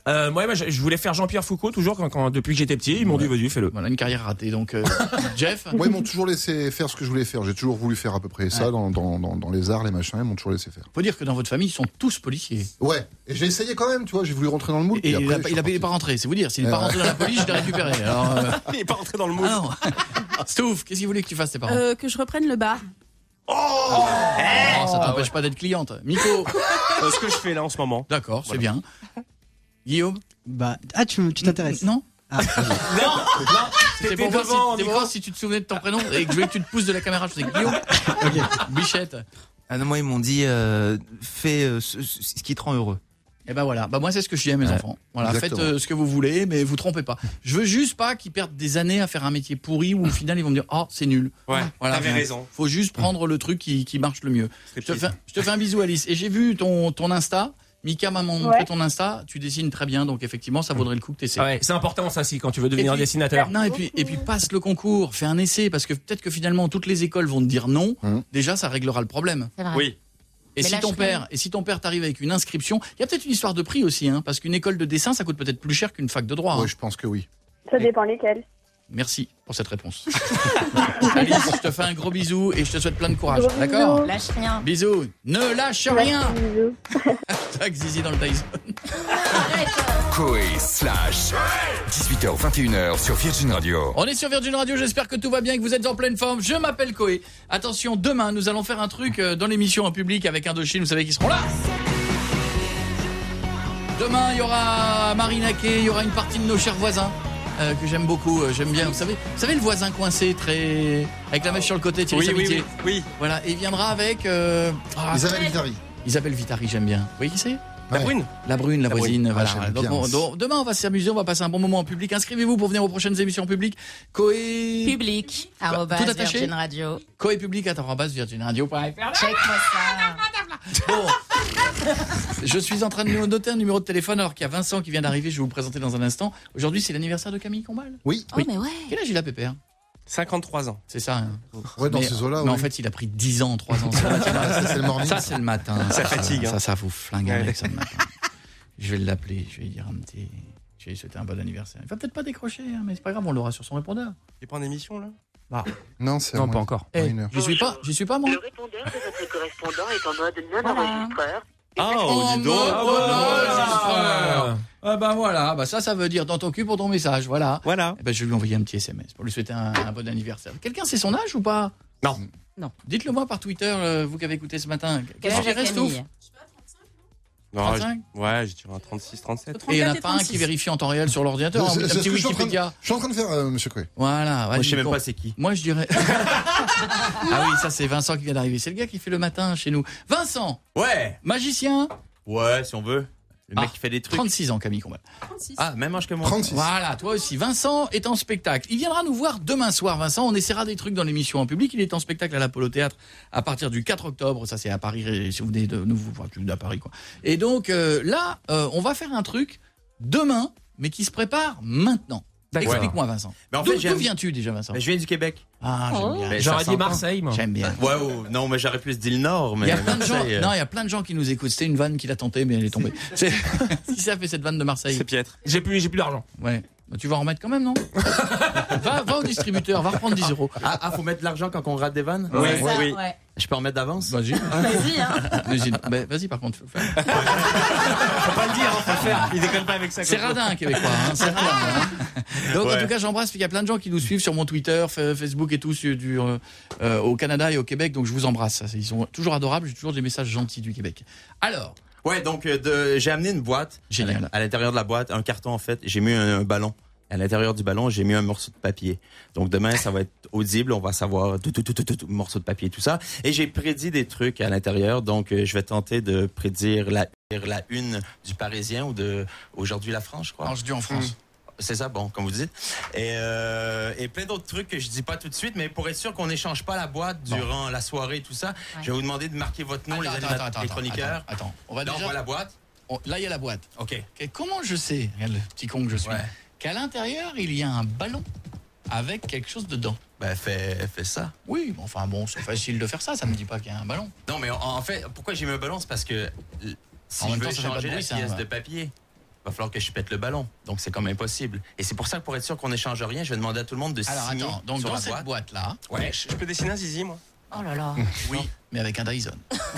Euh, ouais, moi, je, je voulais faire Jean-Pierre Foucault toujours quand, quand depuis que j'étais petit. Ils m'ont dit vas-y, fais-le. Voilà, une carrière ratée. Donc, euh, Jeff. Moi, ils m'ont toujours laissé faire ce que je voulais faire. J'ai toujours voulu faire à peu près ça Ouais. dans, dans, dans, dans les arts, les machins. Ils m'ont toujours laissé faire. Faut dire que dans votre famille, ils sont tous policiers. Ouais. Et j'ai essayé quand même, tu vois. J'ai voulu rentrer dans le moule. Et puis après, il, a, je pas- suis il, a- il est pas rentré, c'est vous dire. S'il n'est pas Ouais. rentré dans la police, je l'ai récupéré. Alors, euh... Il est pas rentré dans le moule. Ah non. Stouff, qu'est-ce qu'ils voulaient que tu fasses, tes parents? Euh, que je reprenne le bar. Oh, ça t'empêche pas d'être cliente. Miko. Euh, ce que je fais là en ce moment. D'accord, c'est bien. Guillaume. Bah, ah, tu tu t'intéresses. Non. Ah, vas-y. Non, non, c'était T'étais pour voir devant, si, c'était pour non voir si tu te souvenais de ton prénom et que je voulais que tu te pousses de la caméra. Je faisais Guillaume. Bichette. Ah non, moi ils m'ont dit euh, fais euh, ce, ce- ce qui te rend heureux. Et ben voilà, bah moi c'est ce que je dis à mes Ouais. enfants. Voilà, Exactement. faites euh, ce que vous voulez, mais vous trompez pas. Je veux juste pas qu'ils perdent des années à faire un métier pourri où au final ils vont me dire oh c'est nul. Ouais, Voilà, t'avais bien. raison. Faut juste prendre le truc qui, qui marche le mieux. Je te, fais, je te fais un bisou Alice. Et j'ai vu ton, ton Insta. Mika m'a montré Ouais. ton Insta. Tu dessines très bien, donc effectivement ça vaudrait le coup que tu essaies. Ah ouais, c'est important ça si quand tu veux devenir Et puis- dessinateur. Non, et puis, et puis passe le concours, fais un essai, parce que peut-être que finalement toutes les écoles vont te dire non. Hum. Déjà, ça réglera le problème. C'est vrai. Oui. Et Mais si lâche ton rien. père, et si ton père t'arrive avec une inscription, il y a peut-être une histoire de prix aussi, hein, parce qu'une école de dessin, ça coûte peut-être plus cher qu'une fac de droit. hein. Ouais, je pense que oui. Ça dépend lesquels. Merci pour cette réponse. Alice, je te fais un gros bisou et je te souhaite plein de courage. Gros D'accord? bisous. Lâche rien. Bisous. Ne lâche rien. Merci, bisous. Tac, Zizi dans le Tyson. Coé slash dix-huit heures vingt et une heures sur Virgin Radio. On est sur Virgin Radio, j'espère que tout va bien et que vous êtes en pleine forme. Je m'appelle Coé. Attention, demain, nous allons faire un truc euh, dans l'émission en public avec Indochine, vous savez qui seront là. Demain, il y aura Marine Naquet, il y aura une partie de nos chers voisins euh, que j'aime beaucoup, euh, j'aime bien. Vous savez, vous savez le voisin coincé, très avec la mèche sur le côté, Thierry Oui, oui, Sabitier. oui, oui. Voilà, et il viendra avec euh, ah, Isabelle Vitari. Isabelle Vitari, j'aime bien. Vous voyez qui c'est? La Ouais. brune. La brune, la, La voisine, brune. voilà. Ah, j'aime donc, bien on- aussi. donc, demain, on va s'amuser, on va passer un bon moment en public. Inscrivez-vous pour venir aux prochaines émissions en public. Coé... Public. Arrobas tout attaché Virgin Radio. Coé public à virgin radio point f r. Check-moi ça. Bon, je suis en train de noter un numéro de téléphone alors qu'il y a Vincent qui vient d'arriver, je vais vous le présenter dans un instant. Aujourd'hui, c'est l'anniversaire de Camille Combal. Oui. Oh, mais ouais. Quel âge il a, Pépère? cinquante-trois ans. C'est ça. Hein. Ouais, dans mais, ces eaux-là. mais en oui. fait, il a pris dix ans en trois ans. Ça, Ça, c'est le morning. ça, c'est le matin. Ça fatigue, Ça, hein. ça vous flingue un Ouais. mec, ça le matin. Je vais l'appeler, je vais lui dire un petit... Je vais lui souhaiter un bon anniversaire. Il va peut-être pas décrocher, hein, mais c'est pas grave, on l'aura sur son répondeur. Il est pas en émission là? Bah, Non, c'est Non, à pas moi. encore. eh, une heure. j'y suis pas, j'y suis pas moi. Le répondeur de votre correspondant est en mode non Voilà. enregistreur. Ah, Oh, dis donc. mode Ah, enregistreur. Ah bah voilà, bah ça, ça veut dire dans ton cul pour ton message, voilà. Voilà. Eh ben, je vais lui envoyer un petit S M S pour lui souhaiter un, un bon anniversaire. Quelqu'un sait son âge ou pas? Non. Non. Dites-le moi par Twitter, euh, vous qui avez écouté ce matin. Quel Qu'est-ce âge qu'il a reste, Camille? ouf Non, trente-cinq je- ouais, je dirais un trente-six, trente-sept. Et il n'y en a trente-quatre et pas un qui trente-six. vérifie en temps réel sur l'ordinateur, C'est- un c'est ce petit que je suis en train de- Wikipédia. Je suis en train de faire, euh, monsieur Coué. Voilà. Moi je sais même bon. pas c'est qui. Moi je dirais. Ah oui, ça c'est Vincent qui vient d'arriver. C'est le gars qui fait le matin chez nous. Vincent, Ouais. magicien. Ouais, si on veut. Le mec Ah, qui fait des trucs. trente-six ans, Camille Combal. Ah, même âge que moi. trente-six. Voilà, toi aussi. Vincent est en spectacle. Il viendra nous voir demain soir, Vincent. On essaiera des trucs dans l'émission en public. Il est en spectacle à l'Apollo Théâtre à partir du quatre octobre. Ça, c'est à Paris. Si vous venez de nous voir, tu venez à Paris, quoi. Et donc, euh, là, euh, on va faire un truc demain, mais qui se prépare maintenant. D'accord. Explique-moi, Vincent. Mais en D'où fait, d'où j'aime- viens-tu déjà, Vincent? Mais je viens du Québec. Ah, j'aime bien. Ben, J'aurais ça dit s'entend. Marseille, moi. J'aime bien. Ouais, oh, non, mais j'aurais pu se dire le Nord. Mais Il y a plein de gens. Marseille, euh, Non, il y a plein de gens qui nous écoutent. C'était une vanne qu'il a tenté, mais elle est tombée. C'est qui ça fait cette vanne de Marseille? C'est piètre. J'ai plus, j'ai plus d'argent. Ouais. Bah, tu vas en remettre quand même, non? va, va au distributeur, va reprendre dix euros. Ah, ah, faut mettre de l'argent quand on rate des vannes? Oui, C'est ça, oui. ouais. Je peux en mettre d'avance? Vas-y. Vas-y, hein. Vas-y, bah, vas-y, par contre, faut le faire. Faut pas le dire, hein, faut le faire. Il déconne pas avec ça. C'est radin, un Québécois. Hein, c'est radin. Hein. Donc, en Ouais. tout cas, j'embrasse. Il y a plein de gens qui nous suivent sur mon Twitter, fa- Facebook et tout, sur, du, euh, euh, au Canada et au Québec. Donc, je vous embrasse. Ils sont toujours adorables. J'ai toujours des messages gentils du Québec. Alors, Ouais, donc euh, de, j'ai amené une boîte. Génial. À, à l'intérieur de la boîte, un carton en fait. J'ai mis un, un ballon. À l'intérieur du ballon, j'ai mis un morceau de papier. Donc demain, ça va être audible. On va savoir tout, tout, tout, tout, tout, tout, morceau de papier, tout ça. Et j'ai prédit des trucs à l'intérieur. Donc euh, je vais tenter de prédire la, la une du Parisien ou de Aujourd'hui la France, je crois. Ange Dieu en France. C'est ça, bon, comme vous dites. Et, euh, et plein d'autres trucs que je dis pas tout de suite, mais pour être sûr qu'on n'échange pas la boîte durant la soirée et tout ça, je vais vous demander de marquer votre nom, les, Attends, animateurs, attends, les attends, chroniqueurs. attends, attends. On va Là, déjà- on voit la boîte. On- là, il y a la boîte. OK. Ok, comment je sais, regarde le petit con que je suis, Ouais. qu'à l'intérieur, il y a un ballon avec quelque chose dedans? Ben, fais, fais ça. Oui, mais enfin bon, c'est facile de faire ça. Ça ne me dit pas qu'il y a un ballon. Non, mais en, en fait, pourquoi j'ai mis un ballon, c'est parce que l- si En je même veux temps, ça fait pas de changer la bruit, ça, pièce ouais. de papier, va falloir que je pète le ballon. Donc, c'est comme impossible. Et c'est pour ça que pour être sûr qu'on n'échange rien, je vais demander à tout le monde de Alors signer attends, donc sur dans la cette boîte. boîte-là, Ouais. Je, je peux dessiner un zizi, moi. Oh là là. oui, mais avec un Dyson.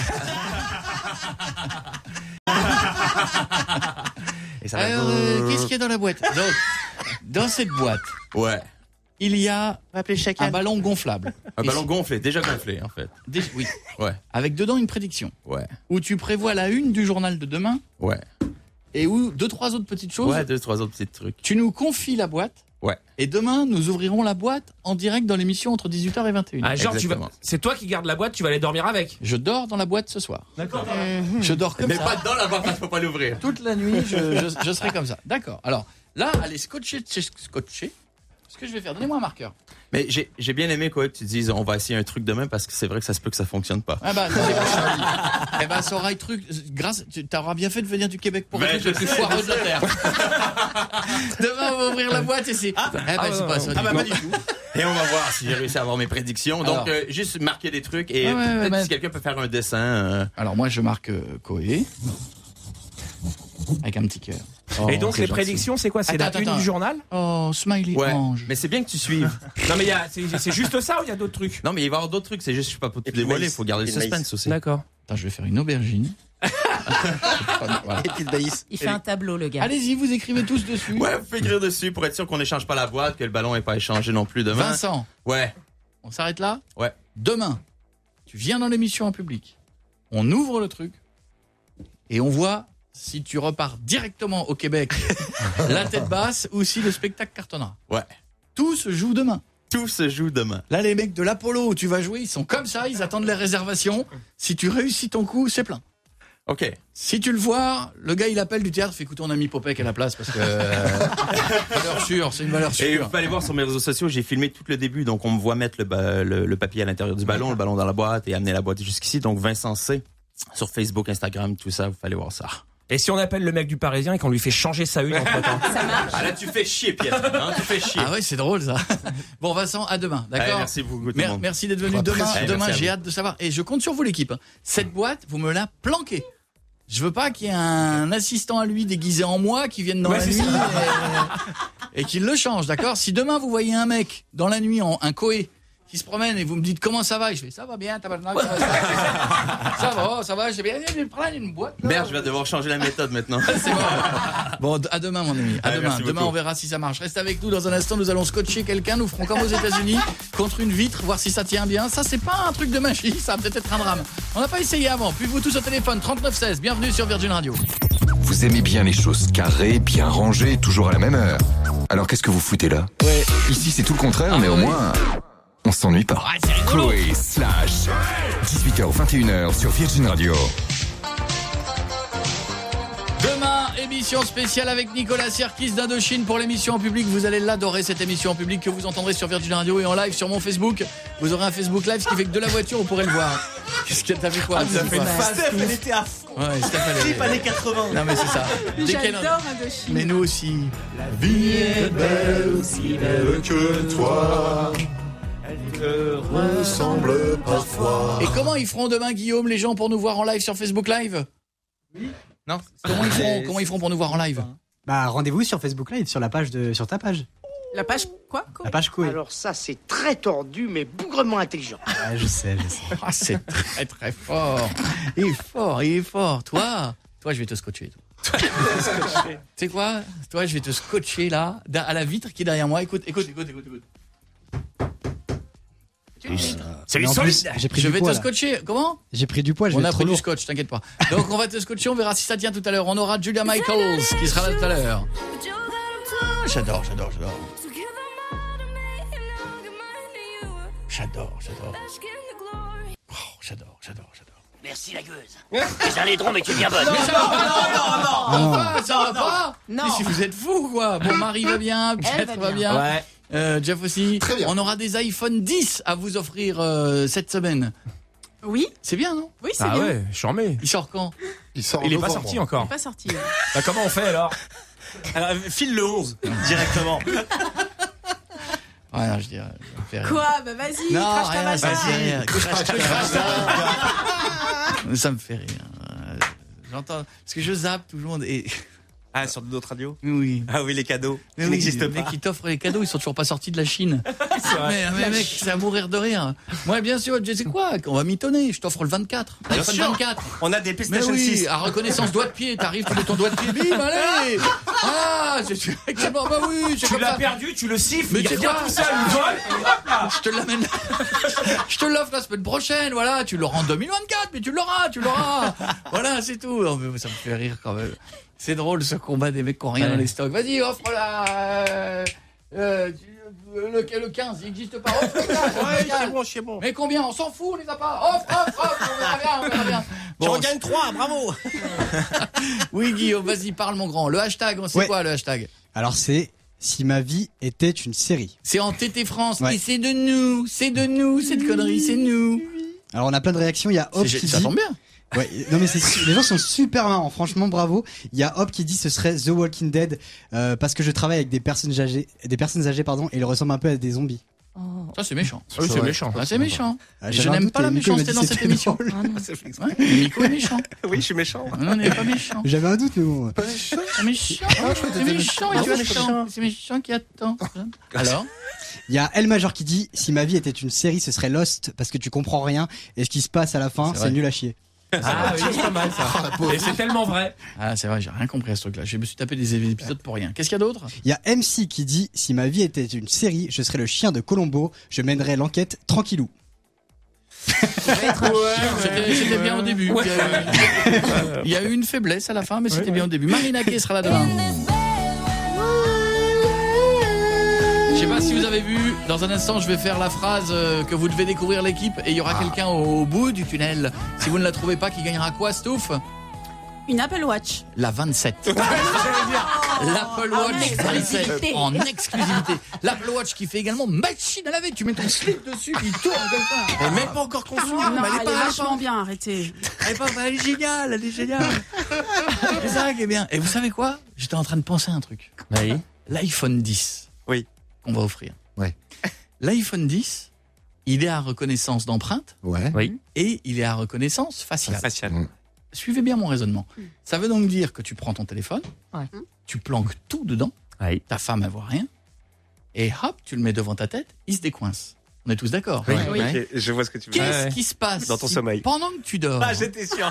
Et ça va- Alors, euh, qu'est-ce qu'il y a dans la boîte? Donc, dans cette boîte, ouais. il y a un ballon gonflable. Un Et ballon si- gonflé, déjà gonflé, en fait. Dé- Oui. Ouais. Avec dedans une prédiction. Ouais. Où tu prévois la une du journal de demain. Ouais. Et où deux, trois autres petites choses. Ouais, deux, trois autres petits trucs. Tu nous confies la boîte. Ouais. Et demain, nous ouvrirons la boîte en direct dans l'émission entre dix-huit heures et vingt et une heures. Ah, genre, tu vas... c'est toi qui gardes la boîte, tu vas aller dormir avec. Je dors dans la boîte ce soir. D'accord. Je dors comme Mais ça. pas dedans la boîte, il faut pas l'ouvrir. Toute la nuit, je, je, je serai comme ça. D'accord. Alors, là, allez scotcher, scotcher. Ce que je vais faire, donnez-moi un marqueur. Mais j'ai j'ai bien aimé quoi que tu dises on va essayer un truc demain parce que c'est vrai que ça se peut que ça fonctionne pas. Ah bah, eh ben, ça aura un truc. Grâce, tu auras bien fait de venir du Québec pour Mais un truc le je plus sais, foireux je de la sais. terre. Demain, on va ouvrir la boîte et c'est. Ah, eh ben, ah, c'est non, pas non. ça. Ah, du bah, coup. pas du tout. Et on va voir si j'ai réussi à avoir mes prédictions. Donc, Alors. euh, juste marquer des trucs et Ouais, ouais, peut-être ouais, si quelqu'un peut faire un dessin. euh, Alors, moi, je marque euh, Koé. Avec un petit cœur. Oh, Et donc c'est les gentil. prédictions, c'est quoi? C'est la Attends, une attends. du journal? Oh, smiley Ouais. ange. Mais c'est bien que tu suives. Non mais il y a- c'est c'est juste ça ou il y a d'autres trucs? Non, mais il va y avoir d'autres trucs. C'est juste, je suis pas pour tout dévoiler. Il faut garder le suspense aussi. D'accord. Attends, je vais faire une aubergine. Voilà. Il fait un tableau, le gars. Allez-y, vous écrivez tous dessus. Ouais, vous pouvez écrire dessus pour être sûr qu'on n'échange pas la boîte, que le ballon n'est pas échangé non plus demain. Vincent. Ouais. On s'arrête là? Ouais. Demain, tu viens dans l'émission en public. On ouvre le truc et on voit si tu repars directement au Québec la tête basse ou si le spectacle cartonnera. Ouais. Tout se joue demain. Tout se joue demain. Là, les mecs de l'Apollo où tu vas jouer, ils sont comme ça, ils attendent les réservations. Si tu réussis ton coup, c'est plein. Ok. Si tu le vois, le gars il appelle du théâtre, fait écoute, on a mis Popek à la place parce que euh, valeur sûre, c'est une valeur Et vous sûre. pouvez aller voir sur mes réseaux sociaux, j'ai filmé tout le début, donc on me voit mettre le, ba- le, le papier à l'intérieur du ballon, le ballon dans la boîte et amener la boîte jusqu'ici. Donc Vincent C sur Facebook, Instagram, tout ça, vous pouvez aller voir ça. Et si on appelle le mec du Parisien et qu'on lui fait changer sa une entre temps? Ça marche. Ah là tu fais chier Pierre, hein, tu fais chier. Ah ouais, c'est drôle ça. Bon Vincent, à demain, d'accord. Allez, merci beaucoup tout le Mer- monde. Merci d'être venu Pas demain. pressé. Demain, Merci à j'ai vous. hâte de savoir. Et je compte sur vous l'équipe. hein. Cette boîte, vous me la planquez. Je veux pas qu'il y ait un assistant à lui déguisé en moi qui vienne dans Ouais, la c'est nuit et, et qu'il le change, d'accord. Si demain vous voyez un mec dans la nuit, en, un Koé, qui se promène et vous me dites comment ça va, et je fais ça va bien, tabarnak, ça va, ça va, ça va, ça va, j'ai bien, je vais prendre une boîte. là. Merde, je vais devoir changer la méthode maintenant. C'est bon. Bon, à demain, mon ami. À Allez, demain. merci Demain, beaucoup. on verra si ça marche. Reste avec nous. Dans un instant, nous allons scotcher quelqu'un. Nous ferons comme aux États-Unis contre une vitre, voir si ça tient bien. Ça, c'est pas un truc de magie. Ça va peut-être être un drame. On n'a pas essayé avant. Puis vous tous au téléphone. trente-neuf seize. Bienvenue sur Virgin Radio. Vous aimez bien les choses carrées, bien rangées, toujours à la même heure. Alors qu'est-ce que vous foutez là? Ouais. Ici, c'est tout le contraire, mais au moins, on s'ennuie pas. Ouais, c'est rigolo. Chloé slash dix-huit heures vingt et une heures sur Virgin Radio. Demain, émission spéciale avec Nicolas Sirkis d'Indochine pour l'émission en public. Vous allez l'adorer, cette émission en public que vous entendrez sur Virgin Radio et en live sur mon Facebook. Vous aurez un Facebook Live, ce qui fait que de la voiture, vous pourrez le voir. Qu'est-ce que t'as fait quoi? Ah, vous avez fait une Quoi Steph, elle était à fond. Ouais, Steph, elle est- Clip années quatre-vingts. Non, mais c'est ça. Dès qu'elle- J'adore Indochine. Mais nous aussi. La vie est belle, aussi belle que toi. Elle te ressemble parfois. Et comment ils feront demain, Guillaume, les gens, pour nous voir en live sur Facebook Live? Non. Comment ils feront, comment ils feront pour nous voir en live? Bah rendez-vous sur Facebook Live, sur la page de, sur ta page. La page quoi, quoi La page Koé. Alors ça, c'est très tordu, mais bougrement intelligent. Ouais, je sais, je sais. Ah, c'est très très fort. Il est fort, il est fort. Toi, toi, je vais te scotcher. toi. Tu sais quoi? Toi, je vais te scotcher là, da- à la vitre qui est derrière moi. Écoute, écoute, écoute, écoute, écoute. C'est Mais en solide. plus, j'ai pris Je du vais poids, te là. scotcher. Comment? J'ai pris du poids, je On vais a être trop pris du lourd. scotch, t'inquiète pas. Donc on va te scotcher, on verra si ça tient tout à l'heure. On aura Julia Michaels qui sera là tout à l'heure. J'adore, j'adore, j'adore. J'adore, j'adore. Oh, j'adore, j'adore, j'adore. Merci la gueuse. C'est un laidron, mais tu es bien bonne. Mais ça va pas, non, Enfin, ça va pas. Non. Mais si vous êtes fous, quoi. Bon, Marie va bien, Pierre va va bien. bien. Ouais. Euh, Jeff aussi. Très bien. On aura des iPhone dix à vous offrir euh, cette semaine. Oui, C'est bien, non? oui, c'est Ah bien. ouais, j'en mets. Il sort quand? Il sort Il en est pas novembre. sorti encore. Pas sorti. ouais. Bah, comment on fait alors? Alors, file le onze, directement. Ouais, non, je dirais. ça me fait rire. Quoi? Bah vas-y, Non, crache ta rien, vagin. vas-y, rien. Crache, crache, crache, ça. Ça me fait rire. Euh, J'entends. Parce que je zappe tout le monde et. Ah, sur d'autres radios? Oui. Ah oui, les cadeaux. Mais Qui oui, n'existent les pas. mecs qui t'offrent les cadeaux, ils sont toujours pas sortis de la Chine. vrai. Mais, mais mec, c'est à mourir de rire. Moi, bien sûr, je sais quoi, on va mitonner, je t'offre le vingt-quatre. Bien L'iPhone sûr. vingt-quatre. On a des Mais PlayStation oui, six. à reconnaissance doigt de pied, t'arrives, tu mets ton doigt de pied, bim, allez. Ah, c'est c'est- bah oui, c'est Tu comme l'as ça. perdu, tu le siffles, Mais il tu revient vois, tout seul, il vole, et hop là. je te l'amène. Je te l'offre la semaine prochaine, voilà, tu l'auras en deux mille vingt-quatre, mais tu l'auras, tu l'auras. Voilà, c'est tout. Non, mais ça me fait rire quand même. C'est drôle ce combat des mecs qui ont rien Ouais. dans les stocks. Vas-y, offre-la. Euh, euh, le, le quinze, il n'existe pas. Offre le quinze, offre le Ouais, quinze. c'est bon, c'est bon. Mais combien? On s'en fout, on les a pas. Offre, offre, offre, on verra bien, on verra bien. Tu en gagnes trois, bravo. Oui, Guillaume, vas-y, parle mon grand. Le hashtag, on sait Ouais. quoi le hashtag? Alors c'est si ma vie était une série. C'est en T T France. Ouais. Et c'est de nous, c'est de nous, cette connerie, c'est nous. Alors on a plein de réactions. Il y a Hop C'est- qui ça dit. tombe bien. Ouais, non mais c'est su- les gens sont super marrants, franchement bravo. Il y a Hop qui dit ce serait The Walking Dead euh, parce que je travaille avec des personnes âgées, des personnes âgées pardon, et ils ressemblent un peu à des zombies. Ça, c'est méchant. Oui, c'est méchant. Ah, c'est méchant. Ah, Et j'avais je un n'aime doute pas la et Nico, il m'a méchanceté dit dans que cette c'était émission. drôle. Ouais, Nico est méchant. Oui, je suis méchant. Non, on n'est pas méchant. J'avais un doute mais bon. C'est méchant. C'est méchant. et tu es méchant. C'est méchant qui attend. Alors? Il y a L Major qui dit si ma vie était une série ce serait Lost parce que tu comprends rien et ce qui se passe à la fin C'est c'est vrai. nul à chier. Ah oui, c'est pas mal ça. Et c'est tellement vrai. Ah, c'est vrai, j'ai rien compris à ce truc-là. Je me suis tapé des épisodes pour rien. Qu'est-ce qu'il y a d'autre? Il y a M C qui dit si ma vie était une série je serais le chien de Colombo, je mènerais l'enquête tranquillou. C'était c'était bien au début. Il y a eu- Il y a eu une faiblesse à la fin, mais c'était bien au début. Marina Kay sera là demain. Je sais pas si vous avez vu, dans un instant je vais faire la phrase euh, que vous devez découvrir l'équipe et il y aura quelqu'un au bout du tunnel. Si vous ne la trouvez pas, qui gagnera quoi, Stouff? Une Apple Watch. La vingt-sept. L'Apple En Watch vingt-sept exclusivité. en exclusivité. L'Apple Watch qui fait également machine à laver. Tu mets ton slip dessus, il tourne comme ça. Elle est même pas encore conçue. Non, mais elle est elle pas- est vachement bien, arrêtez. Elle est, pas, elle est géniale, elle est géniale. C'est ça qui est bien. Et vous savez quoi? J'étais en train de penser à un truc. Oui. L'iPhone dix. Oui. Qu'on va offrir. Ouais. L'iPhone dix, il est à reconnaissance d'empreinte. Ouais. Oui. Et il est à reconnaissance faciale. Facial. Mm. Suivez bien mon raisonnement. Ça veut donc dire que tu prends ton téléphone, Ouais. tu planques tout dedans, Oui. ta femme elle voit rien, et hop, tu le mets devant ta tête, il se décoince. On est tous d'accord? Oui, Oui. ok, je vois ce que tu veux dire. Qu'est-ce Ouais. qui se passe Dans ton si sommeil. pendant que tu dors, Ah, j'étais sûr.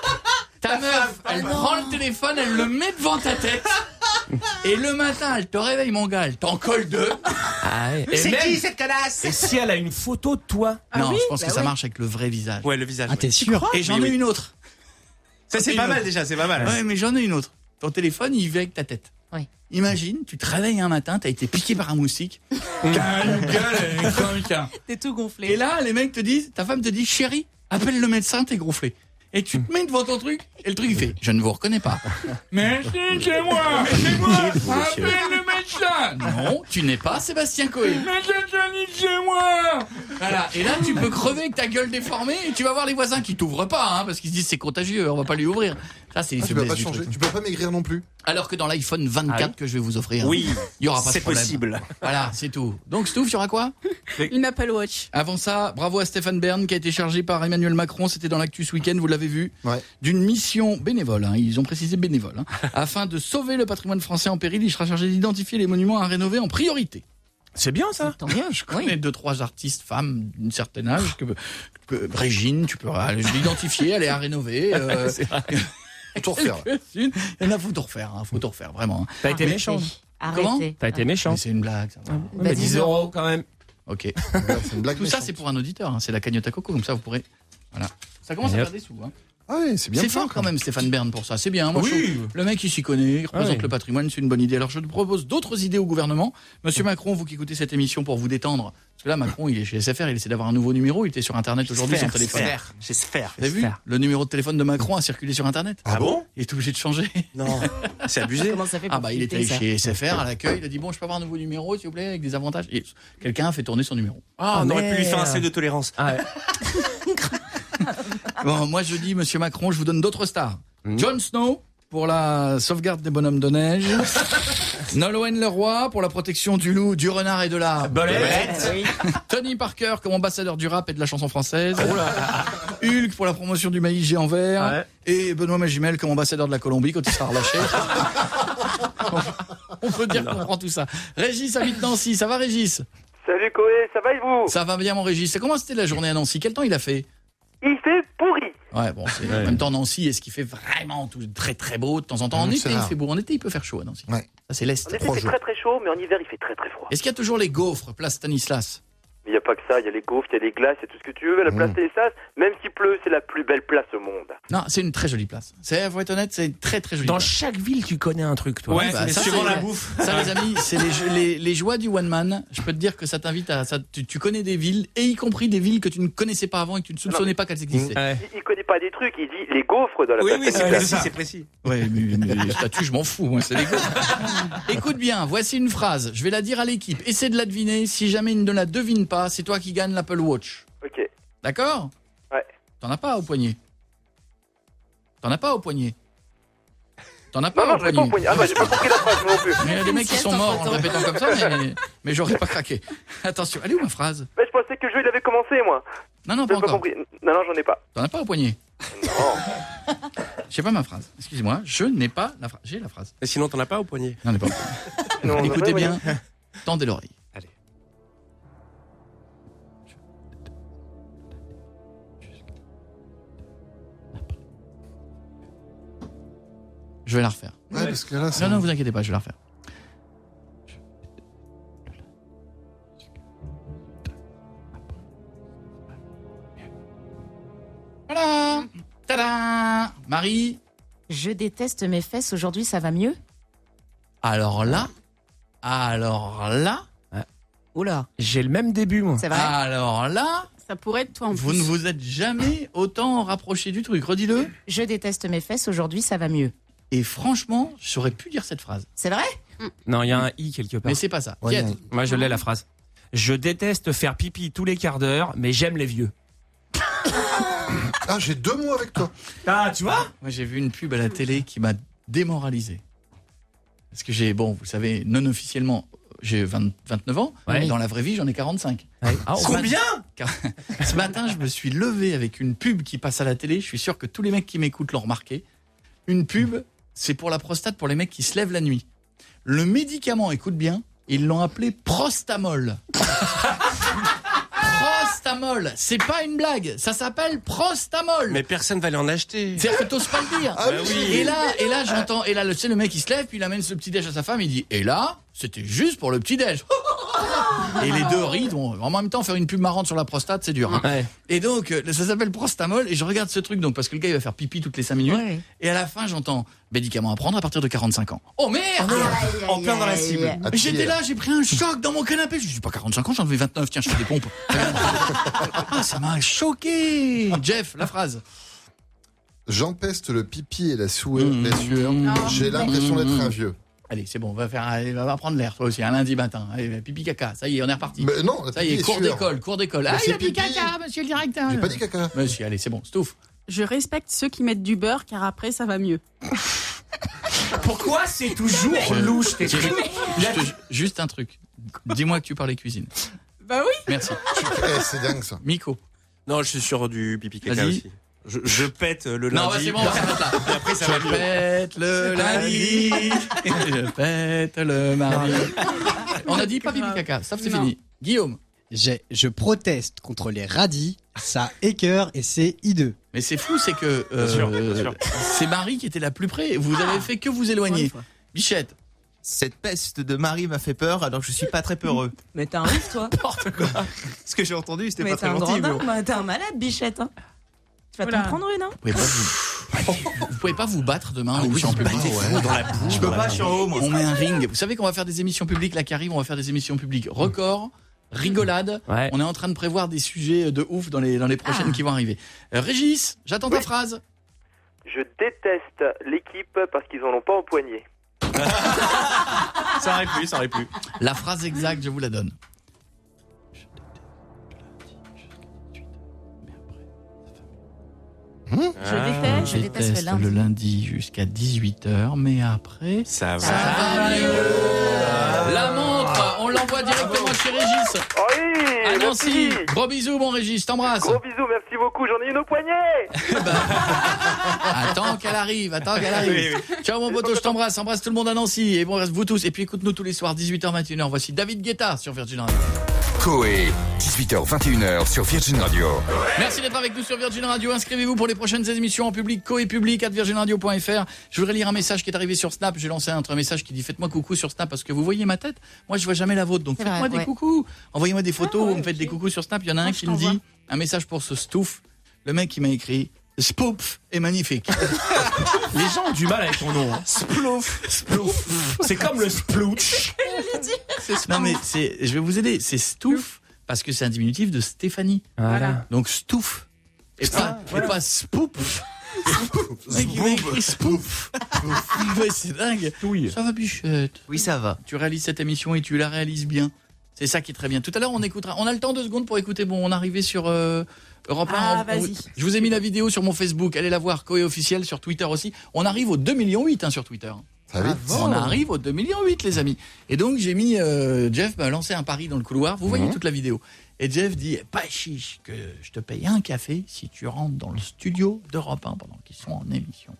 ta meuf, elle prend le téléphone, elle le met devant ta tête, et le matin, elle te réveille, mon gars, elle t'en colle deux. Ah, ouais. Et C'est même- qui cette connasse? Et si elle a une photo de toi? non, oui je pense Bah que ça oui. marche avec le vrai visage. Ouais, le visage. Ah ouais. t'es sûr? Et j'en Oui, ai oui. une autre. Ça, c'est Une pas autre. mal déjà, c'est pas mal. Ouais, mais j'en ai une autre. Ton téléphone, il vient avec ta tête. Oui. Imagine, tu te réveilles un matin, t'as été piqué par un moustique. T'as une gueule, elle est comme ça. T'es tout gonflé. Et là, les mecs te disent, ta femme te dit, chérie, appelle le médecin, t'es gonflé. Et tu te mets devant ton truc, et le truc il fait, je ne vous reconnais pas. Mais si, c'est moi, c'est moi, appelle le médecin. Non, tu n'es pas Sébastien Coé. Mais c'est moi. Voilà, et là tu peux crever avec ta gueule déformée, et tu vas voir les voisins qui t'ouvrent pas, hein, parce qu'ils se disent c'est contagieux, on va pas lui ouvrir. Ça c'est les Ah, tu peux faiblesses pas du changer. truc. Tu peux pas maigrir non plus. Alors que dans l'iPhone vingt-quatre Ah oui que je vais vous offrir, Oui, il y aura pas de c'est problème. possible. Voilà, c'est tout. Donc Stouff, il y aura quoi? Une Apple Watch. Avant ça, bravo à Stéphane Bern qui a été chargé par Emmanuel Macron, c'était dans l'actu ce week-end, vous l'avez vu, Ouais. d'une mission bénévole, hein, ils ont précisé bénévole, hein, afin de sauver le patrimoine français en péril, il sera chargé d'identifier les monuments à rénover en priorité. C'est bien ça. Tant mieux. Je connais deux, trois artistes femmes d'un certain âge, que, que- Régine, tu peux aller l'identifier, elle est à rénover. Euh, C'est vrai. faut tout refaire. Il y en a, faut tout refaire, hein, faut tout refaire, vraiment. hein. T'as été Mais- méchant. Comment Arrêtez. T'as été méchant. Mais c'est une blague, ça va. Mais dix euros quand même. Ok. C'est une blague Tout ça, méchante. c'est pour un auditeur, hein, c'est la cagnotte à coco, comme ça vous pourrez. Voilà. Ça commence à Yep. faire des sous, hein. Ah ouais, c'est bien. C'est fait, fort quand même Stéphane Bern pour ça, c'est bien. Moi, Oui. je trouve- le mec il s'y connaît, il représente Ouais. le patrimoine, c'est une bonne idée. Alors je te propose d'autres idées au gouvernement. Monsieur Macron, vous qui écoutez cette émission pour vous détendre, parce que là Macron il est chez S F R, il essaie d'avoir un nouveau numéro, il était sur internet aujourd'hui son téléphone. J'espère. Vous avez vu? Le numéro de téléphone de Macron a circulé sur internet. Ah bon? Il est obligé de changer. Non, c'est abusé. Comment ça fait pour Ah bah il était filtrer, ça chez S F R à l'accueil, il a dit bon je peux avoir un nouveau numéro s'il vous plaît avec des avantages. Et quelqu'un a fait tourner son numéro. Ah, on aurait pu lui faire un merde. seuil de tolérance. Ah ouais. Bon, moi je dis, monsieur Macron, je vous donne d'autres stars. Mmh. Jon Snow pour la sauvegarde des bonhommes de neige. Nolwenn Leroy pour la protection du loup, du renard et de la Belette. Tony Parker comme ambassadeur du rap et de la chanson française. Hulk pour la promotion du maïs géant vert. Ouais. Et Benoît Magimel comme ambassadeur de la Colombie quand il sera relâché. On peut dire qu'on prend tout ça. Régis habite Nancy, ça va Régis? Salut Koé, ça va et vous? Ça va bien mon Régis. Comment c'était la journée à Nancy? Quel temps il a fait? Il fait pourri. Ouais, bon, c'est, en même temps Nancy, est-ce qu'il fait vraiment tout très très beau de temps en temps? En Mmh, été, c'est il rare. fait beau. En été, il peut faire chaud à Nancy. Ouais. Ça, c'est l'Est. En été, c'est très très chaud, mais en hiver, il fait très très froid. Est-ce qu'il y a toujours les gaufres, place Stanislas? Mais il n'y a pas que ça, il y a les gaufres, il y a les glaces, il y a tout ce que tu veux. La place Mmh. Stanislas, même s'il pleut, c'est la plus belle place au monde. Non, c'est une très jolie place. C'est, faut être honnête, c'est une très très jolie Dans place. chaque ville, tu connais un truc, toi. Ouais, bah, mais ça, suivant c'est- la bouffe. Ça, les amis, c'est les, jeux- les, les joies du one man. Je peux te dire que ça t'invite à ça. Tu, tu connais des villes, et y compris des villes que tu ne connaissais pas avant et que tu ne soupçonnais pas qu'elles existaient. Ouais. Il, il connaît pas des trucs, il dit les gaufres dans la Oui, place oui, c'est Stanislas. précis, c'est précis. Ouais, mais, mais les statuts, je m'en fous, moi, c'est les gars. Écoute bien, voici une phrase. Je vais la dire à l'équipe. Essaie de la deviner. Si jamais il ne la devine pas, c'est toi qui gagne l'Apple Watch. Ok. D'accord? Ouais. T'en as pas au poignet. T'en as pas au poignet. T'en as pas Non, non, au je l'ai pas au poignet. Ah bah, j'ai pas compris la phrase non plus. Mais il y a des mecs qui sont morts en le répétant comme ça, mais, mais j'aurais pas craqué. Attention, elle est où ma phrase? Mais je pensais que le jeu, il avait commencé, moi. Non, non, pas J'ai pas encore. compris. Non, non, j'en ai pas. T'en as pas au poignet. Non. Je sais pas ma phrase. Excusez-moi, je n'ai pas la phrase. J'ai la phrase. Et sinon, t'en as pas au poignet? Non, elle n'est pas au poignet. Non, non, Écoutez non, bien, tendez l'oreille. Allez. Je vais la refaire. Ouais, parce que là, c'est. Non, non, vous inquiétez pas, je vais la refaire. Voilà. Tada. Marie. Je déteste mes fesses, aujourd'hui ça va mieux? Alors là, alors là, Oula, J'ai le même début, moi. c'est vrai? alors là, Ça pourrait être toi en vous plus. ne vous êtes jamais autant rapproché du truc. Redis-le. Je déteste mes fesses, aujourd'hui ça va mieux. Et franchement, j'aurais pu dire cette phrase. C'est vrai? Non, il y a un i quelque part. Mais c'est pas ça. Ouais, Qui il y a a-t-il? Moi, je l'ai la phrase. Je déteste faire pipi tous les quarts d'heure, mais j'aime les vieux. Ah, j'ai deux mots avec toi. Ah, tu vois? Moi, j'ai vu une pub à la télé qui m'a démoralisé. Parce que j'ai, bon, vous savez, non officiellement, j'ai vingt, vingt-neuf ans. Ouais. Et dans la vraie vie, j'en ai quarante-cinq. Ah, Ce combien? matin- Ce matin, je me suis levé avec une pub qui passe à la télé. Je suis sûr que tous les mecs qui m'écoutent l'ont remarqué. Une pub, c'est pour la prostate, pour les mecs qui se lèvent la nuit. Le médicament, écoute bien, ils l'ont appelé Prostamol. Prostamol, c'est pas une blague, ça s'appelle Prostamol. Mais personne va aller en acheter. C'est-à-dire que t'oses pas le dire. Ah oui. Et là, et là, j'entends, et là, le- tu sais, le mec il se lève, puis il amène ce petit déj à sa femme, il dit, et là, c'était juste pour le petit déj. Et les deux rient, bon, en même temps, faire une pub marrante sur la prostate, c'est dur. Hein. Ouais. Et donc, euh, ça s'appelle Prostamol, et je regarde ce truc, donc, parce que le gars, il va faire pipi toutes les cinq minutes. Ouais. Et à la fin, j'entends, médicament à prendre à partir de quarante-cinq ans. Oh merde! En plein dans la cible. Ah, J'étais t'y es. là, j'ai pris un choc dans mon canapé. Je dis pas quarante-cinq ans, j'en avais vingt-neuf, tiens, je fais des pompes. Ah, ça m'a choqué. Jeff, la phrase. J'empeste le pipi et la, souhait, Mmh. la sueur. Mmh. J'ai l'impression d'être Mmh. un vieux. Allez, c'est bon, on va faire, allez, on va prendre l'air, toi aussi, un lundi matin. Allez, pipi caca, ça y est, on est reparti. Mais non, Ça y est, pipi et cours sueur. d'école, cours d'école. Mais Ah, il c'est a dit pipi. caca, monsieur le directeur. J'ai pas dit caca. Monsieur, allez, c'est bon, Stouff. Je respecte ceux qui mettent du beurre car après ça va mieux. Pourquoi c'est toujours louche tes trucs? Je te- Juste un truc. Dis-moi que tu parlais cuisine. Bah oui. Merci. Eh, c'est dingue ça. Miko. Non, je suis sur du pipi caca Vas-y. aussi. Je, je pète le lundi. Non, bah, c'est bon, on s'arrête là. Et après, ça va Je mieux. pète le lundi. Je pète le mardi. On a dit pas pipi caca, ça c'est Non. fini. Guillaume. J'ai, je proteste contre les radis, ça écœure et c'est hideux. Mais c'est fou, c'est que euh, Bien sûr, bien sûr. c'est Marie qui était la plus près. Vous avez fait que vous éloigner. Bichette. Cette peste de Marie m'a fait peur, alors je suis pas très peureux. Mais t'es un ouf, toi. N'importe quoi. Ce que j'ai entendu, c'était Mais pas t'es très un gentil. grand mais bon. homme, t'es un malade, bichette. Hein. Tu vas Oula. t'en prendre une, hein? Vous pouvez pas vous, vous pouvez pas vous battre demain en oui, émission bah, publique. ouais. Dans la boue, Je peux dans la pas, je suis en haut, moi. On met un ring. Vous savez qu'on va faire des émissions publiques là qui arrivent, on va faire des émissions publiques record, rigolade. Ouais. On est en train de prévoir des sujets de ouf dans les dans les prochaines Ah. qui vont arriver. Euh, Régis, j'attends ta Oui. phrase. Je déteste l'équipe parce qu'ils en ont pas au poignet. Ça aurait pu, ça aurait pu. La phrase exacte, je vous la donne. Je déteste, je Je déteste le déteste lundi. le lundi jusqu'à dix-huit heures, mais après Ça va. ça va mieux. La montre, on l'envoie directement chez Régis. Oui, À Nancy. merci. Gros bisous, mon Régis, t'embrasse. Gros bisous, merci beaucoup, j'en ai une au poignet. Attends qu'elle arrive, attends qu'elle arrive. Oui, Ciao mon poteau, je t'embrasse, embrasse tout le monde à Nancy et bon reste vous tous. Et puis écoute-nous tous les soirs, dix-huit heures vingt et une heures. Voici David Guetta sur Virgin Radio. Coé, dix-huit heures vingt et une heures sur Virgin Radio. Merci d'être avec nous sur Virgin Radio. Inscrivez-vous pour les prochaines émissions en public, Coé public arobase virgin radio point f r. Je voudrais lire un message qui est arrivé sur Snap. J'ai lancé un, un message qui dit faites-moi coucou sur Snap parce que vous voyez ma tête. Moi je vois jamais la vôtre, donc C'est faites-moi vrai, des ouais. coucous. Envoyez-moi des photos, vous me faites des coucous sur Snap. Il y en a un qui me dit un message pour ce stoof. Le mec qui m'a écrit Spoof est magnifique. Les gens ont du mal avec ton nom. Hein. Splouf, splouf. C'est comme le splouch. Non mais c'est, je vais vous aider. C'est stoof parce que c'est un diminutif de Stéphanie. Voilà. Donc stoof et pas, et pas spouf. Le mec, il m'a écrit spoof. Ouais, c'est dingue. Oui. Ça va, Bichette? Oui, ça va. Tu réalises cette émission et tu la réalises bien. C'est ça qui est très bien. Tout à l'heure, on écoutera. On a le temps deux secondes pour écouter. Bon, on est arrivé sur euh, Europe un. Ah, On- vas-y. Je vous ai mis la vidéo sur mon Facebook. Allez la voir. Coé officiel sur Twitter aussi. On arrive aux deux virgule huit millions hein, sur Twitter. Ça va vite. On arrive aux deux virgule huit millions les amis. Et donc, j'ai mis... Euh, Jeff m'a lancé un pari dans le couloir. Vous voyez Mhm. toute la vidéo. Et Jeff dit, pas chiche, que je te paye un café si tu rentres dans le studio d'Europe un pendant qu'ils sont en émission.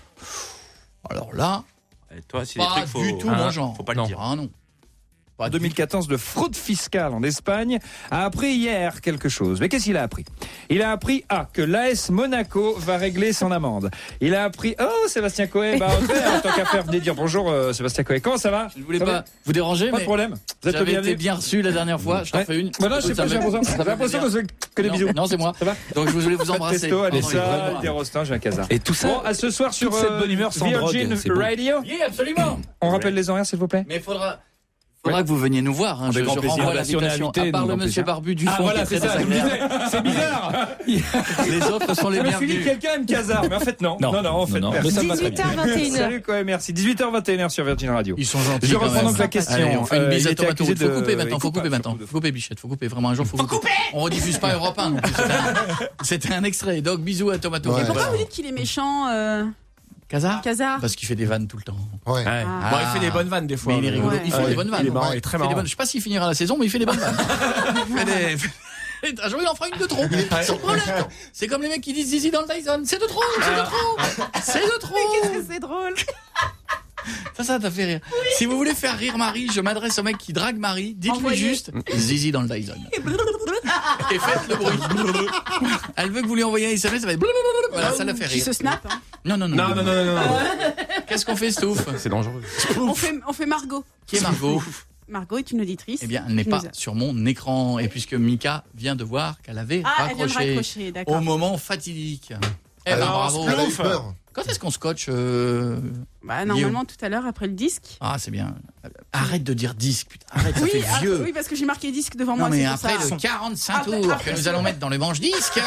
Alors là, Et toi, c'est des pas trucs, faut, du tout hein, mon genre. faut pas non. le dire. Ah non. Pas En du deux mille quatorze, de fraude fiscale en Espagne, a appris hier quelque chose. Mais qu'est-ce qu'il a appris? Il a appris A, que l'A S Monaco va régler son amende. Il a appris, oh, Sébastien Coé, bah, en fait, en tant qu'affaire, venez dire bonjour, euh, Sébastien Coé. Comment ça va? Je ne voulais Ça pas va vous déranger, Pas mais de problème. Vous êtes le j'avais été bienvenu. bien reçu la dernière fois. Je t'en Ouais. fais une. Bah non, je sais Ça pas, j'ai me- l'impression ça me j'ai l'impression fait qu'on se fait que des Non, bisous. Non, c'est moi. Ça va? Donc je voulais vous Pas de embrasser. testo, allez, Pardon, ça, vraiment. des rostins, j'ai un casar. Et tout ça, Bon, à ce soir sur toute cette euh, bonne humeur sans Virgin drogue, c'est bon. Radio. Oui, absolument. On rappelle les horaires, s'il vous plaît? Mais il faudra. Faudra que vous veniez nous voir. Hein. Avec Je, grand je plaisir. renvoie Bah, si on est l'invitation. invité, À part nous, le grand monsieur plaisir. barbu du fond Ah voilà, qui est c'est très ça, je me désagréable. disais, c'est bizarre. Les autres sont les Je me suis dit bienvenus. que quelqu'un aime Casar, mais en fait non. Non. Non, non, en fait. Non, non, merci. mais ça me va très bien. dix-huit heures vingt et une. Salut Coé, merci. dix-huit heures vingt et une sur Virgin Radio. Ils sont gentils. Je quand reprends même. donc la question. Allez, on fait une Euh, bise il à était Tomato. accusé Faut de- couper maintenant, faut il couper coupe, maintenant. Faut couper, Bichette, faut couper. Vraiment, un jour, faut, couper. On rediffuse pas Europe un non plus. C'était un- C'était un extrait. Donc, bisous à Tomato. Ouais. Pourquoi vous dites qu'il est méchant, euh, Casar Casar? Parce qu'il fait des vannes tout le temps. Ouais. Ouais. Ah. Bon, il fait des bonnes vannes des fois. Mais il est rigolo. Ouais. Il fait Ouais. des bonnes vannes. Il est marrant, Ouais. il est très Il fait des marrant. bonnes- Je sais pas s'il finira la saison, mais il fait des bonnes vannes. Il fait des- Un jour, il en fera une de trop. C'est le problème. C'est comme les mecs qui disent Zizi dans le Dyson. C'est de trop, c'est de trop. C'est de trop. Qu'est-ce que c'est drôle. Ça, ça t'a fait rire. Si vous voulez faire rire Marie, je m'adresse au mec qui drague Marie. Dites-lui Envoyez. juste Zizi dans le Dyson. Et faites le bruit. Elle veut que vous lui envoyiez un S M S, ça va être voilà, ça la fait Qui rire. se snap. Hein. Non, non, non. Non, non, non, non, non. Qu'est-ce qu'on fait, Stouff? C'est dangereux. On fait, on fait Margot. Qui est Margot? Margot est une auditrice. Eh bien, elle n'est qui pas nous a- sur mon écran. Et puisque Mika vient de voir qu'elle avait Ah, elle vient de raccroché raccrocher, d'accord. au moment fatidique. Eh ben, Alors, bravo. elle a eu peur. Quand est-ce qu'on scotche euh... Bah, normalement, tout à l'heure, après le disque. Ah, c'est bien. Arrête de dire disque, putain. Arrête, ça Oui, fait ah, vieux. oui, parce que j'ai marqué disque devant Non, moi. mais c'est pour après ça. le quarante-cinq Après- tours après, que nous c'est allons vrai. mettre dans le manche disque.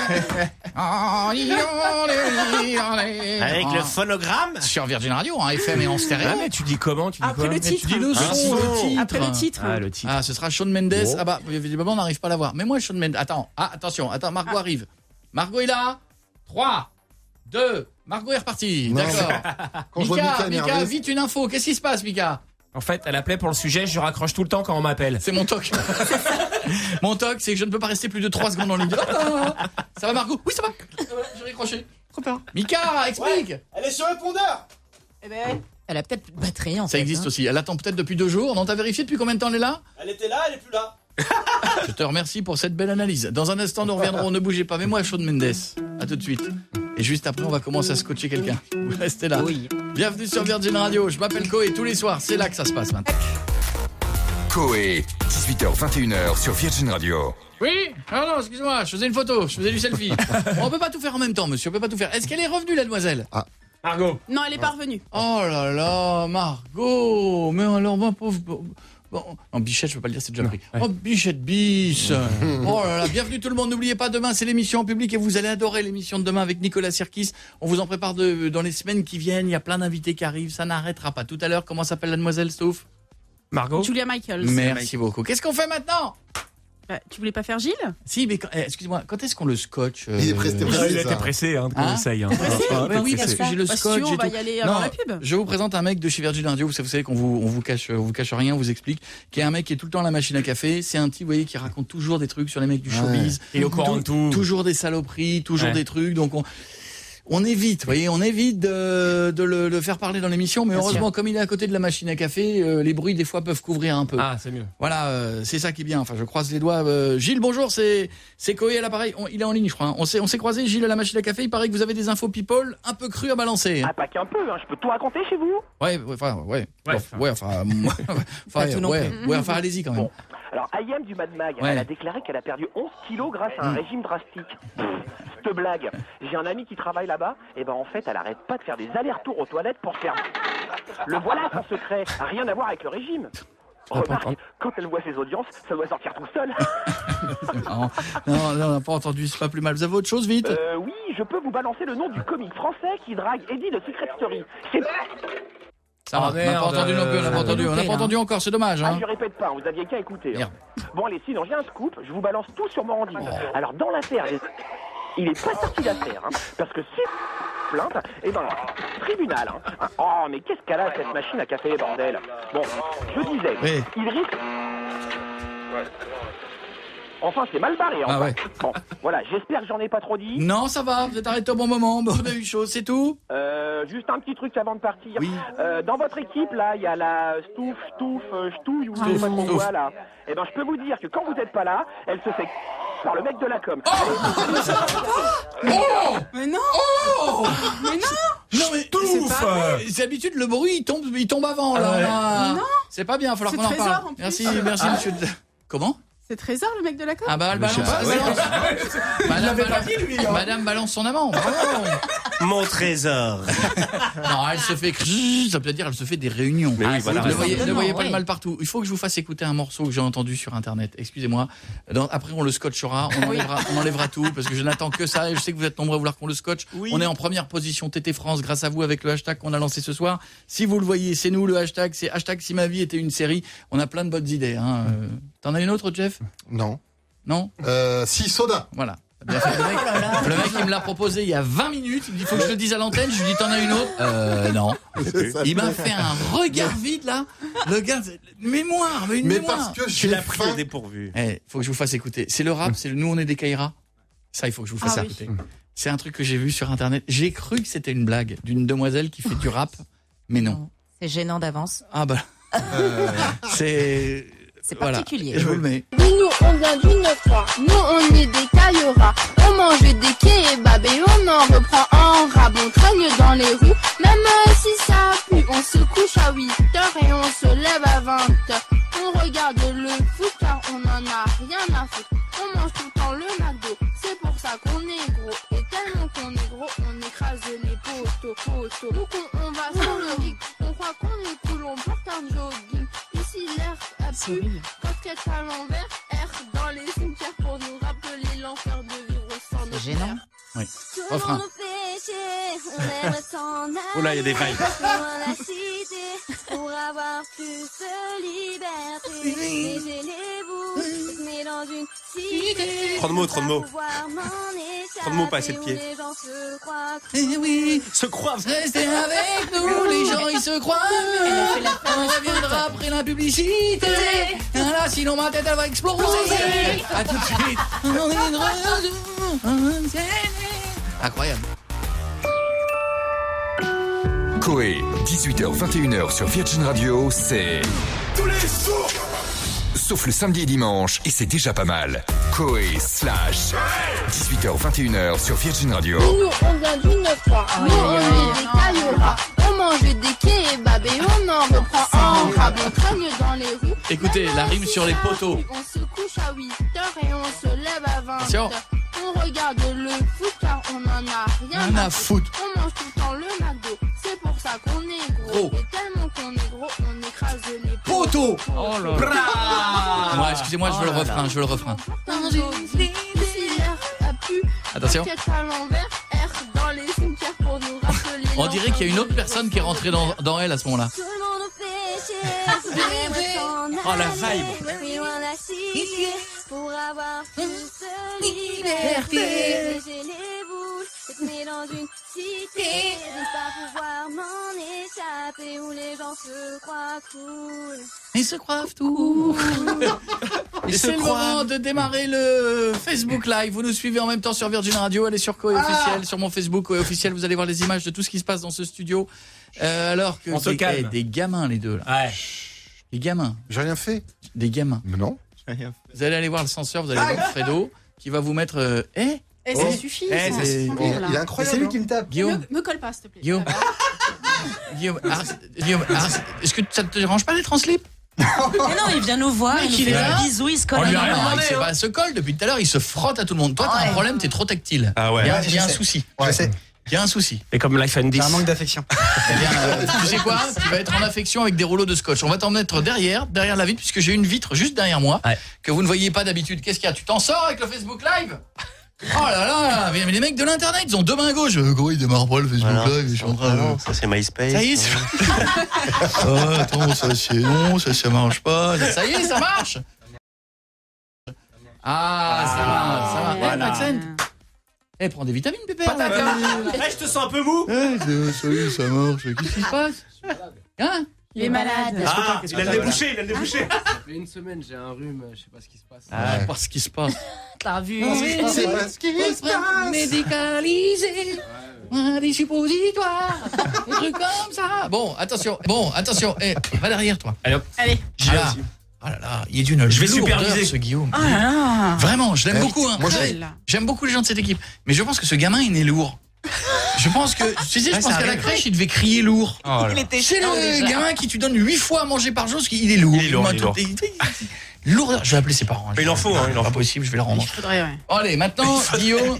Avec le phonogramme. Sur Virgin Radio, en F M et en stéréo. Ah, mais tu dis comment? Tu dis Après quoi? le Mais tu titre. dis le Ah, son, son. le titre. Après le titre. Ah, le titre. Ah, ce sera Shawn Mendes. Bon. Ah bah, évidemment, on n'arrive pas à l'avoir. Mais moi, Shawn Mendes. Attends, ah, attention, attends, Margot arrive. Margot est là. trois, deux, Margot est repartie. Non. D'accord. Quand je vois Mika Mika, Mika, énervé, vite une info. Qu'est-ce qui se passe, Mika? En fait, elle appelait pour le sujet, je raccroche tout le temps quand on m'appelle. C'est mon toc. Mon toc, c'est que je ne peux pas rester plus de trois secondes en ligne. Ça va, Margot? Oui, ça va. J'ai décroché. Trop peur. Mika, explique. Elle est sur répondeur. Eh ben, Elle a peut-être plus de batterie en Ça fait. existe hein. aussi. Elle attend peut-être depuis deux jours. Non, t'as vérifié depuis combien de temps elle est là? Elle était là, elle est plus là. Je te remercie pour cette belle analyse. Dans un instant, nous reviendrons. Ne bougez pas. Mets-moi Shawn Mendes. À tout de suite. Et juste après, on va commencer à scotcher quelqu'un. Vous restez là. Oui. Bienvenue sur Virgin Radio. Je m'appelle Coé. Tous les soirs, c'est là que ça se passe maintenant. Coé, dix-huit heures vingt et une sur Virgin Radio. Oui? Non, non, excuse-moi. Je faisais une photo. Je faisais du selfie. On peut pas tout faire en même temps, monsieur. On peut pas tout faire. Est-ce qu'elle est revenue, la demoiselle? Ah. Margot. non, elle est pas revenue. Oh là là, Margot. Mais alors, ma pauvre. Bon, non, Bichette, je peux pas le dire, c'est déjà pris. ouais. Oh, Bichette bis. Oh là là, bienvenue tout le monde. N'oubliez pas, demain, c'est l'émission en public et vous allez adorer l'émission de demain avec Nicolas Sirkis. On vous en prépare de, dans les semaines qui viennent. Il y a plein d'invités qui arrivent. Ça n'arrêtera pas. Tout à l'heure, comment s'appelle la demoiselle, Stouff? Margot. Oh. Julia Michaels. Merci beaucoup. Qu'est-ce qu'on fait maintenant? Bah, tu voulais pas faire Gilles? Si, mais quand- eh, excusez-moi, quand est-ce qu'on le scotche euh, Il est pressé, Ah, pressé, il a ça. été pressé hein, de Hein conseil. Hein. Pressé Ah, Mais oui, pressé. parce que j'ai le Bah, si scotch tu veux, on et va tout. y aller avant la pub. Je vous présente un mec de chez Virgin Radio. Vous savez qu'on vous, on vous cache, on vous cache rien, on vous explique. Qui est un mec qui est tout le temps à la machine à café. C'est un type, vous voyez, qui raconte toujours des trucs sur les mecs du showbiz. Il est au courant de tout. Toujours des saloperies, toujours Ouais. des trucs. Donc on, on évite, vous voyez, on évite de, de le, le faire parler dans l'émission. Mais Bien heureusement, sûr. comme il est à côté de la machine à café, euh, les bruits des fois peuvent couvrir un peu. Ah, c'est mieux. Voilà, euh, c'est ça qui est bien. Enfin, je croise les doigts. Euh, Gilles, bonjour, c'est c'est Coé à l'appareil. On- il est en ligne, je crois. hein. On s'est on s'est croisé, Gilles, à la machine à café. Il paraît que vous avez des infos people un peu crues à balancer. Ah, pas qu'un peu, hein, je peux tout raconter chez vous. Ouais, ouais, enfin, ouais, Ouais, Enfin, ouais, enfin, enfin, Pas tout non ouais, plus. ouais, enfin, allez-y quand même. Bon. Alors, Ayem du Mad Mag, Ouais. elle a déclaré qu'elle a perdu onze kilos grâce à un régime drastique. Pff, cette blague. J'ai un ami qui travaille là-bas, et ben en fait, elle arrête pas de faire des allers-retours aux toilettes pour faire. Le voilà son secret, rien à voir avec le régime. Remarque, quand elle voit ses audiences, ça doit sortir tout seul. non, non, non, on n'a pas entendu, c'est pas plus mal. Vous avez autre chose, vite Euh, oui, je peux vous balancer le nom du comique français qui drague Eddie de Secret Story. C'est... Ça va, Ah, on n'a pas merde, entendu non plus, on n'a pas euh, entendu, on n'a loupé, pas là. entendu encore, c'est dommage. Ah, Hein. je répète pas, vous aviez qu'à écouter. hein. Merde. Bon, allez, sinon, j'ai un scoop, je vous balance tout sur Morandine. Alors, dans l'affaire, j'ai- il est pas sorti d'affaire, hein, parce que c'est plainte et dans le tribunal. Hein. Oh, mais qu'est-ce qu'elle a, cette machine à café, bordel. Bon, je disais, Oui. il risque... Enfin, c'est mal barré, enfin. Ah ouais. Bon, voilà, j'espère que j'en ai pas trop dit. Non, ça va, vous êtes arrêté au bon moment. Bon, on a eu chose, c'est tout. Euh, juste un petit truc avant de partir. Oui. Euh, dans votre équipe, là, il y a la Stouff, Stouff, euh, Stouille, ou je sais pas trop Stouff. quoi, là. Eh ben, je peux vous dire que quand vous n'êtes pas là, elle se fait par le mec de la com. Oh Mais non. Oh Mais non. Non mais C'est pas vrai. c'est d'habitude le bruit il tombe il tombe avant là. Ah ouais. là. Non. C'est pas bien, il va falloir C'est qu'on en Trésor, parle. en plus. Merci, merci monsieur. de- Comment? C'est Trésor, le mec de la com? Ah bah elle balance. Je sais pas, elle ouais. balance. Madame, balance- Madame balance son amant. Bravo. Mon trésor. Non, elle se fait crrr, ça peut dire elle se fait des réunions. Mais oui, Ah, voilà. Ne voyez, ne Simplement, voyez pas ouais. le mal partout. Il faut que je vous fasse écouter un morceau que j'ai entendu sur internet. Excusez-moi. Dans- Après on le scotchera, on enlèvera, on enlèvera tout parce que je n'attends que ça et je sais que vous êtes nombreux à vouloir qu'on le scotche. Oui. On est en première position T T France grâce à vous avec le hashtag qu'on a lancé ce soir. Si vous le voyez, c'est nous le hashtag, c'est hashtag si ma vie était une série. On a plein de bonnes idées. Hein. Euh, T'en as une autre, Jeff? Non. Non? Euh, si, soda. Voilà. Bien fait. Le mec, le mec, il me l'a proposé il y a vingt minutes. Il me dit, faut que je te dise à l'antenne. Je lui dis, t'en as une autre? Euh, non. Il m'a fait un regard vide, là. Le gars, c'est- mémoire, mais une Mais mémoire. parce que Tu j'ai l'as pris au faim. dépourvu. Eh, faut que je vous fasse écouter. C'est le rap, c'est le nous on est des Kaira. Ça, il faut que je vous fasse Ah oui. écouter. C'est un truc que j'ai vu sur internet. J'ai cru que c'était une blague d'une demoiselle qui fait du rap, mais non. C'est gênant d'avance. Ah bah, Euh, c'est C'est voilà. particulier. Je vous le mets. Oui, nous on vient du neuf trois, nous on est des Cailleras. On mange des kebabs et on en reprend en rab. On traîne dans les rues, même si ça pue. On se couche à huit heures et on se lève à vingt heures. On regarde le foot car on en a rien à foutre. On mange tout le temps le McDo, c'est pour ça qu'on est gros. Et tellement qu'on est gros, on écrase les poteaux, poteaux. Donc on, on va sur le rig, on croit qu'on est cool, on porte un jogging. Ici l'air a pu, casquette à l'envers, R dans les cimetières pour nous rappeler l'enfer de vivre sans nos C'est gênant. frères. Oui. Tout le Refrain. monde nous fait chier, on aimerait s'en aller. Oh là, il y a des vagues. Dans la cité, pour avoir plus de liberté. Laissez-les-vous, mais dans une cité. Trop de mots, trop de mots. Pouvoir m'en Trop de mots, pas assez de échapper, pieds. où les gens se croient. Eh oui, Se croivent. restez avec nous, les gens ils se croient. On reviendra après la publicité. Là, sinon ma tête elle va exploser. À tout de suite. On est de retour. Incroyable. Coé, dix-huit heures vingt et une heures sur Virgin Radio, c'est... Tous les jours. Sauf le samedi et dimanche, et c'est déjà pas mal. Coé slash dix-huit heures vingt et une heures sur Virgin Radio. Oui, nous on vient du neuf trois, nous on est des Cailleras. On mange des kebabs et on en reprend en rab. On traîne dans les rues. Écoutez, la rime sur les poteaux. On se couche à huit heures et on se lève à vingt Attention. heures. On regarde le foot car on en a rien Rien à à foutre. On mange tout le temps le McDo, c'est pour ça qu'on est gros. Gros. Et tellement qu'on est gros, on écrase les Poteaux. Oh là là. Ouais, excusez-moi, je veux le refrain, je veux le refrain. Attention. À l'envers, R dans les cimetières pour nous rappeler. On dirait qu'il y a une autre personne qui est rentrée dans, dans elle à ce moment-là. Tout le monde nous fait chier, on aimerait s'en Oh, la aller, vibe. mais loin de la cité. pour avoir plus de liberté. Léger les boules, être né dans une cité, ne pas pouvoir m'en échapper où les gens se croient cool. Ils se croient tout. Et c'est le moment de démarrer le Facebook Live. Vous nous suivez en même temps sur Virgin Radio. Allez sur Coé officiel, sur mon Facebook Coé officiel. Vous allez voir les images de tout ce qui se passe dans ce studio. Euh, alors que On se des, calme. eh, des gamins les deux là. Ouais. Des gamins. J'ai rien fait. Des gamins. Mais non. Vous allez aller voir le censeur. Vous allez voir Fredo qui va vous mettre. Euh, eh. Eh, Oh. ça suffit. Eh, ça. c'est- Bon, il- là. il est incroyable, C'est lui qui me tape. Guillaume. Me, me colle pas, s'il te plaît. Guillaume. Guillaume, arrête- Guillaume, arrête- est-ce que ça te dérange pas d'être en slip? Mais non, il vient nous voir, il nous il fait est là. des bisous, il se colle On à lui nous. a rien demandé, hein. c'est pas se colle depuis tout à l'heure, il se frotte à tout le monde. Toi, t'as un Ouais. problème, t'es trop tactile. Ah ouais. Il y a, Ouais, il y a un je sais. souci. Je sais. Il y a un souci. Et comme Life and J'ai This. un manque d'affection. Eh bien, euh, tu sais quoi? Tu vas être en affection avec des rouleaux de scotch. On va t'en mettre derrière, derrière la vitre, puisque j'ai une vitre juste derrière moi, Ouais. que vous ne voyez pas d'habitude. Qu'est-ce qu'il y a? Tu t'en sors avec le Facebook Live? Oh là là, mais les mecs de l'internet, ils ont deux mains gauches. Euh, Comment ils démarrent pas le Facebook Voilà. Live? Je suis en train Ah de- non, ça c'est MySpace. Ça y est, c'est... Ah, attends, ça c'est non, ça ça marche pas. Ça y est, ça marche. Ah, ça va, ça va. Voilà. Eh, Maxence. Eh, prends des vitamines, pépère. là. Eh, je te sens un peu mou. Eh, c'est- ça y est, ça marche. Qu'est-ce qui se passe? Hein? Il est malade. Ah, il a le débouché, il a le débouché. Ça fait une semaine, j'ai un rhume, je sais pas ce qui se passe. Ah, pas ce qui se passe. T'as vu? C'est pas ce qui se passe. Médicalisé. Des suppositoires. Des trucs comme ça. Bon, attention. Bon, attention. Eh, va derrière, toi. Allez hop. Allez. Là. Oh là là, il est d'une Je vais lourdeur, superviser. ce Guillaume. Oh là là. Vraiment, je l'aime Eh, beaucoup. Hein. moi, J'aime- j'ai- J'aime beaucoup les gens de cette équipe. Mais je pense que ce gamin, il est lourd. Je pense que, tu sais, je Ouais, pense ça qu'à la arrive. crèche, il devait crier lourd. Oh là. Il était C'est chiant le déjà. gamin qui tu donnes huit fois à manger par jour, parce qu'il est lourd. Il est lourd, m'a il est tout- lourd. il- Lourdeur. Je vais appeler ses parents. hein. Mais il en faut, hein, il en Pas faut. possible, je vais le rendre. Il faudrait, ouais. Bon, allez, maintenant, Guillaume.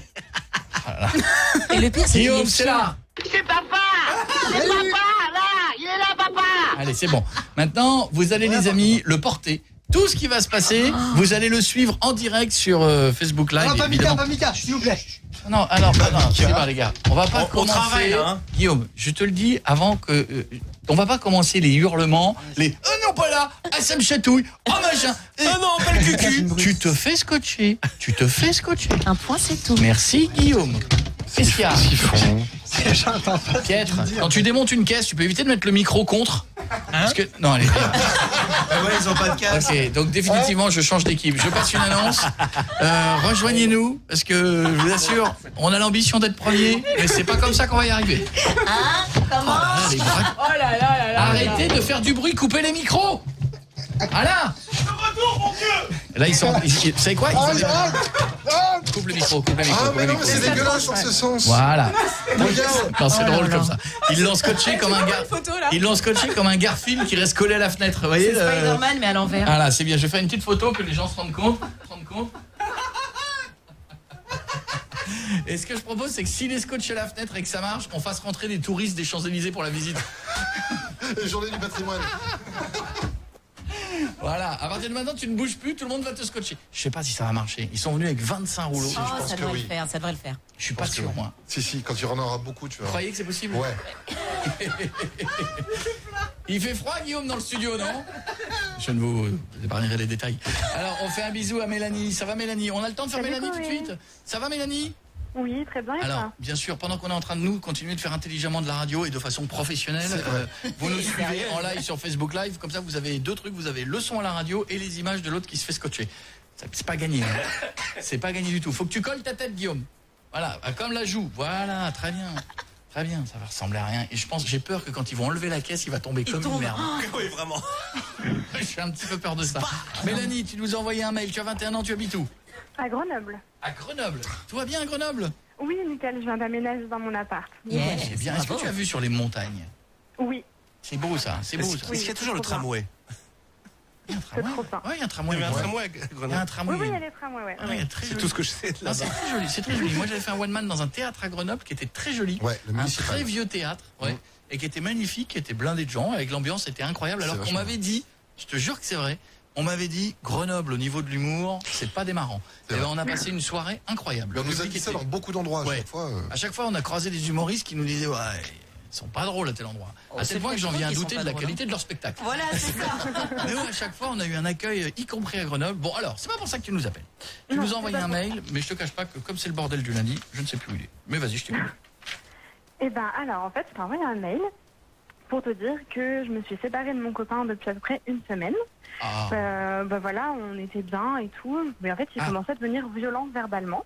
Et le pire, c'est qu'il Guillaume, est c'est chiant. là. C'est papa. C'est papa, là. Il est là, papa. Allez, c'est bon. Maintenant, vous allez, les amis, le porter. Tout ce qui va se passer, vous allez le suivre en direct sur euh, Facebook Live. Non, pas Mika, évidemment. pas Mika, s'il vous plaît. Non, alors, non, non, c'est pas les gars. On va pas On- on commencer. travaille, là, hein. Guillaume, je te le dis avant que. euh, on va pas commencer les hurlements, les oh non pas là, ah ça me chatouille, oh machin. Oh non, pas le cucu. Tu te fais scotcher, tu te fais scotcher. Un point, c'est tout. Merci Guillaume. Qu'est-ce qu'il y a? Ils font. J'entends pas. Pietre, quand tu démontes une caisse, tu peux éviter de mettre le micro contre. Parce que non, allez. viens. Ah ouais, ils ont pas de casque. Ok, donc définitivement, je change d'équipe. Je passe une annonce. Euh, rejoignez-nous, parce que je vous assure, on a l'ambition d'être premier, mais c'est pas comme ça qu'on va y arriver. Hein? Comment? Ah, les vrais- Oh là là là là. Arrêtez de faire du bruit, coupez les micros. Voilà. Là, ils sont. Ils, vous savez quoi? Ils Ah, font- ah, ah, Coupe le micro, coupe le micro. ah, coupe mais le non, mais micro. c'est dégueulasse en ce sens. Voilà. Regarde. Non, c'est Oh là drôle là. comme ça. Ils l'ont scotché comme un gar... photo, là. Ils l'ont scotché comme un Garfield qui reste collé à la fenêtre. Vous voyez C'est le- Spider-Man, mais à l'envers. Voilà, c'est bien. Je vais faire une petite photo que les gens se rendent compte. Se rendent compte. Et ce que je propose, c'est que s'il est scotché à la fenêtre et que ça marche, on fasse rentrer des touristes des Champs-Élysées pour la visite. Journée du patrimoine. Voilà, à partir de maintenant, tu ne bouges plus, tout le monde va te scotcher. Je sais pas si ça va marcher. Ils sont venus avec vingt-cinq rouleaux. Oh, pense ça que devrait oui. le faire, ça devrait le faire. Je suis pas Parce que sûr, oui. moi. Si, si, quand il y en aura beaucoup, tu Vous vas. croyez que c'est possible? Ouais. Il fait froid, Guillaume, dans le studio, non? Je ne vous épargnerai les détails. Alors, on fait un bisou à Mélanie. Ça va, Mélanie? On a le temps de faire Salut, Mélanie tout de Coé. suite? Ça va, Mélanie? Oui, très bien. Et Alors, toi? bien sûr, pendant qu'on est en train de nous continuer de faire intelligemment de la radio et de façon professionnelle, euh, vous nous suivez en live sur Facebook Live. Comme ça, vous avez deux trucs. Vous avez le son à la radio et les images de l'autre qui se fait scotcher. Ça, c'est pas gagné. Hein. C'est pas gagné du tout. Faut que tu colles ta tête, Guillaume. Voilà, comme la joue. Voilà, très bien. Très bien, ça va ressembler à rien. Et je pense, j'ai peur que quand ils vont enlever la caisse, il va tomber comme une merde. Oui, vraiment. J'ai un petit peu peur de ça. Mélanie, tu nous as envoyé un mail. Tu as vingt et un ans, tu habites où? À Grenoble. À Grenoble. Tout va bien à Grenoble? Oui, nickel, je viens d'aménager dans mon appart. Ouais, c'est bien. Est-ce que tu as vu sur les montagnes? Oui. C'est beau ça, c'est beau Est-ce ça. est-ce qu'il y a toujours le tramway? Il y a un tramway. trop bien. Ouais, il y a un tramway. Il y a un Ouais. tramway à Il y a un Grenoble. tramway. Oui, oui, il y a les tramways, ouais. Ah, il y a très C'est joli. tout ce que je sais de Non, c'est là-bas. très joli, c'est très joli. Moi, j'avais fait un one man dans un théâtre à Grenoble qui était très joli. Ouais, le un municipal. très vieux théâtre, ouais, Mmh. et qui était magnifique, qui était blindé de gens, avec l'ambiance était incroyable. C'est Alors qu'on vachement m'avait dit, je te jure que c'est vrai, on m'avait dit Grenoble au niveau de l'humour, c'est pas démarrant. C'est Et ben, vrai. on a passé une soirée incroyable. Mais on Le nous a public dit ça était- dans beaucoup d'endroits à Ouais. chaque fois. euh. À chaque fois, on a croisé des humoristes qui nous disaient ouais, Ils sont pas drôles à tel endroit. Oh, à c'est tel point pas que j'en drôle viens à qu'ils sont douter pas de la drôles, qualité hein. de leur spectacle. Voilà, c'est ça. Mais ouais, à chaque fois, on a eu un accueil, y compris à Grenoble. Bon, alors, c'est pas pour ça que tu nous appelles. Tu Non, nous as c'est envoyé pas un pour mail, mais je te cache pas que comme c'est le bordel du lundi, je ne sais plus où il est. Mais vas-y, je t'écoute. Eh ben, alors, en fait, je t'ai envoyé un mail pour te dire que je me suis séparée de mon copain depuis à peu près une semaine. Ah. Euh, bah voilà, on était bien et tout. Mais en fait, il Ah. commençait à devenir violent verbalement.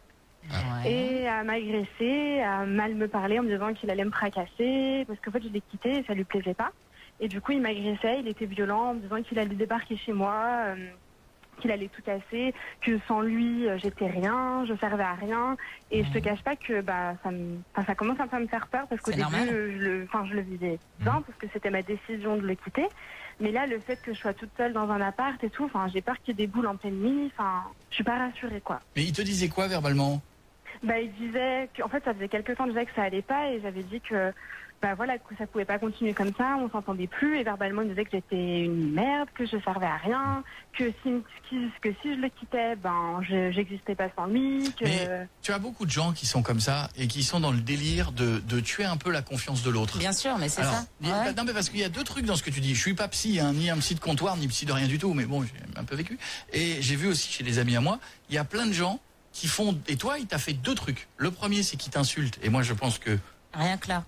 Et à m'agresser, à mal me parler en me disant qu'il allait me fracasser. Parce qu'en fait, je l'ai quitté et ça lui plaisait pas. Et du coup, il m'agressait, il était violent en me disant qu'il allait débarquer chez moi. Euh, qu'il allait tout casser, que sans lui euh, j'étais rien, je servais à rien, et je te cache pas que bah ça me, enfin, ça commence un peu à me faire peur parce qu'au C'est début normal. je, je le, enfin je le vivais bien parce que c'était ma décision de le quitter, mais là le fait que je sois toute seule dans un appart et tout, enfin j'ai peur qu'il y ait des boules en pleine nuit, enfin je suis pas rassurée quoi. Mais il te disait quoi verbalement? Bah il disait que, en fait ça faisait quelques temps déjà que ça allait pas et j'avais dit que bah voilà que ça pouvait pas continuer comme ça, on s'entendait plus et verbalement il me disait que j'étais une merde, que je servais à rien, que si que si je le quittais, ben je j'existais pas sans lui, que Mais tu as beaucoup de gens qui sont comme ça et qui sont dans le délire de, de tuer un peu la confiance de l'autre. Bien sûr, mais c'est Alors, ça. il y a- Ouais. Non mais parce qu'il y a deux trucs dans ce que tu dis. Je suis pas psy, hein, ni un psy de comptoir, ni psy de rien du tout, mais bon, j'ai un peu vécu. Et j'ai vu aussi chez des amis à moi, il y a plein de gens qui font... Et toi, il t'a fait deux trucs. Le premier, c'est qu'il t'insulte. Et moi, je pense que... Rien que là.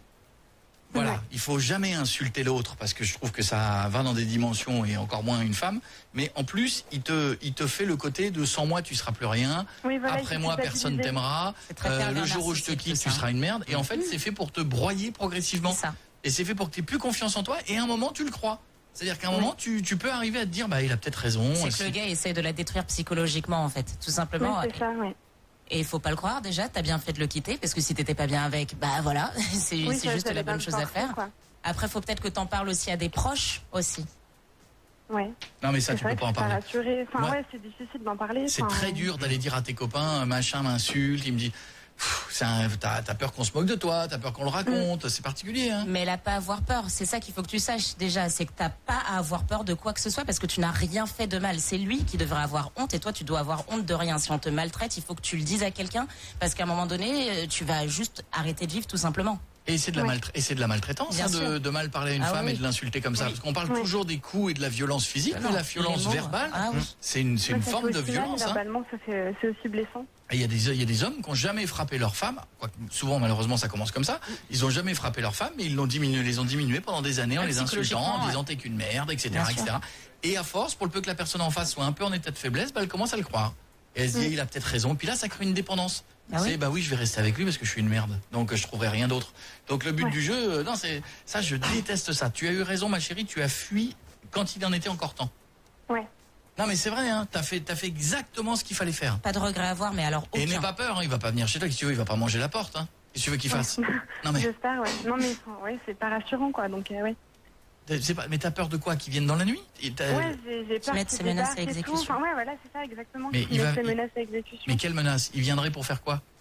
Voilà, il faut jamais insulter l'autre parce que je trouve que ça va dans des dimensions et encore moins une femme. Mais en plus, il te, il te fait le côté de sans moi tu seras plus rien. Oui, voilà, Après il moi s'est personne stabilisé. t'aimera. C'est très Euh, pervers le jour où je te narcissique, quitte tout tu ça. seras une merde. Et en fait c'est fait pour te broyer progressivement. Et c'est fait pour que tu aies plus confiance en toi. Et à un moment tu le crois. C'est-à-dire qu'à un Oui. moment tu, tu peux arriver à te dire bah il a peut-être raison. C'est Et que si- le gars essaie de la détruire psychologiquement en fait, tout simplement. Oui, c'est ça, ouais. Et il faut pas le croire déjà, t'as bien fait de le quitter parce que si t'étais pas bien avec, bah voilà, c'est Oui, c'est ça- juste ça la dépend bonne de chose à forcer, faire. quoi. Après, faut peut-être que t'en parles aussi à des proches aussi. Ouais. Non mais ça C'est tu vrai peux que pas en je suis parler. rassurée. Enfin Ouais. ouais, c'est difficile d'en parler. C'est enfin, très dur d'aller dire à tes copains, machin m'insulte, il me dit, pff, c'est un- t'as t'as peur qu'on se moque de toi, t'as peur qu'on le raconte, c'est particulier. Hein. Mais elle a pas à avoir peur, c'est ça qu'il faut que tu saches déjà, c'est que t'as pas à avoir peur de quoi que ce soit parce que tu n'as rien fait de mal. C'est lui qui devrait avoir honte et toi tu dois avoir honte de rien. Si on te maltraite, il faut que tu le dises à quelqu'un parce qu'à un moment donné, euh, tu vas juste arrêter de vivre tout simplement. Et c'est de, la Ouais. maltra- et c'est de la maltraitance Bien hein, de, sûr. de mal parler à une Ah femme oui. et de l'insulter comme ça. Oui. Parce qu'on parle Oui. toujours des coups et de la violence physique, Ah mais non, la violence les mots. verbale, Ah oui. c'est une, c'est ouais, une ça forme fait de aussi mal, violence. hein. verbalement, ça fait- c'est aussi blessant. Et il y, a des- il y a des hommes qui n'ont jamais frappé leur femme, quoique souvent malheureusement ça commence comme ça, ils n'ont jamais frappé leur femme, mais ils l'ont diminué, les ont diminués pendant des années en Ouais, les insultant, en psychologiquement, disant ouais. t'es qu'une merde, et cetera, Bien et cetera. sûr. Et à force, pour le peu que la personne en face soit un peu en état de faiblesse, bah, elle commence à le croire. Et elle se dit, Mm. il a peut-être raison. Et puis là, ça crée une dépendance. Ah c'est, oui. bah oui, je vais rester avec lui parce que je suis une merde. Donc, je trouverai rien d'autre. Donc, le but Ouais. du jeu, euh, non, c'est, ça, je déteste ça. Tu as eu raison, ma chérie, tu as fui quand il en était encore temps. Ouais. Non, mais c'est vrai, hein, t'as fait, t'as fait exactement ce qu'il fallait faire. Pas de regret à avoir, mais alors Et aucun. n'aie pas peur, hein, il va pas venir chez toi, si tu veux, il va pas manger la porte, hein. Qu'est-ce que tu veux qu'il fasse? Non, mais, J'espère, ouais. Non mais ouais, c'est pas rassurant quoi. Donc euh, ouais. c'est pas, mais t'as peur de quoi? Qu'il vienne dans la nuit? Et t'as- Ouais, j'ai j'ai peur mettre qu'il ses menaces débarque à et tout. exécution. Enfin ouais, voilà, c'est ça exactement. Mais qu'il il mette va- ses il- menaces à exécution. Mais quelle menace? Il viendrait pour faire quoi?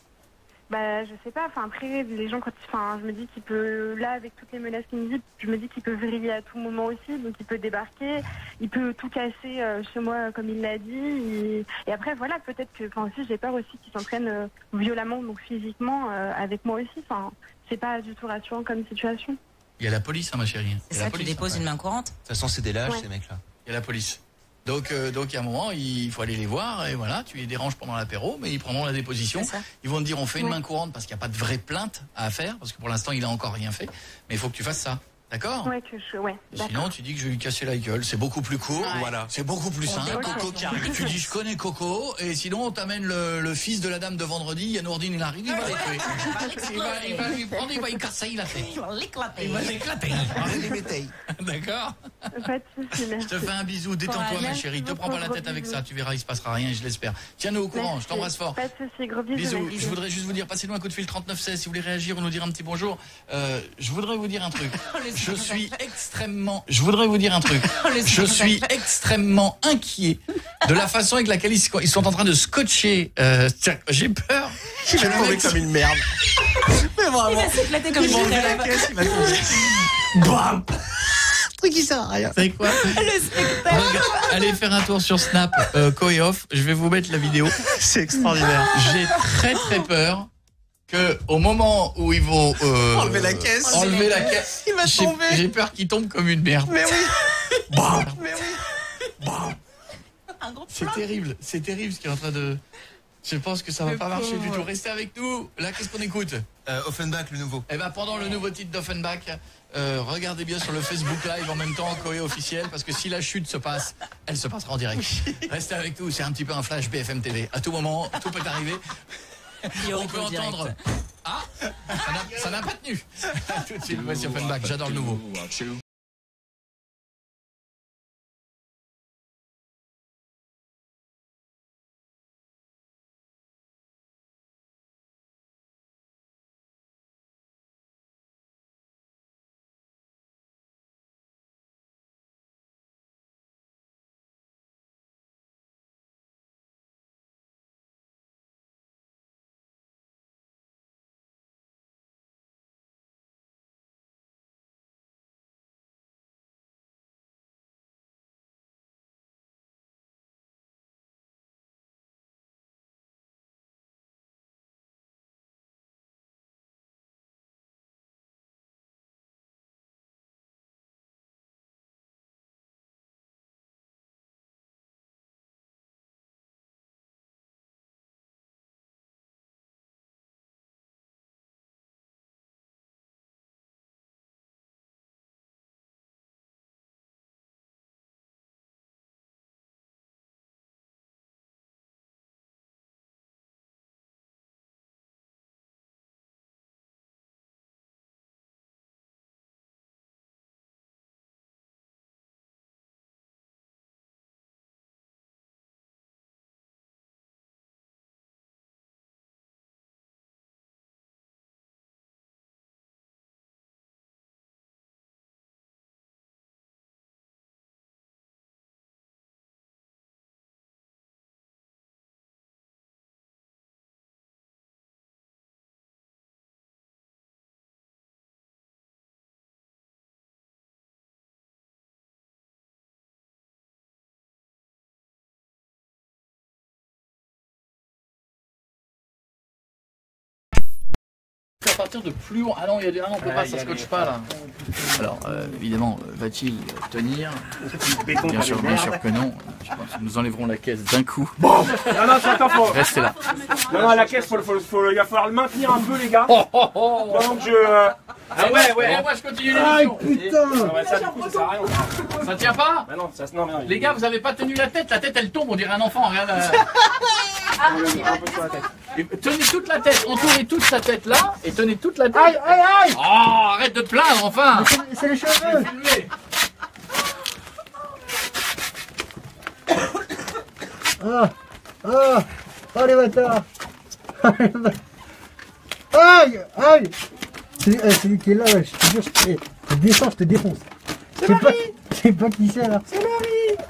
Bah je sais pas. Enfin après les gens quand, enfin je me dis qu'il peut là avec toutes les menaces qu'il me dit, je me dis qu'il peut vriller à tout moment aussi. Donc il peut débarquer, il peut tout casser euh, chez moi comme il l'a dit. Et, et après voilà peut-être que, enfin aussi j'ai peur aussi qu'il s'entraîne euh, violemment donc physiquement euh, avec moi aussi. Enfin c'est pas du tout rassurant comme situation. Il y a la police, hein, ma chérie. Il C'est y a la ça, tu police, déposes après. une main courante. De toute façon, c'est des lâches, Ouais. ces mecs-là. Il y a la police. Donc, euh, donc, il y a un moment, il faut aller les voir, et voilà, tu les déranges pendant l'apéro, mais ils prendront la déposition. C'est ça. Ils vont te dire, on fait une Ouais. main courante parce qu'il n'y a pas de vraie plainte à faire, parce que pour l'instant, il a encore rien fait. Mais il faut que tu fasses ça. D'accord? Ouais que je ouais. Et d'accord. sinon, tu dis que je vais lui casser la gueule. C'est beaucoup plus court. Ouais. Voilà. C'est beaucoup plus On simple. débarque. Coco qui arrive. Tu dis, je connais Coco. Et sinon, on t'amène le, le fils de la dame de vendredi. Yanourdine, il arrive. Il va les tuer. Il va, il va lui prendre, il va y casser, il a fait. Il va l'éclater. Il va l'éclater. Les métailles. D'accord? Pas de soucis, merci. Je te fais un bisou. Détends-toi, Courage. ma chérie. Te Merci prends pas la beaucoup, tête gros avec bisous. ça. Tu verras, il se passera rien, je l'espère. Tiens-nous au courant. Merci. Je t'embrasse fort. Pas de soucis, gros bisous. Bisous. merci. Je voudrais juste vous dire, passez-nous un coup de fil trente-neuf seize si vous voulez réagir ou nous dire un petit bonjour. Euh, je voudrais vous dire un truc. Je suis extrêmement. Je voudrais vous dire un truc. Je suis extrêmement inquiet de la façon avec laquelle ils ils sont en train de scotcher. Euh, tiens, j'ai peur. Je vais tomber comme une merde. Mais Il vraiment. va s'éclater comme Ils vont une enlever la crêpe. caisse, il va tomber. Bam. Truc qui sert à rien. Vous savez quoi? Regarde, allez faire un tour sur Snap, euh, Koé Off. Je vais vous mettre la vidéo. C'est extraordinaire. J'ai très très peur que au moment où ils vont euh, Enlever la caisse. enlever la caisse, Il va j'ai- tomber. j'ai peur qu'il tombe comme une merde. Mais oui. Bam. Mais oui. Bam. C'est terrible, c'est terrible ce qui est en train de. Je pense que ça va Le pas marcher du pauvre. tout. Restez avec nous. Là, qu'est-ce qu'on écoute Euh, Offenbach, le nouveau. Eh ben, pendant le nouveau titre d'Offenbach, euh, regardez bien sur le Facebook Live en même temps, Coé officiel, parce que si la chute se passe, elle se passera en direct. Restez avec nous, c'est un petit peu un flash B F M T V. À tout moment, tout peut arriver. On peut entendre. Ah, ça n'a- ça n'a pas tenu. Tout de suite, voici Offenbach. J'adore le nouveau. À partir de plus haut. Ah non, il y a des. Ah non, on peut Ah, pas, il y ça a scotche les- pas là. Alors, euh, évidemment, euh, va-t-il tenir béton Bien pas sûr, de bien merde. sûr que non. Je pense que nous enlèverons la caisse d'un coup. Bon. Non, non, attends, faut. Restez là. Non, non, la caisse, faut, faut, faut, il va falloir le maintenir un peu, les gars. Oh, oh, oh. Donc je. euh, Ah ouais, ouais. Eh, moi je continue Aïe, l'émission. putain. Ouais, ça, du coup, ça sert à rien. Ça tient pas Bah non, ça, non, mais non. Les gars, vous avez pas tenu la tête. La tête, elle tombe, on dirait un enfant. Regarde. euh. Un peu sur la tête. Et tenez toute la tête, entourez toute sa tête là, et tenez toute la tête. Aïe, aïe, aïe. Oh, arrête de te plaindre, enfin. C'est les cheveux. Ah Ah Oh les bâtards Aïe Aïe C'est euh, celui qui est là, ouais, je te jure, je te, je te descends, je te défonce. Je sais pas, je sais pas qui c'est là. C'est Marie.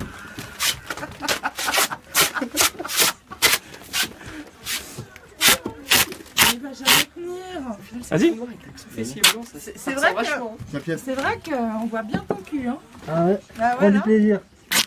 Il va jamais tenir. Vas-y. C'est c'est vrai que c'est vrai qu'on voit bien ton cul, hein. Ah ouais, Ah prends ouais, du là. plaisir.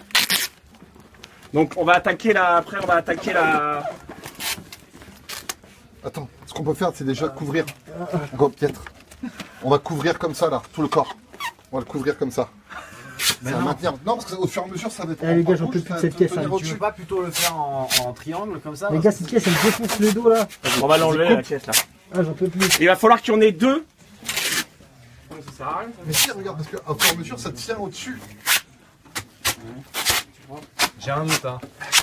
Donc on va attaquer la. Après on va attaquer la. Attends, ce qu'on peut faire, c'est déjà couvrir. Go, Pietre. On va couvrir comme ça, là, tout le corps. On va le couvrir comme ça. Mais ça va non. maintenir. Non, parce qu'au fur et à mesure, ça va être. Eh, les gars, j'en en peux bouche, plus de ça cette va caisse, tenir hein. au-dessus. Tu veux pas plutôt le faire en, en triangle comme ça Les gars, cette caisse, elle me défonce le dos là. On va l'enlever la caisse là. Ah, j'en peux plus. Il va falloir qu'il y en ait deux. Ça sert à rien. Mais si, regarde, parce qu'au fur et à mesure, ça tient au-dessus. J'ai un doute, hein.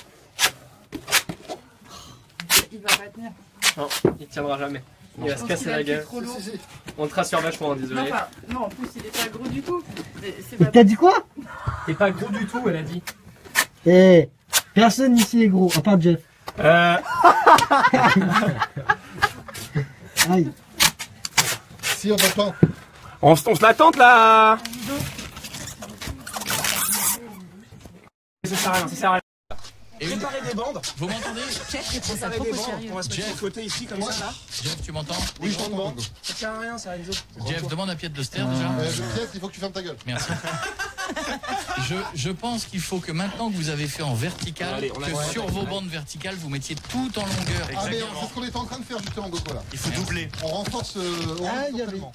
Il va pas tenir. Non, il tiendra jamais. Il va Je se pense casser qu'il a la le pied gueule. trop lourd. On te rassure vachement, Non, désolé. enfin, non, en plus il est pas gros du tout. Mais c'est Et pas- t'as dit quoi? T'es pas gros du tout, elle a dit. Eh, personne ici est gros, à part Jeff. Euh. Aïe. Si, on t'entend. On, se- on se l'attente là. Ça sert à rien, ça sert à rien. Préparez des bandes. Vous m'entendez Jeff, il prend ça Préparez trop des au bandes. sérieux. On va se mettre de côté ici comme ça là. Jeff, tu m'entends Oui, je t'entends. Ça sert à rien, ça, Enzo. Jeff, demande à Piet de se taire Euh, déjà. Piet, il faut que tu fermes ta gueule. Merci. je, je pense qu'il faut que maintenant que vous avez fait en vertical, Allez, on a- que ouais, sur ouais, vos ouais. bandes verticales, vous mettiez tout en longueur. Ah mais c'est ce qu'on était en train de faire justement Goko là. Il faut doubler. On renforce euh, on Ah, renforce il y avait- tellement.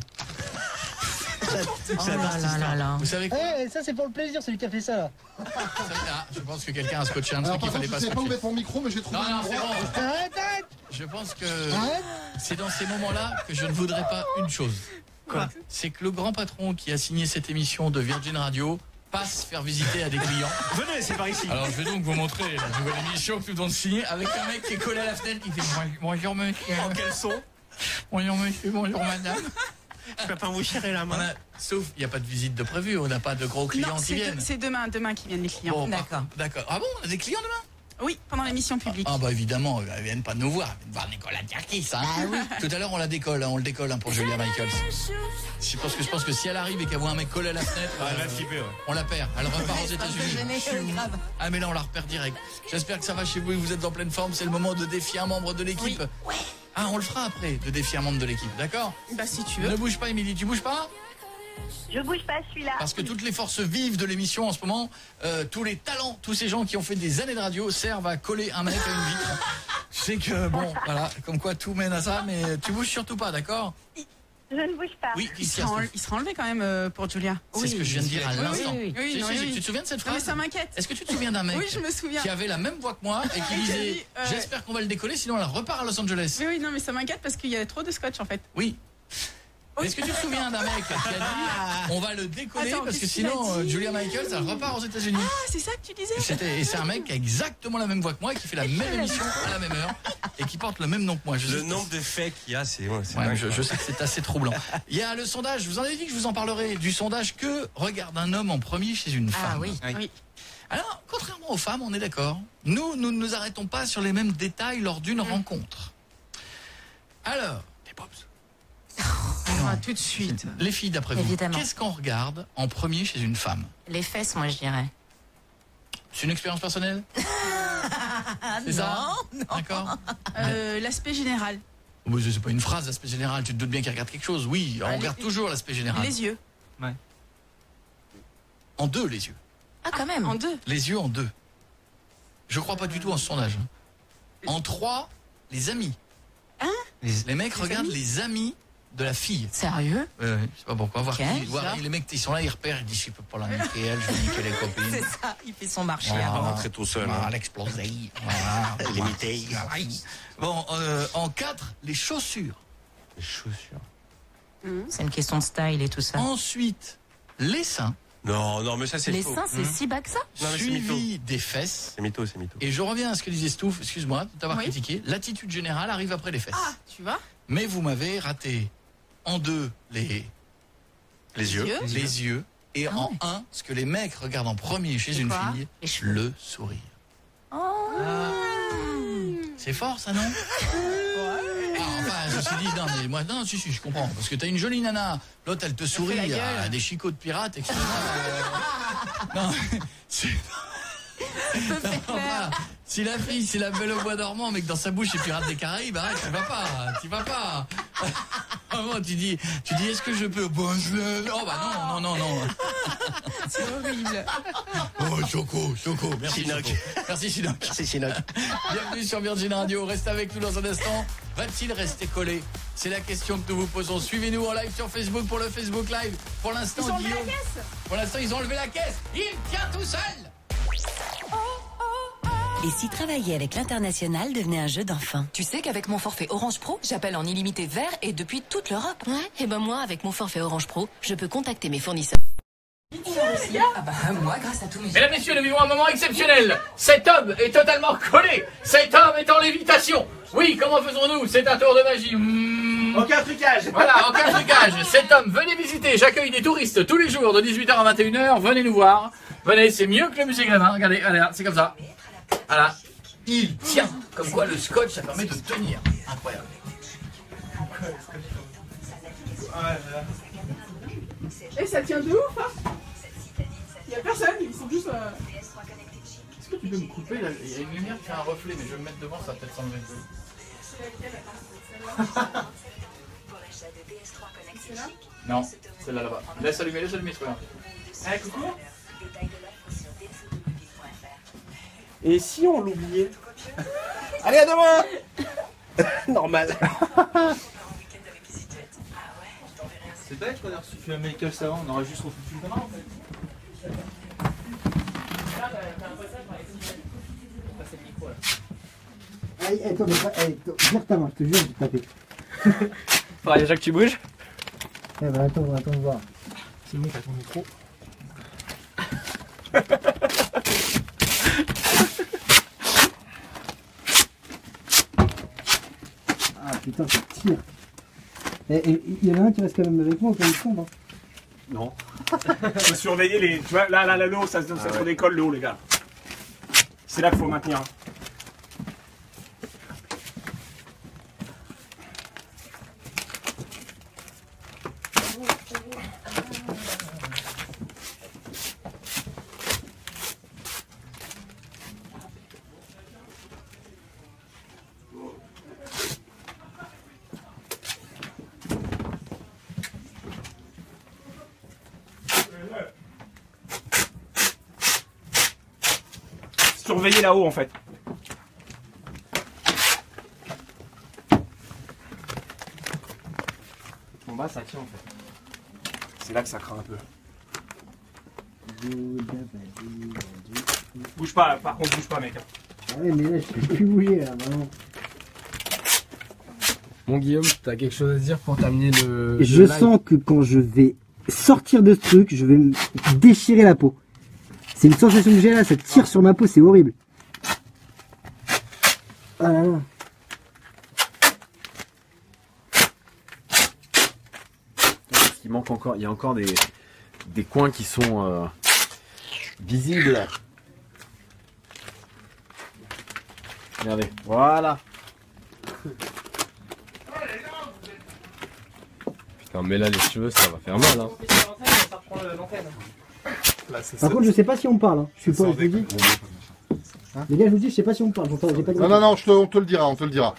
Oh là là là là. Vous savez quoi Eh, ça c'est pour le plaisir, celui qui a fait ça là. Ah, je pense que quelqu'un a scotché un Alors truc qu'il par fallait contre, pas je sais pas où scotcher. mettre mon micro mais j'ai trouvé Non, non, un c'est endroit. bon. Arrête, arrête. Je pense que Arrête. c'est dans ces moments-là que je ne voudrais pas une chose. Quoi ? C'est que le grand patron qui a signé cette émission de Virgin Radio passe faire visiter à des clients. Venez, c'est par ici. Alors je vais donc vous montrer la nouvelle émission que nous devons signer avec un mec qui est collé à la fenêtre qui fait bonjour monsieur. En caleçon. Bonjour monsieur, bonjour madame. Je peux pas vous serrer la On main. a- sauf, il n'y a pas de visite de prévu, on n'a pas de gros clients Non, qui c'est de- viennent. c'est demain, demain qui viennent les clients. Bon, D'accord. D'accord. Ah bon, on a des clients demain? Oui, pendant l'émission publique. Ah bah évidemment, ils viennent pas nous voir, ils viennent voir Nicolas Djakis. Hein. Tout à l'heure on la décolle, hein, on le décolle hein, pour Julia Michaels. Je pense que je pense que si elle arrive et qu'elle voit un mec collé à la fenêtre, Ah, elle euh, va flipper, ouais. on la perd. Elle repart aux États-Unis. Ah mais là on la repère direct. J'espère que ça va chez vous et vous êtes en pleine forme. C'est le moment de défier un membre de l'équipe. Ah on le fera après, de défier un membre de l'équipe, d'accord? Bah si tu veux. Ne bouge pas Émilie, tu bouges pas? Je bouge pas, je suis là. Parce que toutes les forces vives de l'émission en ce moment, euh, tous les talents, tous ces gens qui ont fait des années de radio servent à coller un mec à une vitre. Je sais que, bon, voilà, comme quoi tout mène à ça, mais tu bouges surtout pas, d'accord? Je ne bouge pas. Oui, Il sera, en- il sera enlevé quand même euh, pour Julia. C'est ce que je viens de dire à Oui, l'instant. oui, oui. Si, non, si, oui, si, oui. Tu te souviens de cette Non, mais phrase? ça m'inquiète. Est-ce que tu te souviens d'un mec Oui, je me souviens. qui avait la même voix que moi et qui Et qui a disait dit, euh, j'espère qu'on va le décoller sinon elle repart à Los Angeles? Oui, oui, non, mais ça m'inquiète parce qu'il y a trop de scotch en fait. Oui. Est-ce que tu te souviens d'un mec qui a dit on va le décoller Attends, parce que qu'est-ce qu'il a sinon euh, dit Julia Michaels elle repart aux États-Unis? Ah, c'est ça que tu disais? C'était- Et c'est un mec qui a exactement la même voix que moi et qui fait la même émission à la même heure et qui porte le même nom que moi. Je Le sais- nombre de faits qu'il y a, c'est. Ouais, c'est Ouais, dingue, je, quoi. je sais que c'est assez troublant. Il y a le sondage, je vous en ai dit que je vous en parlerai, du sondage que regarde un homme en premier chez une femme. Ah oui. Oui. Alors, contrairement aux femmes, on est d'accord. Nous, nous ne nous arrêtons pas sur les mêmes détails lors d'une rencontre. Alors, les pops. Ah, tout de suite. Les filles, d'après vous, Évidemment. qu'est-ce qu'on regarde en premier chez une femme? Les fesses, moi je dirais. C'est une expérience personnelle? C'est ça? Non, D'accord. Euh, L'aspect général. Oh, mais c'est pas une phrase, l'aspect général. Tu te doutes bien qu'il regarde quelque chose. Oui, on Ah, les- regarde toujours l'aspect général. Les yeux. En deux, les yeux. Ah, quand même. En deux. Les yeux en deux. Je crois pas du tout en ce sondage. En trois, les amis. Hein? Les mecs Les regardent amis les amis de la fille. Sérieux? Ouais, ouais, je sais pas pourquoi. Voir Ok, qui- voir- ça. les mecs, ils sont là, ils repèrent, ils disent je peux pas la niquer elle, je vais niquer les copines. C'est ça, il fait son marché Voilà. avant. Rentrer tout seul. Voilà, hein. l'exploser. Voilà. Limité. Bon, euh, en quatre, les chaussures. Les chaussures. C'est une question de style et tout ça. Ensuite, les seins. Non, non, mais ça, c'est Les faux. seins, c'est Hum. si bas que ça? Non, mais c'est mytho. Suivi des fesses. C'est mytho, c'est mytho. Et je reviens à ce que disait Stouff, excuse-moi de t'avoir Oui. critiqué. L'attitude générale arrive après les fesses. Ah, tu vois? Mais vous m'avez raté en deux les, Les yeux. yeux. les yeux et en un ce que les mecs regardent en premier chez C'est une quoi? fille, Les cheveux. le sourire. Oh. C'est fort ça, non? Ah, enfin, je me suis dit, non, mais moi, non, si, si, je comprends. Parce que t'as une jolie nana, l'autre, elle te sourit, fait la gueule. à des chicots de pirates, et cetera. Euh, non, c'est... Enfin, si la fille, c'est la belle au bois dormant, mais que dans sa bouche, c'est Pirates des Caraïbes, arrête, tu vas pas, tu vas pas. Vraiment, tu dis, tu dis, est-ce que je peux? Bon, je veux. Oh, bah non, non, non, non. C'est horrible. Oh, Choco, Choco, merci Chinook. Choco. Merci Chinook. C'est Chinook. Bienvenue sur Virgin Radio, restez avec nous dans un instant. Va-t-il rester collé? C'est la question que nous vous posons. Suivez-nous en live sur Facebook pour le Facebook Live. Pour l'instant, Ils ont enlevé la Guillaume. caisse. Pour l'instant, ils ont enlevé la caisse. Il tient tout seul. Et si travailler avec l'international devenait un jeu d'enfant? Tu sais qu'avec mon forfait Orange Pro, j'appelle en illimité vert et depuis toute l'Europe. Ouais, et ben moi, avec mon forfait Orange Pro, je peux contacter mes fournisseurs. Ah bah moi, grâce à tous mes... Mesdames, messieurs, nous vivons un moment exceptionnel. Cet homme est totalement collé. Cet homme est en lévitation. Oui, comment faisons-nous? C'est un tour de magie. Mmh. Aucun trucage. Voilà, aucun trucage. Cet homme, venez visiter. J'accueille des touristes tous les jours de dix-huit heures à vingt et une heures. Venez nous voir. Venez, c'est mieux que le musée Grévin. Regardez, regardez, c'est comme ça. Voilà. Il tient. Comme quoi le scotch, ça permet de tenir. Incroyable. Et ça tient de ouf, hein? Il y a personne, ils sont juste... euh, Est-ce que tu peux me couper là? Il y a une lumière qui fait un reflet, mais je vais me mettre devant, ça va peut-être s'enlever. C'est là? Non, celle-là là-bas. Laisse allumer, laisse allumer, c'est pas grave. Allez, coucou. Et si on l'oubliait? Allez, à demain. Normal. C'est bête qu'on a reçu un Michael savant, on aurait juste refoutu le drap en fait. Allez, attends, mais pas. Allez, vire ta main, je te jure, je vais te taper. Faudrait déjà que tu bouges. Eh ben, attends, attends de voir. C'est bon, t'as ton micro. Ah putain, ça tire. Et il y en a un qui reste quand même avec moi quand il tombe. Hein. Non. Faut surveiller les. Tu vois, là, là, là, le haut, ça, ça ah, se ouais. décolle le haut, les gars. C'est là qu'il faut maintenir. Surveiller là-haut en fait. En bas ça tient en fait. C'est là que ça craint un peu. Bouge pas, par contre bouge pas mec. Ah ouais mais là je peux plus bouger là vraiment. Bon Guillaume, t'as quelque chose à dire pour terminer le... Je le sens que quand je vais sortir de ce truc, je vais me déchirer la peau. C'est une sensation que j'ai là, ça tire sur ma peau, c'est horrible. Ah là là. Il manque encore, il y a encore des, des coins qui sont euh, visibles. Regardez, voilà. Putain, mais là les cheveux, ça va faire mal. Hein. Là, Par contre, je sais pas si on me parle. Hein. Je suis pas, je vous dis. Hein les gars, je vous dis, je sais pas si on me parle. J'ai pas de non, non, non, je te, on te le dira, on te le dira.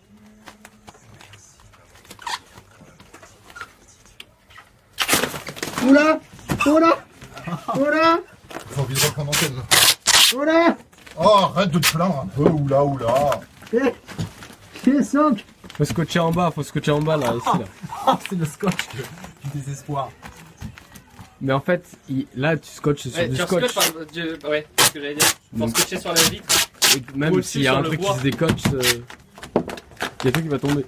Oula, oula, oula. J'ai envie de reprendre l'antenne là. Oula. Oh, arrête de te plaindre un peu, oula, oula. Eh, j'ai cinq. Faut scotcher en bas, faut scotcher en bas là, ici là. Oh, c'est le scotch du désespoir. Mais en fait, il, là tu scotches sur ouais, du tu scotch. Par, du, ouais, c'est ce que j'allais dire. Faut Donc, scotcher sur la vitre. Et même s'il y a un truc qui se décoche, il euh, y a tout qui va tomber.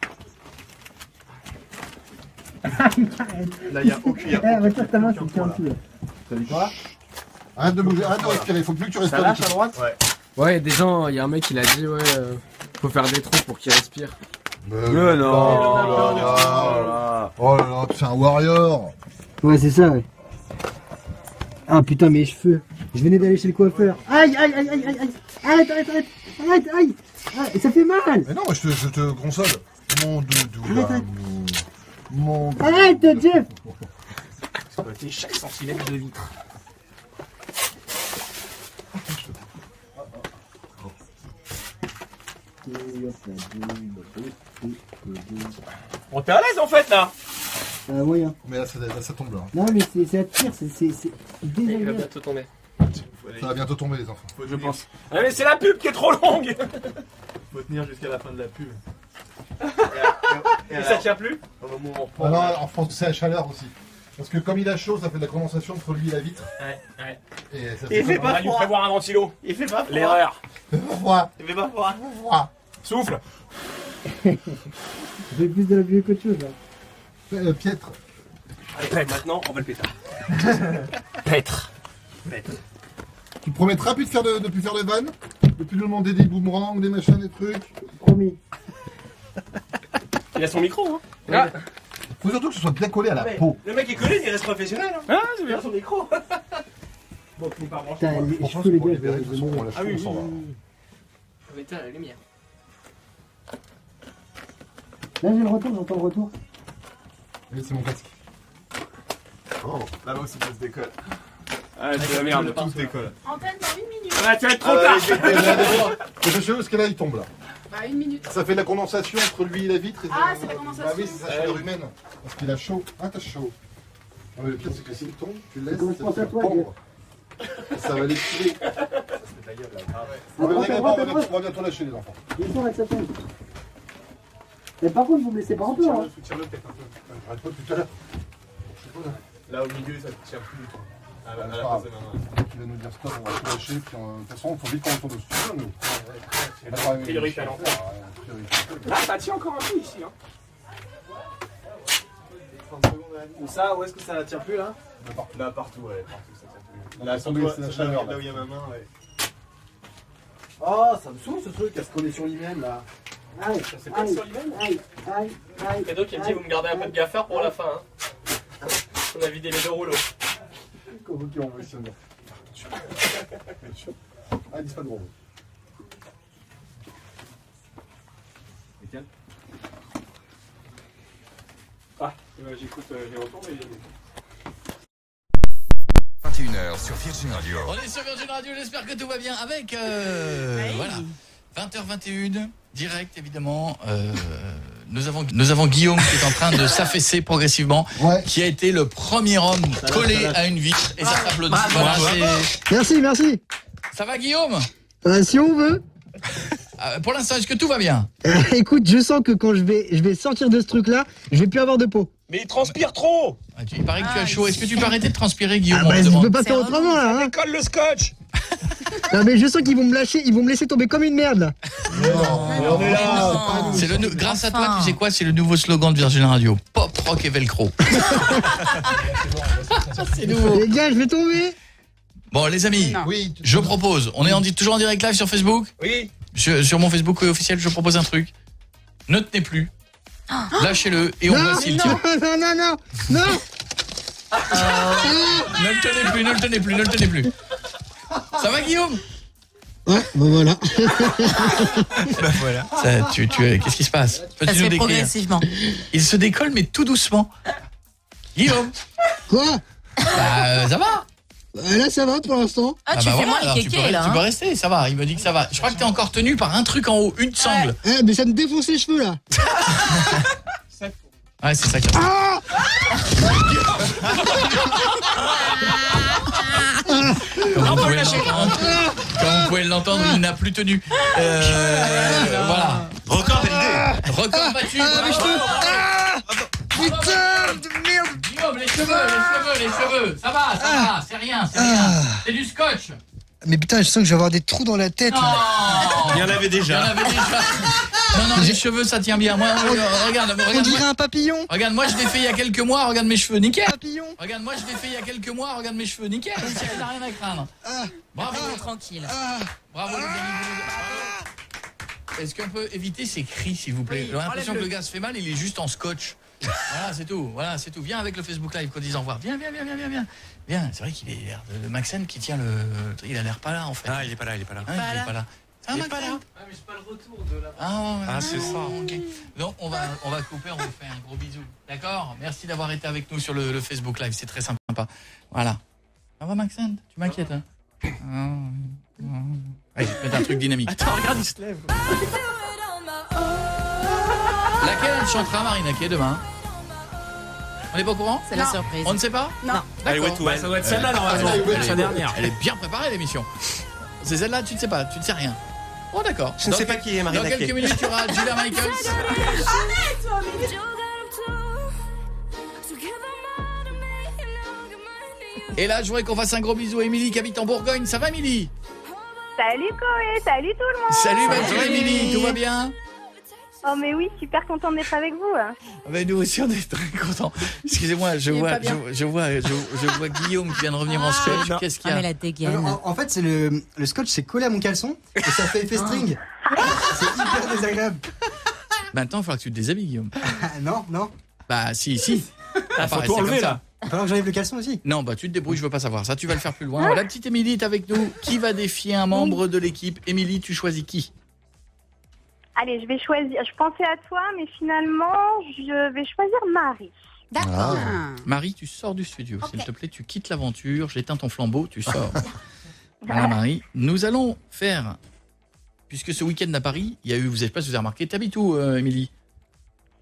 Là, il y a aucun. Eh, retire ta main, c'est un petit là. T'as dit quoi? Arrête de bouger, arrête de respirer, faut plus que tu respires. Ça lâche à droite? Ouais. Ouais, des gens, il y a un mec qui l'a dit, ouais, euh, faut faire des trous pour qu'il respire. Mais, Mais non, oh là là, oh là là, c'est un warrior. Ouais, c'est ça, ouais. Ah putain, mes cheveux. Je venais d'aller chez le coiffeur. Aïe, aïe, aïe, aïe, aïe, aïe. Arrête, arrête, arrête, arrête, aïe. Ah, ça fait mal. Mais non, je te, je te console. Mon doudou, arrête, arrête. Mon... Arrête, Jeff. Exploiter chaque centimètre de vitre. On t'es à l'aise en fait là. Euh, oui, hein. Mais là ça, là, ça tombe là. Non, mais c'est, ça tire, c'est, c'est, c'est désagréable. Il va bientôt tomber. Ça va bientôt tomber, les enfants. Faut je pense. Ah, mais c'est la pub qui est trop longue. Faut tenir jusqu'à la fin de la pub. Et, et, et, et ça tient plus. Ah non, en France, c'est la chaleur aussi. Parce que comme il a chaud, ça fait de la condensation entre lui et la vitre. Ouais, ouais. Et ça fait il fait pas froid. On va lui prévoir un ventilo. Il fait pas froid. L'erreur. Il fait pas froid. Il fait pas froid. froid. Souffle. Ça fait plus de la vie qu'autre chose là. Euh, Pietre. Allez, maintenant, on va le péter. Pêtre. Pêtre. Tu promettras plus de faire de, de plus faire de vannes, de plus demander des boomerangs, des machins, des trucs. Promis. Il a son micro, hein. Ah. Faut surtout que ce soit bien collé à la mais peau. Le mec est collé, il reste professionnel. Hein. Ah, c'est bien son micro. Bon, tu pas branché. Les cheveux, les gars, je vais Ah oui, on faut mettre à la lumière. Là, j'ai le retour, j'entends le retour. Oui, c'est mon casque. Oh, là-bas aussi, ça se décolle. Ah, c'est la merde, tout se décolle. Antenne dans une minute. Ah, tu vas être trop tard. C'est le cheveu parce que là, il tombe là. Bah, une minute. Ça fait de la condensation entre lui et la vitre. Et ah, ça... c'est la condensation. Bah oui, c'est sa chaleur humaine. Parce qu'il a chaud. Ah, t'as chaud. Non, mais le pire, c'est que s'il tombe, tu le laisses, Comment je ça pense va à te toi, faire Guy. pendre. Ça va les tuer. Ça se met ta gueule là. Ah ouais. Non, mais Rentre, t'inquiète pas, on rentre, va bientôt- rentre. on va bientôt lâcher les enfants. Descends avec sa chaîne. Mais par contre, vous me laissez pas en peur. Hein. Soutiens-le peut-être un peu. Arrête pas depuis tout à l'heure. Là au milieu, ça te tient plus du tout. Ah, Ouais, à c'est la pas place grave. de main. Tu vas nous dire stop, on va tout lâcher, puis on- de toute façon, il faut vite qu'on retourne au studio, nous. C'est On a quand même priorité à une l'enfant. mission à faire, ouais, priorité. Là, ça tient encore un peu ici. Hein. Où ça? Où est-ce que ça tient plus là? De partout. Là, partout, ouais, partout, ça tient plus. Là, Là, sur sur lui, toi, c'est la là, chaleur, là là. où il y a ma main, ouais. Oh, ça me saoule ce truc à se coller sur lui-même là. Aïe, C'est pas aïe, sur lui-même. aïe, aïe, aïe. Cadeau qui me dit, vous me gardez un peu de gaffeur pour la fin. Hein. On a vidé les deux rouleaux. Comment qui envoie ça, non. Ah, dis pas de gros. Lesquels? Ah, euh, j'écoute euh, les retours, mais... vingt et une heures sur Virgin Radio. On est sur Virgin Radio, j'espère que tout va bien avec euh, Oui. voilà. vingt heures vingt et une, direct évidemment. Euh, nous avons nous avons Guillaume qui est en train de s'affaisser progressivement, Ouais. qui a été le premier homme collé à une vitre et ça s'applaudit. Voilà, c'est- Merci, merci. ça va Guillaume? Euh, si on veut. Euh, Pour l'instant, est-ce que tout va bien? Euh, écoute, je sens que quand je vais, je vais sortir de ce truc-là, je vais plus avoir de peau. Mais il transpire trop. Ah, tu- Il paraît que tu Ah, as chaud. Est-ce que tu peux arrêter de transpirer Guillaume? Ah bah, On te je demande. peux pas C'est faire relou. autrement là. Hein. Colle le scotch. Non mais je sens qu'ils vont me lâcher, ils vont me laisser tomber comme une merde là. On est là. C'est le nou- grâce à toi, Enfin. tu sais quoi? C'est le nouveau slogan de Virgin Radio. Pop, rock et velcro. C'est nouveau. Les gars, je vais tomber. Bon les amis, Non. Oui, tu- je propose, on est en, toujours en direct live sur Facebook. Oui. Sur, sur mon Facebook officiel, je propose un truc. Ne tenez plus. Lâchez-le et on Non, voit s'il non, tient. non, non, non, non. Ne le tenez plus, ne le tenez plus, ne le tenez plus. Ça va Guillaume? Ouais, bon voilà. Bah voilà. Ça, tu, tu, Qu'est-ce qui se passe? Peux-tu Ça se nous fait décrire? progressivement. Il se décolle mais tout doucement. Guillaume? Quoi? Bah euh, ça va? Euh, Là, ça va pour l'instant. Ah, tu bah fais voilà, moins alors les tu peux, kékés là. tu peux hein. rester, ça va, il me dit que ça va. Je crois que t'es encore tenu par un truc en haut, une sangle. Eh, mais ça me défonce les cheveux là. Ouais, c'est ça qui Ah. Comme vous pouvez l'entendre, comme vous pouvez l'entendre, il n'a plus tenu. Euh, voilà. Record validé. Record battu. Ah, mais je peux. Ah. Putain de merde. Guillaume, les cheveux, les cheveux, les cheveux. Ça va, ça va, c'est rien, c'est rien. C'est du scotch. Mais putain, je sens que je vais avoir des trous dans la tête. Non. Il y en avait Il y en déjà. avait déjà. Non, non, les cheveux, ça tient bien. Moi, regarde, regarde, On regarde. dirait un papillon. Regarde, moi je l'ai fait il y a quelques mois, regarde mes cheveux, nickel. Papillon. Regarde, moi je l'ai fait il y a quelques mois, regarde mes cheveux, nickel. Il n'y a rien à craindre. Bravo. Tranquille. Bravo les amis. vous- Est-ce qu'on peut éviter ces cris s'il vous plaît? J'ai l'impression que le gars se fait mal, il est juste en scotch. Voilà, c'est tout. Voilà, c'est tout. Viens avec le Facebook Live qu'on dise au revoir. Viens, viens, viens, viens, viens, viens. Viens, c'est vrai qu'il est l'air de- le Maxen qui tient le il a l'air pas là en fait. Ah, il est pas là, il est pas là. Hein, il est pas là. Ça va, Il est pas Maxen? là. Ah, mais c'est pas le retour de la... Ah, ouais, Ah, c'est ça. ok. Donc on va on va couper, on vous fait un gros bisou. D'accord? Merci d'avoir été avec nous sur le, le Facebook Live, c'est très sympa. Voilà. Ça va Maxen? Tu m'inquiètes hein? Ah, ouais. Allez, je vais te mettre un truc dynamique. Attends, regarde, il se lève. Laquelle elle chantera Marina qui est demain? On n'est pas au courant? C'est la Non. surprise. On ne sait pas? Non. Allez, ouais, tout Bah, ça doit être celle-là, Elle- normalement. elle- elle- Sa dernière. Elle est bien préparée l'émission. C'est celle-là, tu ne sais pas, tu ne sais rien. Oh d'accord. Je ne Dans sais pas quel- qui est Marina Dans quelques Kaye. minutes, tu auras Julia Michaels. Et là, je voudrais qu'on fasse un gros bisou à Émilie qui habite en Bourgogne. Ça va Émilie? Salut Koé, salut tout le monde. Salut ma chère Émilie, tout va bien? Oh mais oui, super contente d'être avec vous. Mais nous aussi on est très contents. Excusez-moi, je Il est vois, pas bien. je, je vois, je, je vois Guillaume qui vient de revenir en scotch. Qu'est-ce qu'il y a? Ah, mais la dégaine. En, en fait, c'est le, le scotch, c'est collé à mon caleçon et ça fait effet string. C'est hyper désagréable. Maintenant, il faudra que tu te déshabilles, Guillaume. non, non. Bah, si, si. Ah, faut Enfin, tout c'est enlever, comme ça. là. Il va falloir que j'enlève le caleçon aussi. Non, bah, tu te débrouilles, je veux pas savoir. Ça, tu vas le faire plus loin. La petite Émilie est avec nous. Qui va défier un membre de l'équipe? Émilie, tu choisis qui? Allez, je vais choisir. Je pensais à toi, mais finalement, je vais choisir Marie. D'accord. Marie, tu sors du studio, s'il te plaît. Tu quittes l'aventure. J'éteins ton flambeau, tu sors. Voilà, Marie. Nous allons faire, puisque ce week-end à Paris, il y a eu, vous savez pas si vous avez remarqué, t'habites où, euh, Émilie?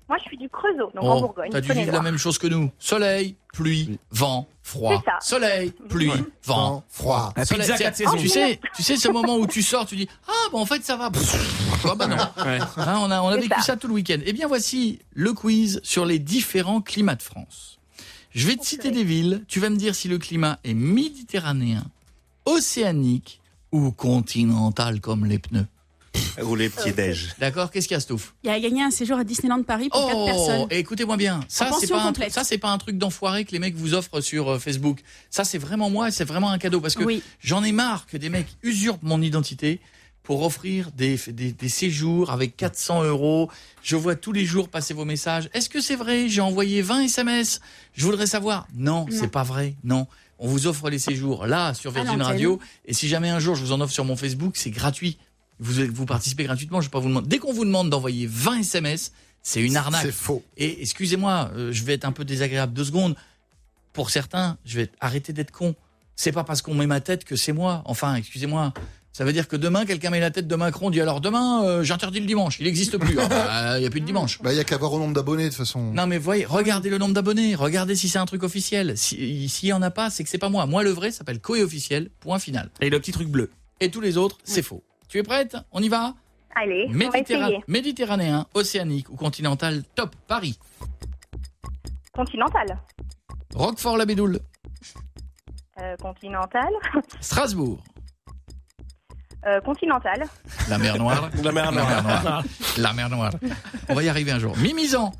Moi, je suis du Creusot, donc Oh, en Bourgogne. t'as dû Connais vivre la pas. même chose que nous. Soleil, pluie, vent, froid. C'est ça. Soleil, pluie, vent, froid. La Soleil, pizza c'est- quatre saisons. Tu sais, tu sais, ce moment où tu sors, tu dis ah bon en fait ça va. Pff, ah bah non. Ouais. Hein, on a on a C'est vécu ça. ça tout le week-end. Eh bien voici le quiz sur les différents climats de France. Je vais te citer des villes. Tu vas me dire si le climat est méditerranéen, océanique ou continental comme les pneus. Ou les petits déj. D'accord. Qu'est-ce qu'il y a, Stouff? Il a gagné un séjour à Disneyland Paris pour quatre personnes. Oh, écoutez-moi bien. Ça, En c'est pension pas un truc, complète. ça, c'est pas un truc d'enfoiré que les mecs vous offrent sur euh, Facebook. Ça, c'est vraiment moi, c'est vraiment un cadeau parce que Oui. j'en ai marre que des mecs usurpent mon identité pour offrir des, des, des séjours avec quatre cents euros. Je vois tous les jours passer vos messages. Est-ce que c'est vrai? J'ai envoyé vingt S M S. Je voudrais savoir. Non, Non. c'est pas vrai. Non. On vous offre les séjours là sur Virgin l'antenne. Radio. Et si jamais un jour je vous en offre sur mon Facebook, c'est gratuit. Vous, vous participez gratuitement, je vais pas vous demander. Dès qu'on vous demande d'envoyer vingt S M S, c'est une arnaque. C'est faux. Et excusez-moi, euh, je vais être un peu désagréable deux secondes. Pour certains, je vais arrêter d'être con. C'est pas parce qu'on met ma tête que c'est moi. Enfin, excusez-moi. Ça veut dire que demain, quelqu'un met la tête de Macron, dit alors demain, euh, j'interdis le dimanche. Il n'existe plus. Il ah, bah, y a plus de dimanche. Bah, il y a qu'à voir au nombre d'abonnés, de toute façon. Non mais voyez, regardez le nombre d'abonnés, regardez si c'est un truc officiel. Si- S'il y en a pas, c'est que c'est pas moi. Moi, le vrai s'appelle Coé officiel. Point final. Et le petit truc bleu. Et tous les autres, c'est faux. Tu es prête? On y va? Allez, on va Méditerra- essayer. Méditerranéen, océanique ou continental, top. Paris. Continental. Roquefort-la-Bédoule. Euh, continental. Strasbourg. Euh, continental. La mer Noire. La mer Noire. La mer Noire. On va y arriver un jour. Mimizan.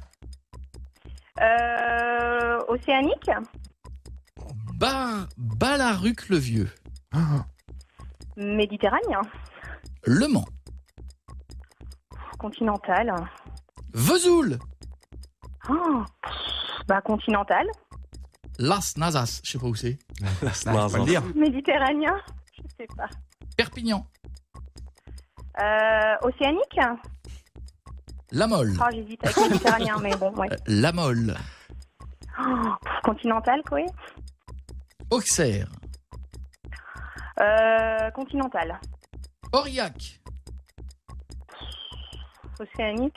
Euh, océanique. Bar Balaruc-le-Vieux. Méditerranéen. Le Mans. Continental. Vesoul. Oh. Bah, continental. Las Nazas. Je sais pas où c'est. Faut le dire. Méditerranéen. Je sais pas. Perpignan. Euh, océanique. La Mole. Oh, j'hésite avec méditerranéen, mais bon, ouais. Euh, La Mole. Oh, continental, quoi. Auxerre. Euh, continental. Aurillac. Océanique.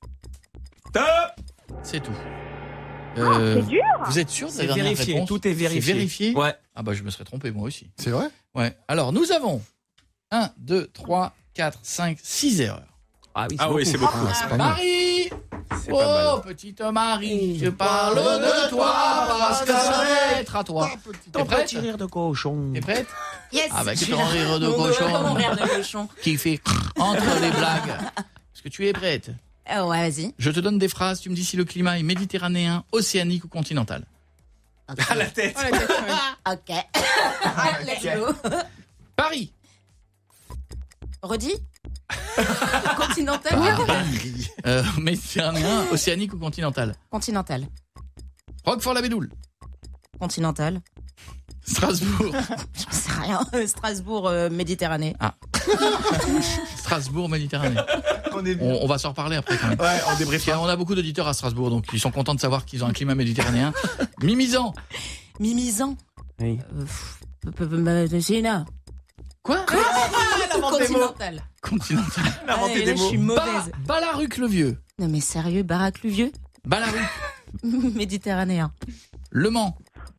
C'est tout. c'est dur. Vous êtes sûr de la C'est dernière vérifié, réponse? tout est vérifié. C'est vérifié? Ouais. Ah bah je me serais trompé moi aussi. C'est vrai? Ouais. Alors nous avons un, deux, trois, quatre, cinq, six erreurs. Ah oui, Ah oui, c'est beaucoup. Ah, c'est pas mal. Marie! C'est pas Oh, petite Marie, je parle de toi parce que ça va être à toi. T'es prête? rire de cochon. T'es prête? Yes. Avec je suis ton là. rire de Mon- cochon. Mon rire de cochon. Qui fait entre les blagues. Est-ce que tu es prête? Euh, ouais, vas-y. Je te donne des phrases, tu me dis si le climat est méditerranéen, océanique ou continental. À la tête. Ok. Let's go. Paris. Redis. Continental. Paris. Euh, méditerranéen, océanique ou continental. Continental. Roquefort-la-Bédoule. Continental. Strasbourg. J'en sais rien. Euh, Strasbourg, euh, Méditerranée. Ah. Strasbourg, Méditerranée. On, est on, on va s'en reparler après quand même. Ouais, on débrief. On a beaucoup d'auditeurs à Strasbourg, donc ils sont contents de savoir qu'ils ont un climat méditerranéen. Mimizan. Mimizan. Oui. Euh, pff, peu- peu- peu- peu- China. Quoi? Continental. Continental. Ah, et là, je suis mauvaise. Ba- Balaruc-le-Vieux. Non mais sérieux, Barac-Luvieux. Balaruc. Méditerranéen. Le Mans.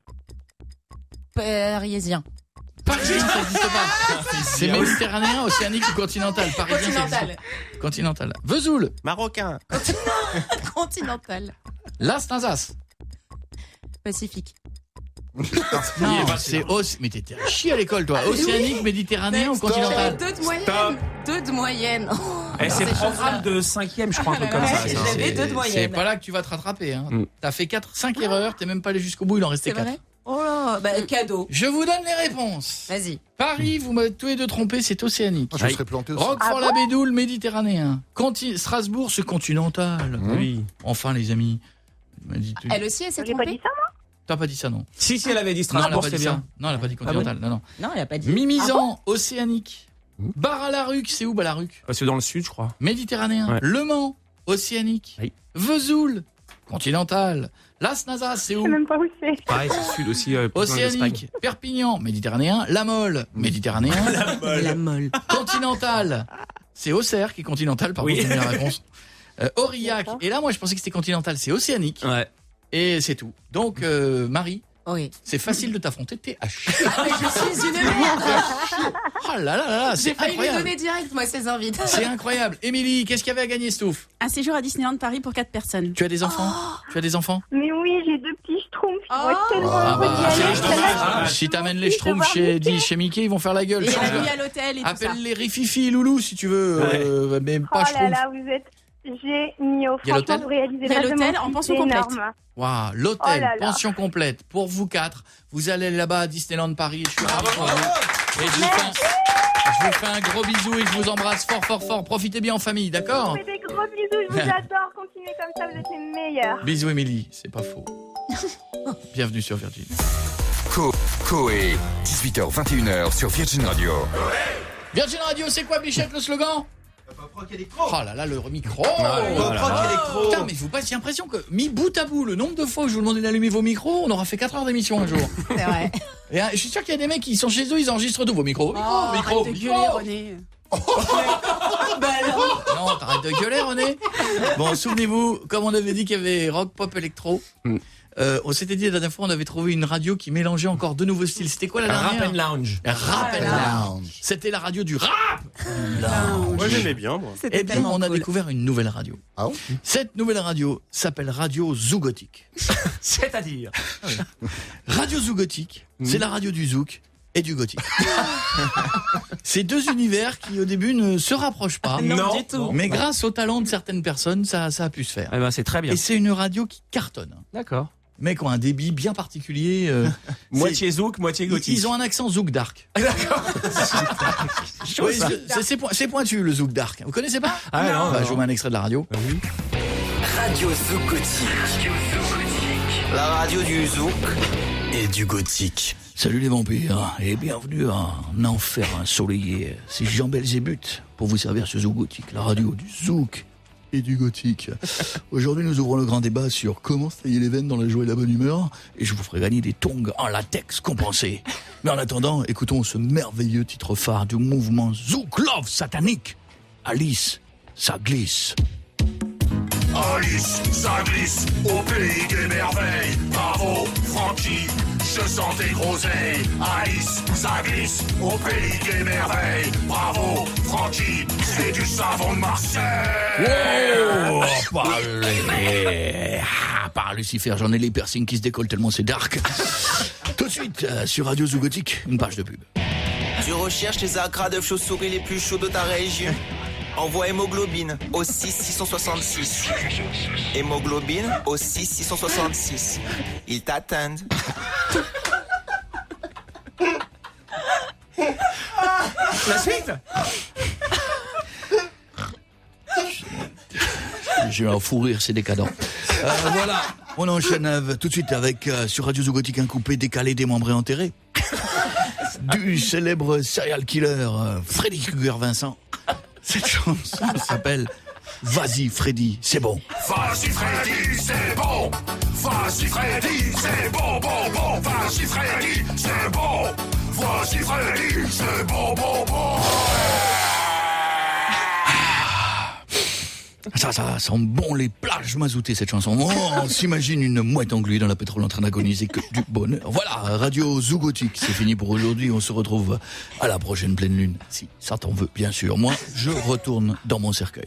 Parisien. Parisien, ça n'existe pas. C'est méditerranéen, océanique ou continental. Parisien, ça Continental. existe. Continental. Vesoul. Marocain. Continental. Las Nazas. Pacifique. Non, c'est os. Mais t'étais à chier à l'école, toi. Océanique, méditerranéen ou continental? J'avais deux de moyenne. Stop. Deux de moyenne. Oh, Eh, c'est ces programme choses-là. de cinquième, je crois, un truc comme Ouais, ça. ça. j'avais deux de C'est moyenne. pas là que tu vas te rattraper. Hein. Mm. T'as fait quatre, cinq erreurs, t'es même pas allé jusqu'au bout, il en restait C'est quatre. vrai? Oh là, bah cadeau. Je vous donne les réponses. Vas-y. Paris, vous m'avez tous les deux trompé, c'est océanique. Moi, je me serais planté aussi. Roquefort-la-Bédoule, méditerranéen. Conti- Strasbourg, c'est continental. Oui. Enfin, les amis. Il m'a dit tout- Elle aussi, elle s'est J'ai pas trompée. dit ça, moi. T'as pas dit ça, non? Si, si, elle avait dit Non, elle a Strasbourg, pas c'est dit bien. ça. Non, elle a pas dit continental. Non, non. Non, elle a pas dit. Mimizan, océanique. Bar-à-la-Ruc, c'est où Balaruc? Parce que dans le sud, je crois. Méditerranéen. Ouais. Le Mans, océanique. Oui. Vesoul, continental. Las Nazas, c'est Je où? sais même pas où c'est. Pareil, c'est le sud aussi. euh, plus dans l'Espagne. Océanique. Perpignan, méditerranéen. La Mole, méditerranéen. La molle. Continental. C'est Auxerre qui est continental, pardon, Oui. c'est une réponse. Euh, Aurillac. Et là, moi, je pensais que c'était continental. C'est océanique. Ouais. Et c'est tout. Donc, euh, Marie. Oui. C'est facile de t'affronter, t'es à chier. Ah, mais je suis une merde. Oh là là là là, J'ai c'est failli lui incroyable. donner direct, moi, ces invites. C'est incroyable. Émilie, qu'est-ce qu'il y avait à gagner, Stouff? Un séjour à Disneyland Paris pour quatre personnes. Tu as des enfants? Tu as des enfants? Mais oui, j'ai deux petits schtroumpfs. Ils vont être tellement Ah heureux d'y bah, aller. c'est dommage. Si t'amènes les schtroumpfs chez, dis- chez Mickey, ils vont faire la gueule. Et la Change-le. nuit à l'hôtel et tout ça. Appelle les Rififi et Loulou si tu veux, euh, mais Oh pas là schtroumpf. là, vous êtes géniaux. Il y a l'hôtel Franchement, vous réalisez Il y a vraiment l'hôtel un en truc pension complète. énorme. Waouh, l'hôtel, Oh là là. pension complète pour vous quatre. Vous allez là-bas à Disneyland Paris. Je suis ravi pour vous. Et je vous, fais un, je vous fais un gros bisou et je vous embrasse fort, fort, fort. Profitez bien en famille, Je d'accord? vous fais des gros bisous, je vous adore. Continuez comme ça, vous êtes les meilleurs. Bisous, Émilie, c'est pas faux. Bienvenue sur Virgin. Co Coé, dix-huit heures vingt et une heures sur Virgin Radio. Virgin Radio, c'est quoi, Bichette, le slogan? Oh là là, le micro. Oh là là. Putain, mais je vous passe l'impression que, mis bout à bout, le nombre de fois où je vous demandais d'allumer vos micros, on aura fait quatre heures d'émission un jour. C'est vrai. Et euh, je suis sûr qu'il y a des mecs qui sont chez eux, ils enregistrent tout. Vos micros, vos micros, Oh, micros, arrête de micros. gueuler, René. Bah alors. Non, t'arrêtes de gueuler, René. Bon, souvenez-vous, comme on avait dit qu'il y avait rock, pop, électro, euh, on s'était dit la dernière fois, on avait trouvé une radio qui mélangeait encore deux nouveaux styles. C'était quoi la Rap dernière? and lounge. Rap and lounge. C'était la radio du rap. Lounge. Moi j'aimais bien, moi. C'était Et puis tellement on a cool. découvert une nouvelle radio. Ah bon? Cette nouvelle radio s'appelle Radio Zougotique. C'est-à-dire Radio Zougotique, c'est la radio du zouk et du gothique. C'est deux univers qui au début ne se rapprochent pas. Non, Non. du tout. Mais grâce au talent de certaines personnes, ça, ça a pu se faire. Eh ben, c'est très bien. Et c'est une radio qui cartonne. D'accord. Mecs ont un débit bien particulier. euh, Moitié zouk, moitié c'est- gothique. Ils ont un accent zouk dark. D'accord. Chaud, Oui, ça. c'est- c'est point- c'est pointu le zouk dark. Vous connaissez pas? Ah, non, Bah, non. je vous mets un extrait de la radio. Radio Zoukotique. La radio du Zouk et du Gothique. Salut les vampires et bienvenue à un enfer ensoleillé. C'est Jean Belzébuth pour vous servir ce Zouk Gothique, la radio du Zouk et du Gothique. Aujourd'hui, nous ouvrons le grand débat sur comment se tailler les veines dans la joie et la bonne humeur et je vous ferai gagner des tongs en latex compensés. Mais en attendant, écoutons ce merveilleux titre phare du mouvement Zouk Love satanique. Alice, ça glisse. Alice, ça glisse au pays des merveilles. Bravo, Francky, je sens tes groseilles. Alice, ça glisse au pays des merveilles. Bravo, Francky, c'est du savon de Marseille. Oh, par, les- ah, par Lucifer, j'en ai les piercings qui se décollent tellement c'est dark. Tout de suite, euh, sur Radio Zougotique, une page de pub. Tu recherches les agras de chauves-souris les plus chauds de ta région? Envoie hémoglobine au six six cent soixante-six. Hémoglobine au six six cent soixante-six. Ils t'attendent. La suite. J'ai un fou rire, c'est décadent. Euh, voilà, on enchaîne euh, tout de suite avec, euh, sur Radio Zougotique, un coupé décalé, démembré, enterré. Du célèbre serial killer euh, Freddy Krueger Vincent. Cette chanson s'appelle Vas-y Freddy, c'est bon. Vas-y Freddy, c'est bon. Vas-y Freddy, c'est bon, bon, bon. Vas-y Freddy, c'est bon. Vas-y Freddy, c'est bon, bon, bon. Ça, ça sent bon les plages mazoutées cette chanson. Oh, on s'imagine une mouette engluée dans la pétrole en train d'agoniser que du bonheur. Voilà, Radio Zougotique, c'est fini pour aujourd'hui. On se retrouve à la prochaine pleine lune. Si ça t'en veut, bien sûr. Moi, je retourne dans mon cercueil.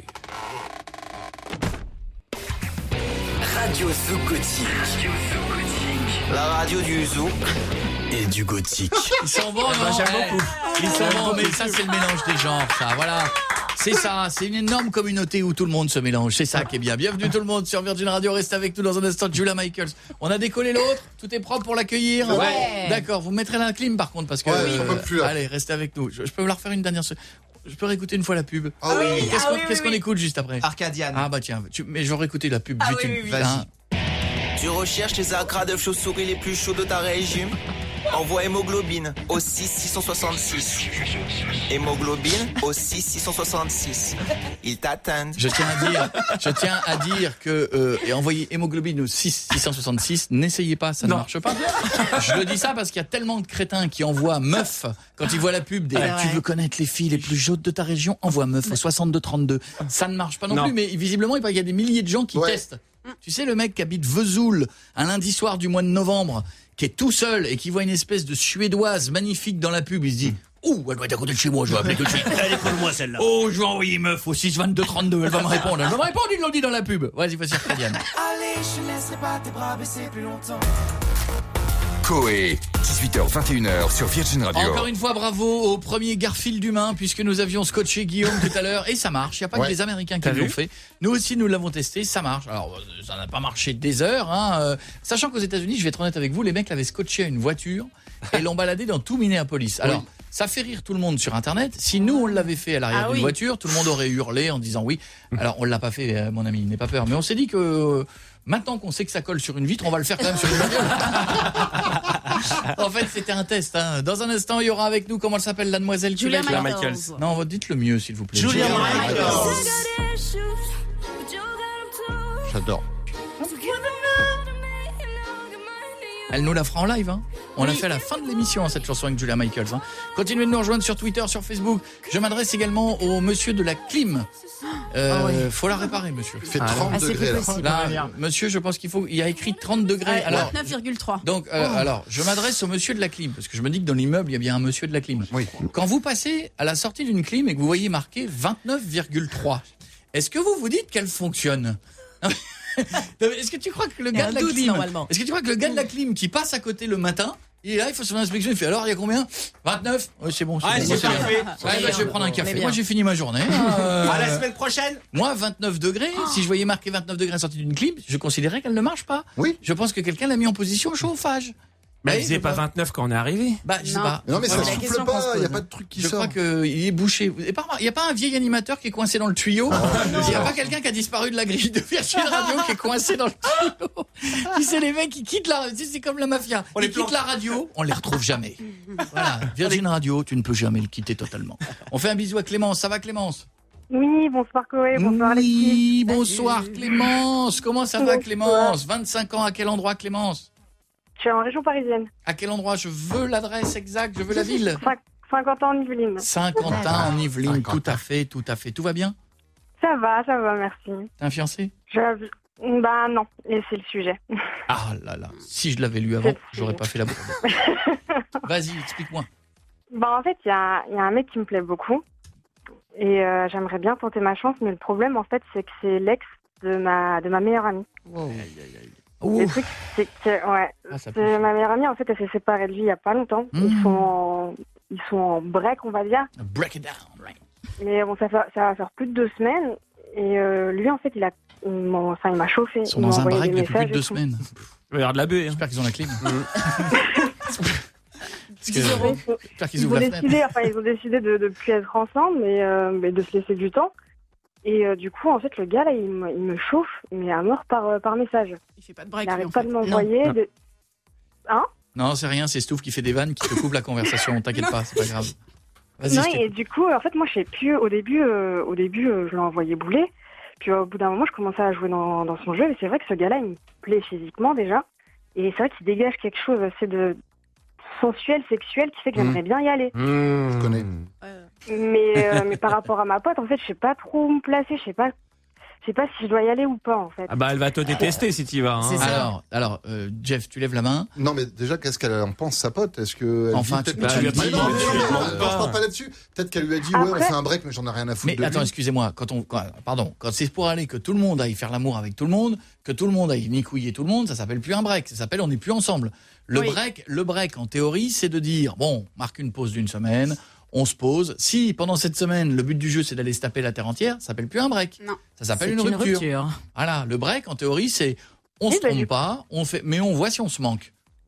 Radio Zoukotique. La radio du Zouk et du Gothique. Ils sont bons, Moi, non? j'aime Eh, beaucoup. Ils sont bons, mais ça, c'est le mélange des genres, ça. Voilà. C'est ça, c'est une énorme communauté où tout le monde se mélange. C'est ça qui est bien. Bienvenue tout le monde sur Virgin Radio. Reste avec nous dans un instant, Julia Michaels. On a décollé l'autre. Tout est propre pour l'accueillir. Ouais. D'accord. Vous mettrez la clim par contre parce que. Ouais, j'en peux plus, là. Allez, restez avec nous. Je, je peux vous la refaire une dernière. se- Je peux réécouter une fois la pub. Ah oui. Qu'est-ce Ah qu'on oui, qu'est-ce oui, qu'on oui. écoute juste après? Arcadiane. Ah bah tiens, tu- mais je vais réécouter la pub. Ah juste oui, une- oui, oui. hein. Tu recherches les agras de chauves-souris les plus chauds de ta région? Envoie hémoglobine au six six six six. Hémoglobine au six six six six. Ils t'attendent. Je tiens à dire, je tiens à dire que euh, et envoyer hémoglobine au six six six six, n'essayez pas, ça Non. ne marche pas. Je le dis ça parce qu'il y a tellement de crétins qui envoient meuf quand ils voient la pub des Ouais, tu ouais. veux connaître les filles les plus chaudes de ta région, envoie meuf au soixante-deux trente-deux. Ça ne marche pas non, Non. plus, mais visiblement il paraît qu'il y a des milliers de gens qui Ouais. testent. Tu sais, le mec qui habite Vesoul un lundi soir du mois de novembre, qui est tout seul et qui voit une espèce de suédoise magnifique dans la pub, il se dit ouh, elle doit être à côté de chez moi, je vais appeler tout de suite. Elle est pour moi celle-là. Oh, je vais envoyer meuf au six vingt-deux trente-deux, elle va me répondre. Elle va me répondre, ils l'ont dit dans la pub. Vas-y, vas-y, Diane. Allez, je ne laisserai pas tes bras baisser plus longtemps. Coé, dix-huit heures vingt et une heures sur Virgin Radio. Encore une fois, bravo au premier Garfield humain, puisque nous avions scotché Guillaume tout à l'heure, et ça marche. Il n'y a pas Ouais. que les Américains qui T'as l'ont vu fait. Nous aussi, nous l'avons testé, ça marche. Alors, euh, ça n'a pas marché des heures, hein. euh, sachant qu'aux États-Unis, je vais être honnête avec vous, les mecs l'avaient scotché à une voiture et l'ont baladé dans tout Minneapolis. Alors, ça fait rire tout le monde sur Internet. Si nous, on l'avait fait à l'arrière Ah d'une oui. voiture, tout le monde aurait hurlé en disant oui. Alors, on l'a pas fait, euh, mon ami, n'aie pas peur. Mais on s'est dit que euh, maintenant qu'on sait que ça colle sur une vitre, on va le faire quand même sur une bagnole. En fait, c'était un test. Hein. Dans un instant, il y aura avec nous, comment elle s'appelle, la demoiselle qui Julia va être là Michaels. Non, dites-le mieux, s'il vous plaît. Julia Michaels. J'adore. Elle nous la fera en live. Hein. On l'a fait à la fin de l'émission, hein, cette chanson avec Julia Michaels. Hein. Continuez de nous rejoindre sur Twitter, sur Facebook. Je m'adresse également au monsieur de la clim. Euh, Ah oui. Faut la réparer, monsieur. Il fait Ah, trente Ah, c'est degrés plus là. possible. Là, monsieur, je pense qu'il faut. Il y a écrit trente degrés. Alors, neuf virgule trois. donc, euh, alors, je m'adresse au monsieur de la clim, parce que je me dis que dans l'immeuble, il y a bien un monsieur de la clim. Oui. Quand vous passez à la sortie d'une clim et que vous voyez marqué vingt-neuf virgule trois, est-ce que vous vous dites qu'elle fonctionne? Non, mais est-ce que tu crois que le Il y a gars un de la doute, clim, normalement. est-ce que tu crois que le gars de la clim qui passe à côté le matin, il est là, il faut son inspection, il fait alors il y a combien? vingt-neuf? Oui, c'est bon. Ah, bon, c'est bien. parfait. Ouais, bah, je vais prendre un On est café. bien. Moi, j'ai fini ma journée. Euh, À la semaine prochaine. Moi, vingt-neuf degrés, si je voyais marqué vingt-neuf degrés à la sortie d'une clim, je considérais qu'elle ne marche pas. Oui. Je pense que quelqu'un l'a mis en position chauffage. Mais Ouais, il faisait je pas vois. vingt-neuf quand on est arrivé. Bah, je sais Non. pas. Non, mais Ouais, ça la souffle question qu'on se pas, il n'y a pose. pas de truc qui Je sort. crois qu'il est bouché. Et par- Il n'y a pas un vieil animateur qui est coincé dans le tuyau. Il n'y a pas quelqu'un qui a disparu de la grille de Virgin Radio qui est coincé dans le tuyau. Tu sais, les mecs, ils quittent la radio. C'est comme la mafia. On Ils les quittent plante. la radio, on les retrouve jamais. Voilà. Virgin Radio, tu ne peux jamais le quitter totalement. On fait un bisou à Clémence. Ça va, Clémence? Oui, bonsoir Coé, bonsoir Alexis. Oui, bonsoir Clémence. Comment ça va, Bonsoir. Clémence? vingt-cinq ans, à quel endroit, Clémence? Je suis en région parisienne. À quel endroit? Je veux l'adresse exacte, je veux la ville. Cinq- cinquante ans en Yvelines. Saint-Quentin en Yvelines, tout Saint-Quentin. à fait, tout à fait. Tout va bien? Ça va, ça va, merci. T'es un fiancé? Je... Bah non, et c'est le sujet. Ah là là, si je l'avais lu avant, C'est- j'aurais pas fait la bourde. Vas-y, explique-moi. Bah en fait, il y a, il y a un mec qui me plaît beaucoup. Et euh, j'aimerais bien tenter ma chance, mais le problème en fait, c'est que c'est l'ex de ma, de ma meilleure amie. Le Ouf. truc, c'est que, ouais, Ah, ça c'est- pue. ma meilleure amie, en fait, elle s'est séparée de lui il y a pas longtemps. Mmh. Ils sont en, ils sont en break, on va dire. Break it down. Right. Mais bon, ça, fait, ça va faire plus de deux semaines. Et euh, lui, en fait, il a, il m'a, enfin, il m'a chauffé. Ils sont Il m'a dans un envoyé break des depuis plus messages de deux et tout. semaines. Regarde la buée. J'espère qu'ils ont la clim. Parce que- Ils ont, J'espère qu'ils ils ouvrent ont la fenêtre. décidé, enfin, ils ont décidé de ne plus être ensemble, mais, euh, mais de se laisser du temps. Et euh, du coup, en fait, le gars, là, il me, il me chauffe, mais à mort par, euh, par message. Il fait pas de break. Il lui, n'arrête en pas fait. de m'envoyer. Non. de- Hein? Non, c'est rien, c'est Stouff qui fait des vannes, qui te coupe la conversation. T'inquiète pas, c'est pas grave. Vas-y, Non, je et t'écoute. du coup, en fait, moi, je sais plus. Au début, euh, au début euh, je l'ai envoyé bouler. Puis au bout d'un moment, je commençais à jouer dans, dans son jeu. Et c'est vrai que ce gars-là, il me plaît physiquement déjà. Et c'est vrai qu'il dégage quelque chose assez de sensuel, sexuel, qui fait que Mmh. j'aimerais bien y aller. Je connais. Mais, euh, mais par rapport à ma pote, en fait, je sais pas trop où me placer. Je sais pas, je sais pas si je dois y aller ou pas, en fait. Ah bah elle va te détester si tu y vas. Hein. C'est ça. Alors, alors euh, Jeff, tu lèves la main. Non, mais déjà, qu'est-ce qu'elle en pense, sa pote? Est-ce que. elle Enfin, dit tu peut-être peux- que- tu lui as Mais pas non, dit, mais tu non, lui non, demandes non, pas. je parle pas là-dessus. Peut-être qu'elle lui a dit, ouais, on Après- fait un break, mais j'en ai rien à foutre Mais de attends, lui. excusez-moi, quand on, quand- pardon, quand c'est pour aller que tout le monde aille faire l'amour avec tout le monde, que tout le monde aille nicouiller tout le monde, ça s'appelle plus un break, ça s'appelle on n'est plus ensemble. Le Oui. break, le break en théorie, c'est de dire bon, on marque une pause d'une semaine, on se pose. Si pendant cette semaine, le but du jeu c'est d'aller se taper la terre entière, ça s'appelle plus un break. Non. Ça s'appelle C'est une une rupture. rupture. Voilà, le break en théorie c'est on Oui, se bah, trompe du- pas, on fait mais on voit si on se manque.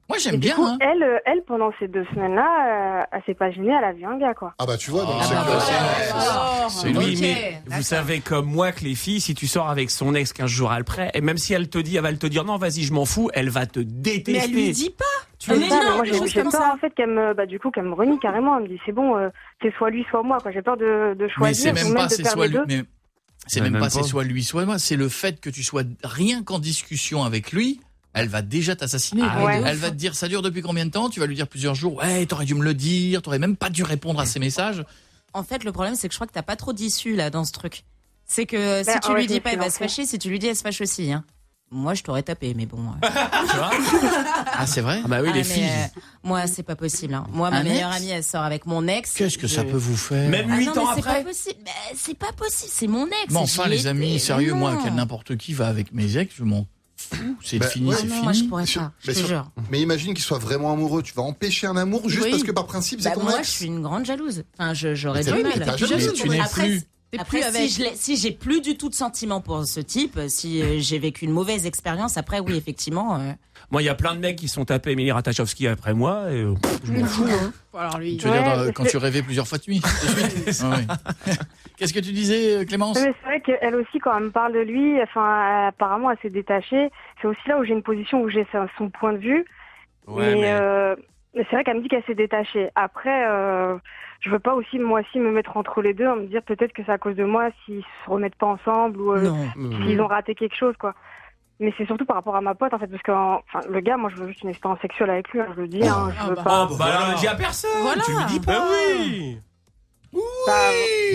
Moi, j'aime Et du bien. coup, Hein. elle, euh, elle, pendant ces deux semaines-là, euh, elle s'est pas gênée, elle a vu un gars, quoi. Ah bah tu vois, donc Ah c'est bah que... voilà. C'est Ok, oui, mais d'accord. vous savez comme moi que les filles, si tu sors avec son ex quinze jours après, et même si elle te dit, elle va te dire non, vas-y, je m'en fous, elle va te détester. Mais elle lui dit pas. Tu C'est lui dis ça, mais non, moi, des j'ai choses j'ai comme peur, ça. en fait, qu'elle me, bah, du coup, qu'elle me renie carrément. Elle me dit, c'est bon, euh, c'est soit lui, soit moi, quoi. J'ai peur de, de Mais choisir, c'est ou même même pas, de c'est perdre soit les lui. deux. Mais c'est Ouais, même même pas, c'est pas. soit lui, soit moi. C'est le fait que tu sois rien qu'en discussion avec lui. Elle va déjà t'assassiner. Ah, ouais. Elle va te dire, ça dure depuis combien de temps? Tu vas lui dire plusieurs jours. Ouais, t'aurais dû me le dire. T'aurais même pas dû répondre à ces messages. En fait, le problème, c'est que je crois que t'as pas trop d'issue là dans ce truc. C'est que si Ben, tu ouais, lui je dis me pas, suis elle va se lancée. fâcher. Si tu lui dis, elle se fâche aussi. Hein. Moi, je t'aurais tapé, mais bon. euh. Tu vois Ah, c'est vrai? Ah bah oui, Ah, les mais, filles. euh, moi, c'est pas possible. Hein. Moi, ma Un meilleure ex amie, elle sort avec mon ex. Qu'est-ce que ça Je- peut vous faire? Même Ah huit non, ans mais c'est pas après. possible. Mais c'est pas possible. C'est mon ex. Mais enfin, J'y les étais. amis, sérieux, Mais moi, non. quel n'importe qui va avec mes ex, je m'en fous. C'est Bah, fini, ouais. c'est Ah non, fini. moi, je pourrais Sur- pas. Je mais te sur- jure. Mais imagine qu'il soit vraiment amoureux. Tu vas empêcher un amour juste Oui. parce que par principe, c'est Bah, ton moi, ex. je suis une grande jalouse. Enfin, je- j'aurais Mais du t'es- mal. mais t'as Tu jamais vois, eu tu ton n'es ex. Après, plus. T'es Après, plus si avec. je l'ai- si j'ai plus du tout de sentiments pour ce type, si euh, j'ai vécu une mauvaise expérience, après, oui, effectivement. euh, Moi, il y a plein de mecs qui sont tapés Emilie Ratajkowski après moi. Et, euh, je m'en fous. Hein. Alors lui. Tu veux dire Ouais, dans- mais quand c'est- tu rêvais plusieurs fois de nuit. de suite. Ah ouais. Qu'est-ce que tu disais, Clémence? Ouais, mais c'est vrai qu'elle aussi, quand elle me parle de lui, enfin, elle- apparemment, elle s'est détachée. C'est aussi là où j'ai une position où j'ai son son point de vue. Ouais, mais mais- euh, mais c'est vrai qu'elle me dit qu'elle s'est détachée. Après, euh, je veux pas aussi, moi aussi, me mettre entre les deux, en me dire peut-être que c'est à cause de moi s'ils se remettent pas ensemble ou euh, Non. s'ils ont raté quelque chose, quoi. Mais c'est surtout par rapport à ma pote, en fait, parce que en- enfin, le gars, moi, je veux juste une expérience sexuelle avec lui, hein, je le dis, hein, je Ah veux bah. pas. Oh, bah alors, le dis à personne. Voilà. Tu lui dis pas. Bah oui. Bah,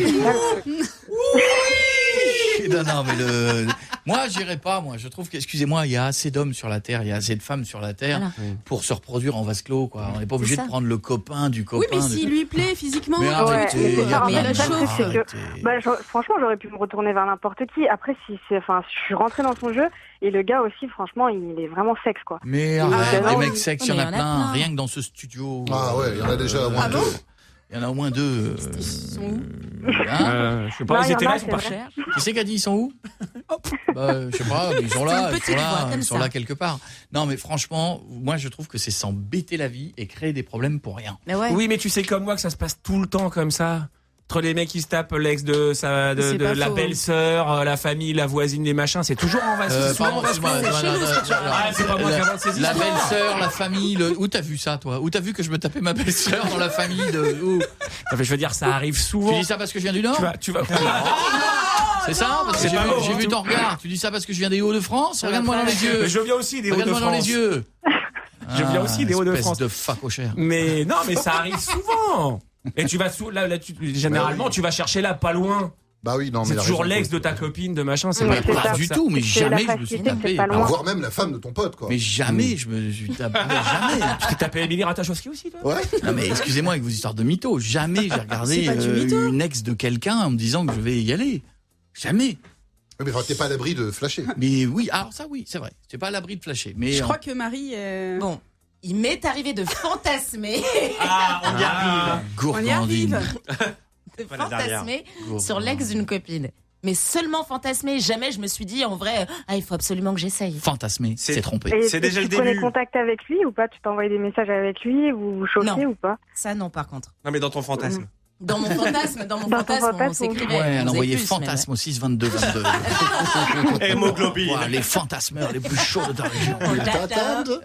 Non, non, mais le. Moi, j'irai pas, moi. Je trouve que, excusez-moi, il y a assez d'hommes sur la Terre, il y a assez de femmes sur la Terre Voilà. pour se reproduire en vase clos, quoi. On n'est pas obligé C'est de ça. prendre le copain du copain. Oui, mais de- s'il lui plaît physiquement. Mais Ouais, arrêtez, mais c'est il y a ça, plein en de fait, gens, le truc, c'est que- arrêtez. Bah, je- franchement, j'aurais pu me retourner vers n'importe qui. Après, si c'est, enfin, je suis rentrée dans son jeu et le gars aussi, franchement, il est vraiment sexe, quoi. Mais Ah, arrête, bah les non. mecs sexes, il y en Mais a il y en a plein, plein. rien que dans ce studio. Ah ouais, il y en a déjà au moins Ah deux. bon Il y en a au moins deux. euh, sont où hein Euh, je sais pas, Non, ils il y en étaient a, là, ils c'est sont pas vrai. chers. Qui c'est qui a dit ils sont où? Bah, je sais pas, ils sont là, une ils sont petite là, voix comme ils sont ça. là quelque part. Non, mais franchement, moi je trouve que c'est s'embêter la vie et créer des problèmes pour rien. Mais ouais. Oui, mais tu sais comme moi que ça se passe tout le temps comme ça. Entre les mecs qui se tapent l'ex de sa, de, C'est de pas la faux. belle-sœur, euh, la famille, la voisine, les machins, c'est toujours en vase. Euh, c'est souvent pardon, en vase excuse-moi, clos. non, Chez non, nous, non, ce que tu- non, Ah, c'est pas moi qui invente ces La histoires. belle-sœur, la famille, le... où t'as vu ça toi? Où t'as vu que je me tapais ma belle-sœur dans la famille de où? Non, mais je veux dire, ça arrive souvent. Tu dis ça parce que je viens du Nord? Tu vas, tu vas. C'est ça? Parce que C'est j'ai pas vu, beau, j'ai hein. vu ton regard. Tu dis ça parce que je viens des Hauts-de-France? Regarde-moi dans les yeux. Mais je viens aussi des Regarde-moi dans Hauts-de-France. les yeux. Je viens aussi des Hauts-de-France. Espèce de facochère. Mais non, mais ça arrive souvent. Et tu vas sous, là, là, tu, généralement, Bah oui. tu vas chercher là, pas loin. Bah oui, non, mais C'est la toujours raison, l'ex quoi. de ta copine, de machin. C'est Mais pas, c'est pas ça. Pas du tout, mais C'est jamais la je me suis facilité, tapé. c'est pas Ah, loin. voire même la femme de ton pote, quoi. Mais jamais je me suis tapé. Jamais. Tu t'es tapé Emilie Ratajkowski aussi, toi? Ouais. Non mais excusez-moi avec vos histoires de mythos. Jamais j'ai regardé C'est pas du euh, mytho. une ex de quelqu'un en me disant que je vais y aller. Jamais. Oui, mais enfin, t'es pas à l'abri de flasher. Mais oui, alors ça oui, c'est vrai. C'est pas à l'abri de flasher. Mais Je en- crois que Marie. euh, Bon, il m'est arrivé de fantasmer, Ah, on y arrive. On y gourgandine. arrive. de Pas la dernière. fantasmer Gourgandine. sur l'ex d'une copine. Mais seulement fantasmer. Jamais je me suis dit en vrai, ah il faut absolument que j'essaye. Fantasmer, C'est- c'est trompé. Et C'est déjà tu le prenais début. contact avec lui ou pas? Tu t'envoyais des messages avec lui? Vous vous chauffiez Non. ou pas? Ça non par contre. Non, mais dans ton fantasme. Dans mon fantasme, dans mon Dans ton fantasme, on fantasme, s'écrivait. Ouais, on elle faisait envoyait plus, fantasme au six vingt-deux vingt-deux. Hémoglobine. Ouah, les fantasmeurs les plus chauds de ta région. mais- On t'attend.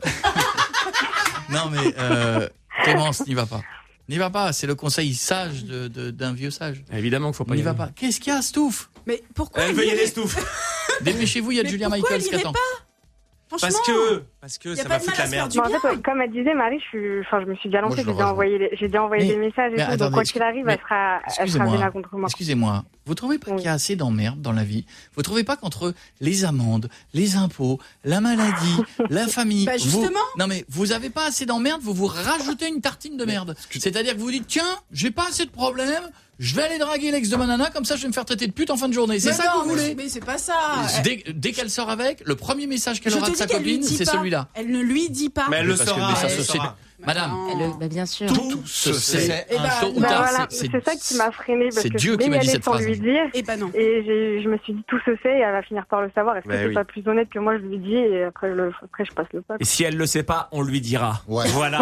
Non mais euh, Clémence, n'y va pas. N'y va pas, c'est le conseil sage de- de- d'un vieux sage. Évidemment qu'il faut pas N'y y va aller. pas. Qu'est-ce qu'il y a, Stouff? Mais pourquoi Elle il veut y irait- aller, Stouff. Dépêchez-vous, il y a Mais Julia pourquoi Michaels il qui irait attend. pas Franchement. Parce que, parce que Y a ça pas va de foutre mal à la se faire merde. du Bon, en bien. fait, comme elle disait, Marie, je, suis, enfin, je me suis déjà Moi, lancée, je j'ai le déjà rejoins. envoyé, les- j'ai déjà envoyé Mais- des messages et mais tout, attendez, donc quoi qu'il arrive, mais- elle sera, elle sera Excusez-moi. vénère contre moi. Excusez-moi, vous trouvez pas Oui. qu'il y a assez d'emmerdes dans la vie? Vous trouvez pas qu'entre les amendes, les impôts, la maladie, la famille, Bah, vous... justement. Non mais vous avez pas assez d'emmerdes, vous vous rajoutez une tartine de merde. C'est-à-dire que vous dites tiens, j'ai pas assez de problèmes, je vais aller draguer l'ex de ma nana, comme ça je vais me faire traiter de pute en fin de journée. C'est Mais ça non, que vous mais- voulez? Mais c'est pas ça. Dès, dès qu'elle sort avec, le premier message qu'elle Je aura te de sa dis qu'elle lui copine, dit c'est pas. celui-là. Elle ne lui dit pas. Mais elle le Parce que saura. le message elle le social- saura. Madame, Elle- bah, bien sûr. tout se sait. Eh ben, Un tôt ou Bah tard, voilà, c'est- c'est ça qui m'a freinée parce c'est que Dieu je qui voulais m'a y dit aller cette sans phrase. lui dire. Et bah non. Et j'ai- je me suis dit tout se fait et elle va finir par le savoir. Est-ce que Bah c'est oui. pas plus honnête que moi je lui dis et après, le, après je passe le pas. Et si elle le sait pas, on lui dira. Ouais. Voilà.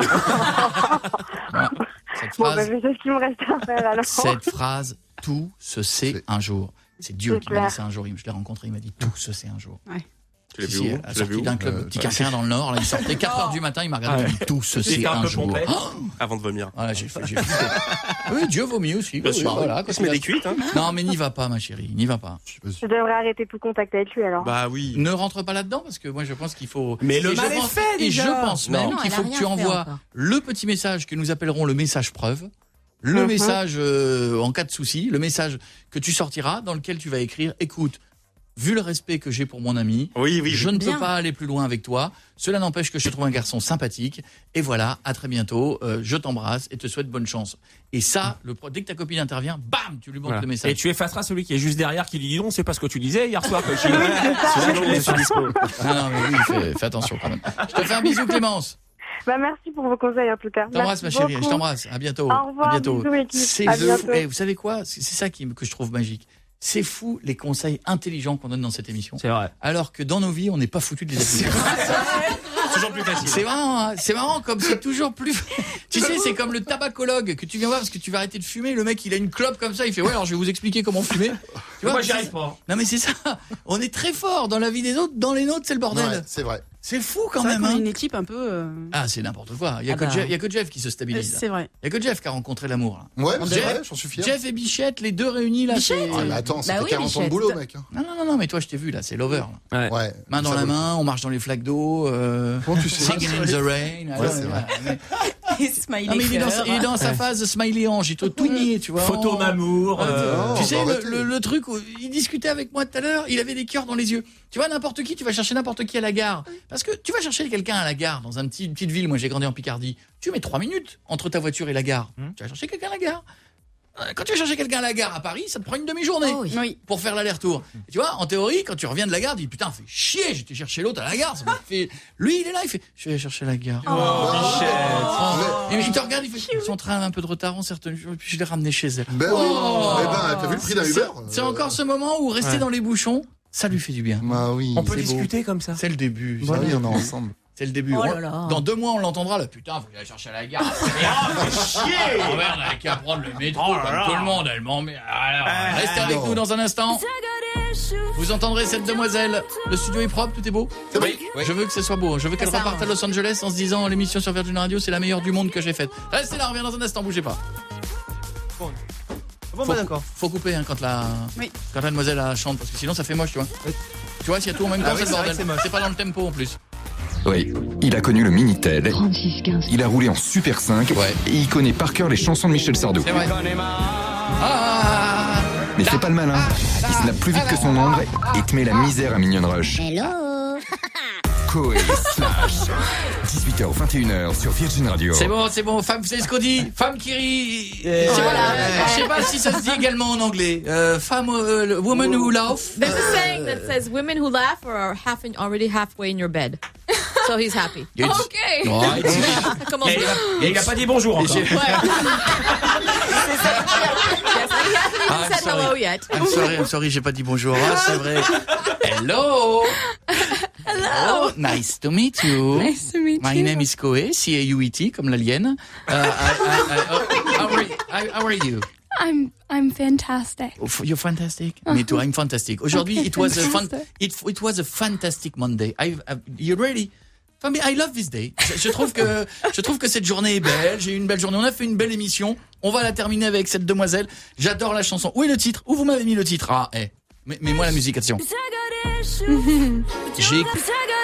Cette Bon, bah, phrase, je sais ce qu'il me reste à faire alors. cette phrase, tout se sait un jour. C'est Dieu C'est qui m'a dit clair. ça un jour. Je l'ai rencontré, il m'a dit tout se sait un jour. Ouais. Tu l'as Si, vu si, où à Tu la l'as sortie vu où d'un club, Euh, petit ouais. quinquin dans le Nord, là, il sortait quatre heures du matin, il m'a regardé, il m'a dit tout se Il sait était un un peu jour. pompé. Oh Avant de vomir. voilà, j'ai fait, j'ai flippé. Oui, Dieu vomit aussi. Bien oui, sûr. voilà, Il se met des cuites, hein. Non, mais n'y va pas, ma chérie, n'y va pas. Je devrais arrêter tout contact avec lui alors. Bah oui. Ne rentre pas là-dedans parce que moi je pense qu'il faut. Mais le Et je mal est pense- fait, Et déjà. je pense Mais même non, qu'il elle a faut que rien tu fait envoies encore. le petit message que nous appellerons le message preuve, le Mhm. message euh, en cas de souci, le message que tu sortiras dans lequel tu vas écrire écoute, vu le respect que j'ai pour mon ami, Oui, oui. je ne Bien. peux pas aller plus loin avec toi. Cela n'empêche que je te trouve un garçon sympathique. Et voilà, à très bientôt. Euh, je t'embrasse et te souhaite bonne chance. Et ça, le, pro- dès que ta copine intervient, bam, tu lui montres Voilà. le message. Et tu effaceras celui qui est juste derrière qui lui dit non, c'est pas ce que tu disais hier soir. Que je... C'est là que je suis dispo. Ah non, mais oui, fais, fais attention quand même. Je te fais un bisou, Clémence. Bah merci pour vos conseils en tout cas. Je t'embrasse, ma Merci chérie. Je beaucoup. t'embrasse. À bientôt. Au revoir, à bientôt. bisous, équipe. C'est À le- bientôt. Eh, vous savez quoi? C'est c'est ça qui, que je trouve magique. C'est fou les conseils intelligents qu'on donne dans cette émission. C'est vrai. Alors que dans nos vies, on n'est pas foutu de les appliquer. Toujours plus facile. C'est marrant, hein, c'est marrant comme c'est toujours plus. Tu sais, c'est comme le tabacologue que tu viens voir parce que tu vas arrêter de fumer. Le mec, il a une clope comme ça, il fait ouais, alors je vais vous expliquer comment fumer. Tu vois, Moi, j'y c'est- arrive pas. Non mais c'est ça. On est très fort dans la vie des autres, dans les nôtres, c'est le bordel. Ouais, c'est vrai. C'est fou quand C'est vrai même. qu'on est Hein. une équipe un peu. euh, Ah, c'est n'importe quoi. Il y a Ah que bah. Jeff, il y a que Jeff qui se stabilise. là. C'est vrai. Il y a que Jeff qui a rencontré l'amour. là. Ouais, On c'est dirait- vrai, j'en suis fier. Jeff et Bichette, les deux réunis là. Bichette c'est- Ah, mais attends, ça Bah fait oui, quarante ans de Bichette. boulot, mec. hein. Non, non, non, non, mais toi, je t'ai vu là, c'est l'over. là. Ouais. Ouais. Main dans Ça la vaut- main, on marche dans les flaques d'eau. Euh, Comment tu sais singing in the rain. alors, c'est vrai. mais- Et smiley Non, mais il est dans, cœur. il est dans sa phase smiley ange, il est tout niais, tu vois. Photo Oh. d'amour. euh, Tu Oh, sais, bah, le, arrêtez. le- le truc où il discutait avec moi tout à l'heure, il avait des cœurs dans les yeux. Tu vois, n'importe qui, tu vas chercher n'importe qui à la gare. Parce que tu vas chercher quelqu'un à la gare, dans un petit- une petite ville, moi j'ai grandi en Picardie. Tu mets trois minutes entre ta voiture et la gare. Tu vas chercher quelqu'un à la gare. Euh, Quand tu vas chercher quelqu'un à la gare à Paris, ça te prend une demi-journée Oh oui. Oui. pour faire l'aller-retour. Et tu vois, en théorie, quand tu reviens de la gare, tu dis putain, fais chier, j'étais chercher l'autre à la gare. Ça m'a fait... Lui, il est là, il fait je vais aller chercher la gare. Oh, Bichette. Oh. Et il te regarde, il fait ils sont en train un peu de retard, on s'est retenu, puis je l'ai ramené chez elle. Ben oui. Eh ben, t'as vu le prix d'un C'est- Uber C'est encore ce moment où rester Ouais. dans les bouchons, ça lui fait du bien. Bah oui. On peut C'est beau. discuter comme ça. C'est le début. Bah c'est oui, le on est début. ensemble. C'est le début. Oh On- là là. Dans deux mois, on l'entendra là. Putain, faut que j'aille chercher à la gare. Ah, fais chier. Oh merde, on a qu'à prendre le métro Oh là comme là. tout le monde. Elle m'emmerde. Alors, restez avec non. nous dans un instant. Vous entendrez cette demoiselle. Le studio est propre, tout est beau. C'est bon. Oui. Je veux que ce soit beau. Je veux qu'elle Ça, reparte hein. à Los Angeles en se disant l'émission sur Virgin Radio, c'est la meilleure du monde que j'ai faite. Restez là, on revient dans un instant, bougez pas. Bon, Faut, bah d'accord. faut couper hein, quand la Oui. quand la demoiselle elle chante parce que sinon ça fait moche, tu vois. Tu vois, s'il y a tout en même temps, Ah oui, c'est le c'est vrai bordel. que c'est moche. C'est pas dans le tempo en plus. Oui, il a connu le Minitel. Il a roulé en Super cinq. Ouais. Et il connaît par cœur les chansons de Michel Sardou. C'est vrai. Ah, Mais fais pas le malin. Il snappe plus vite que son ombre et te met la misère à Mignonne Rush. Hello. Coé slash. dix-huit heures vingt et une heures sur Virgin Radio. c'est bon, c'est bon. Femme, vous savez ce qu'on dit? Femme qui rit. Yeah. Je sais pas, Voilà. je sais pas si ça se dit également en anglais. Euh, femme, euh, woman who laugh. There's a saying that says women who laugh are half in, already halfway in your bed. So he's happy. It's- Okay. Oh, it's- Come on. Et il a- et il a pas dit bonjour encore. J'ai- Yes, he hasn't even I'm said sorry. hello yet. I'm sorry, I'm sorry, j'ai pas dit bonjour. Ah, c'est vrai. Hello. Hello. Nice to meet you. Nice to meet My you. name is Coé, C A U E T, comme l'alien. Uh, I- I- I- oh, how, are, I- how are you? I'm I'm fantastic. Oh, f- You're fantastic. Me too. I'm fantastic. Aujourd'hui, Okay, it was a fun. fantastic. It, it was a fantastic Monday. I, I, you ready? For me, I love this day. Je, je trouve que je trouve que cette journée est belle. J'ai eu une belle journée. On a fait une belle émission. On va la terminer avec cette demoiselle. J'adore la chanson. Où est le titre? Où vous m'avez mis le titre? Ah, eh. Mais, mais moi la musique, attention. J'ai écou-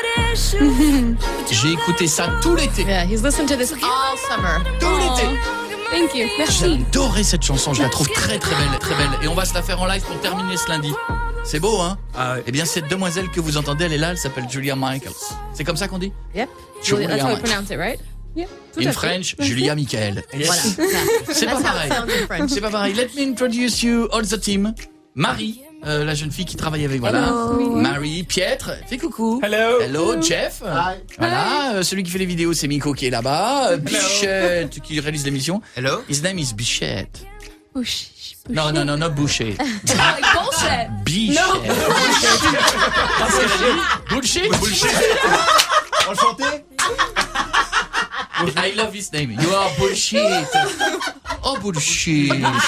J'ai écouté ça tout l'été. Yeah, he's listened to this all summer. Tout l'été. Thank you. Merci. J'adorais cette chanson. Je la trouve très très belle, très belle. Et on va se la faire en live pour terminer ce lundi. C'est beau, hein? Ah ouais. Eh bien, cette demoiselle que vous entendez, elle est là. Elle s'appelle Julia Michaels. C'est comme ça qu'on dit? Yep. Julia Julia, that's how we Michaels. pronounce it, right? Yeah. Tout à In fait. French, Julia Michael. Yes. Voilà. C'est pas That's how it pareil. sounds in French. C'est pas pareil. Let me introduce you all the team. Marie, euh, la jeune fille qui travaille avec voilà. Hello. Marie, Pietre, fais coucou. Hello. Hello, Jeff. Voilà, euh, celui qui fait les vidéos, c'est Miko qui est là-bas. Euh, Bichette qui réalise l'émission. Hello. His name is Bichette. Bush. Non, non, non, non, Boucher. Like bullshit. Bichette. No. Parce qu'elle a dit bullshit. Bullshit. Enchanté. I love his name. You are bullshit. Oh, bullshit.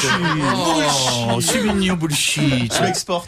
Oh, c'est mignon, bullshit. Tu l'exportes.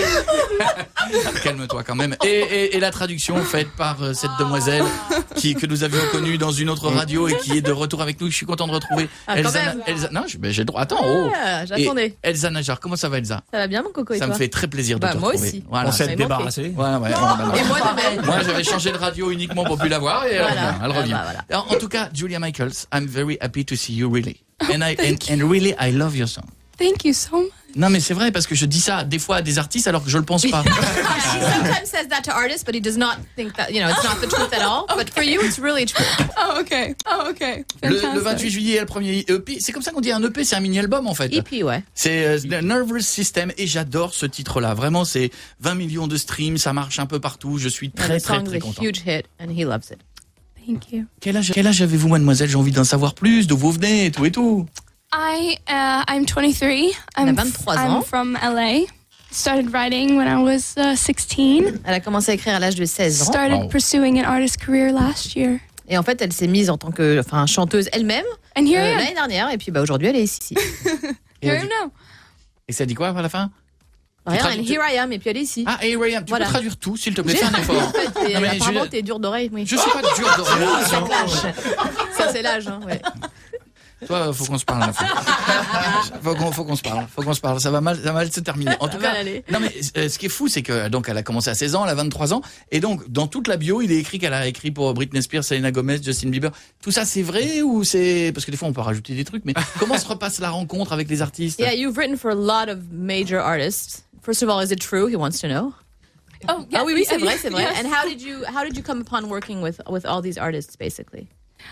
Calme-toi quand même. Et, et, et la traduction faite par euh, cette demoiselle qui, que nous avions connue dans une autre radio et qui est de retour avec nous. Je suis content de retrouver Ah, quand Elsa. même. Elsa non, je- ben, j'ai le droit. Attends, oh. Ah, Et j'attendais. Elsa Najar, comment ça va, Elsa? Ça va bien, mon coco, et Ça me toi? fait très plaisir de Bah, te moi retrouver. aussi. Voilà. On s'est Ça m'a débarrassé. Ouais, ouais, ouais, Et moi de même. Moi, j'avais changé de radio uniquement pour plus la voir et elle Voilà. revient. Elle Ah, revient. bah, voilà. Alors, en tout cas, Julia Michaels, I'm very happy to see you really. And, I, and, and really, I love your song. Thank you so much. Non, mais c'est vrai parce que je dis ça des fois à des artistes alors que je le pense pas. He sometimes says that to artists, but he does not think that, you know, it's not the truth at all. But for you, it's really true. Oh, okay. Oh, okay. Le, Fantastic. le vingt-huit juillet, il y a le premier E P. C'est comme ça qu'on dit un E P, c'est un mini-album en fait. E P, ouais. C'est euh, The Nervous System et j'adore ce titre-là. Vraiment, c'est vingt millions de streams, ça marche un peu partout. Je suis très, And the très, song's très a content. huge hit, and he loves it. Thank you. Quel âge, quel âge avez-vous, mademoiselle? J'ai envie d'en savoir plus, d'où vous venez et tout et tout. I uh, I'm twenty-three. I'm, vingt-trois I'm ans. from L A. Started writing when I was uh, sixteen. Elle a commencé à écrire à l'âge de seize ans. Started Wow. pursuing an artist career last year. Et en fait, elle s'est mise en tant que, enfin, chanteuse elle-même And here euh, I am. l'année dernière. Et puis, bah, aujourd'hui, elle est ici. Here I am now. Et ça dit quoi à la fin? Rien, traduis- and here I am. Et puis, elle est ici. Ah, hey Ryan, tu Voilà. peux traduire tout, s'il te plaît, J'ai fais un effort. en fait, et Non, mais apparemment, je- t'es dur d'oreille. Oui. Je suis pas dur d'oreille. Ça, c'est l'âge. Ça, c'est l'âge. Hein, ouais. Toi, faut qu'on se parle. Là, faut faut qu'on, faut qu'on se parle. Faut qu'on se parle. Ça va mal, ça va mal se terminer. En Ça tout va cas, aller. non mais euh, ce qui est fou, c'est que donc elle a commencé à seize ans, elle a vingt-trois ans, et donc dans toute la bio, il est écrit qu'elle a écrit pour Britney Spears, Selena Gomez, Justin Bieber. Tout ça, c'est vrai ou c'est parce que des fois on peut rajouter des trucs, mais comment se repasse la rencontre avec les artistes? Yeah, you've written for a lot of major artists. First of all, is it true? He wants to know. Oh, yeah, Ah oui, oui, c'est yeah, vrai, c'est vrai. yes. And how did you how did you come upon working with with all these artists, basically?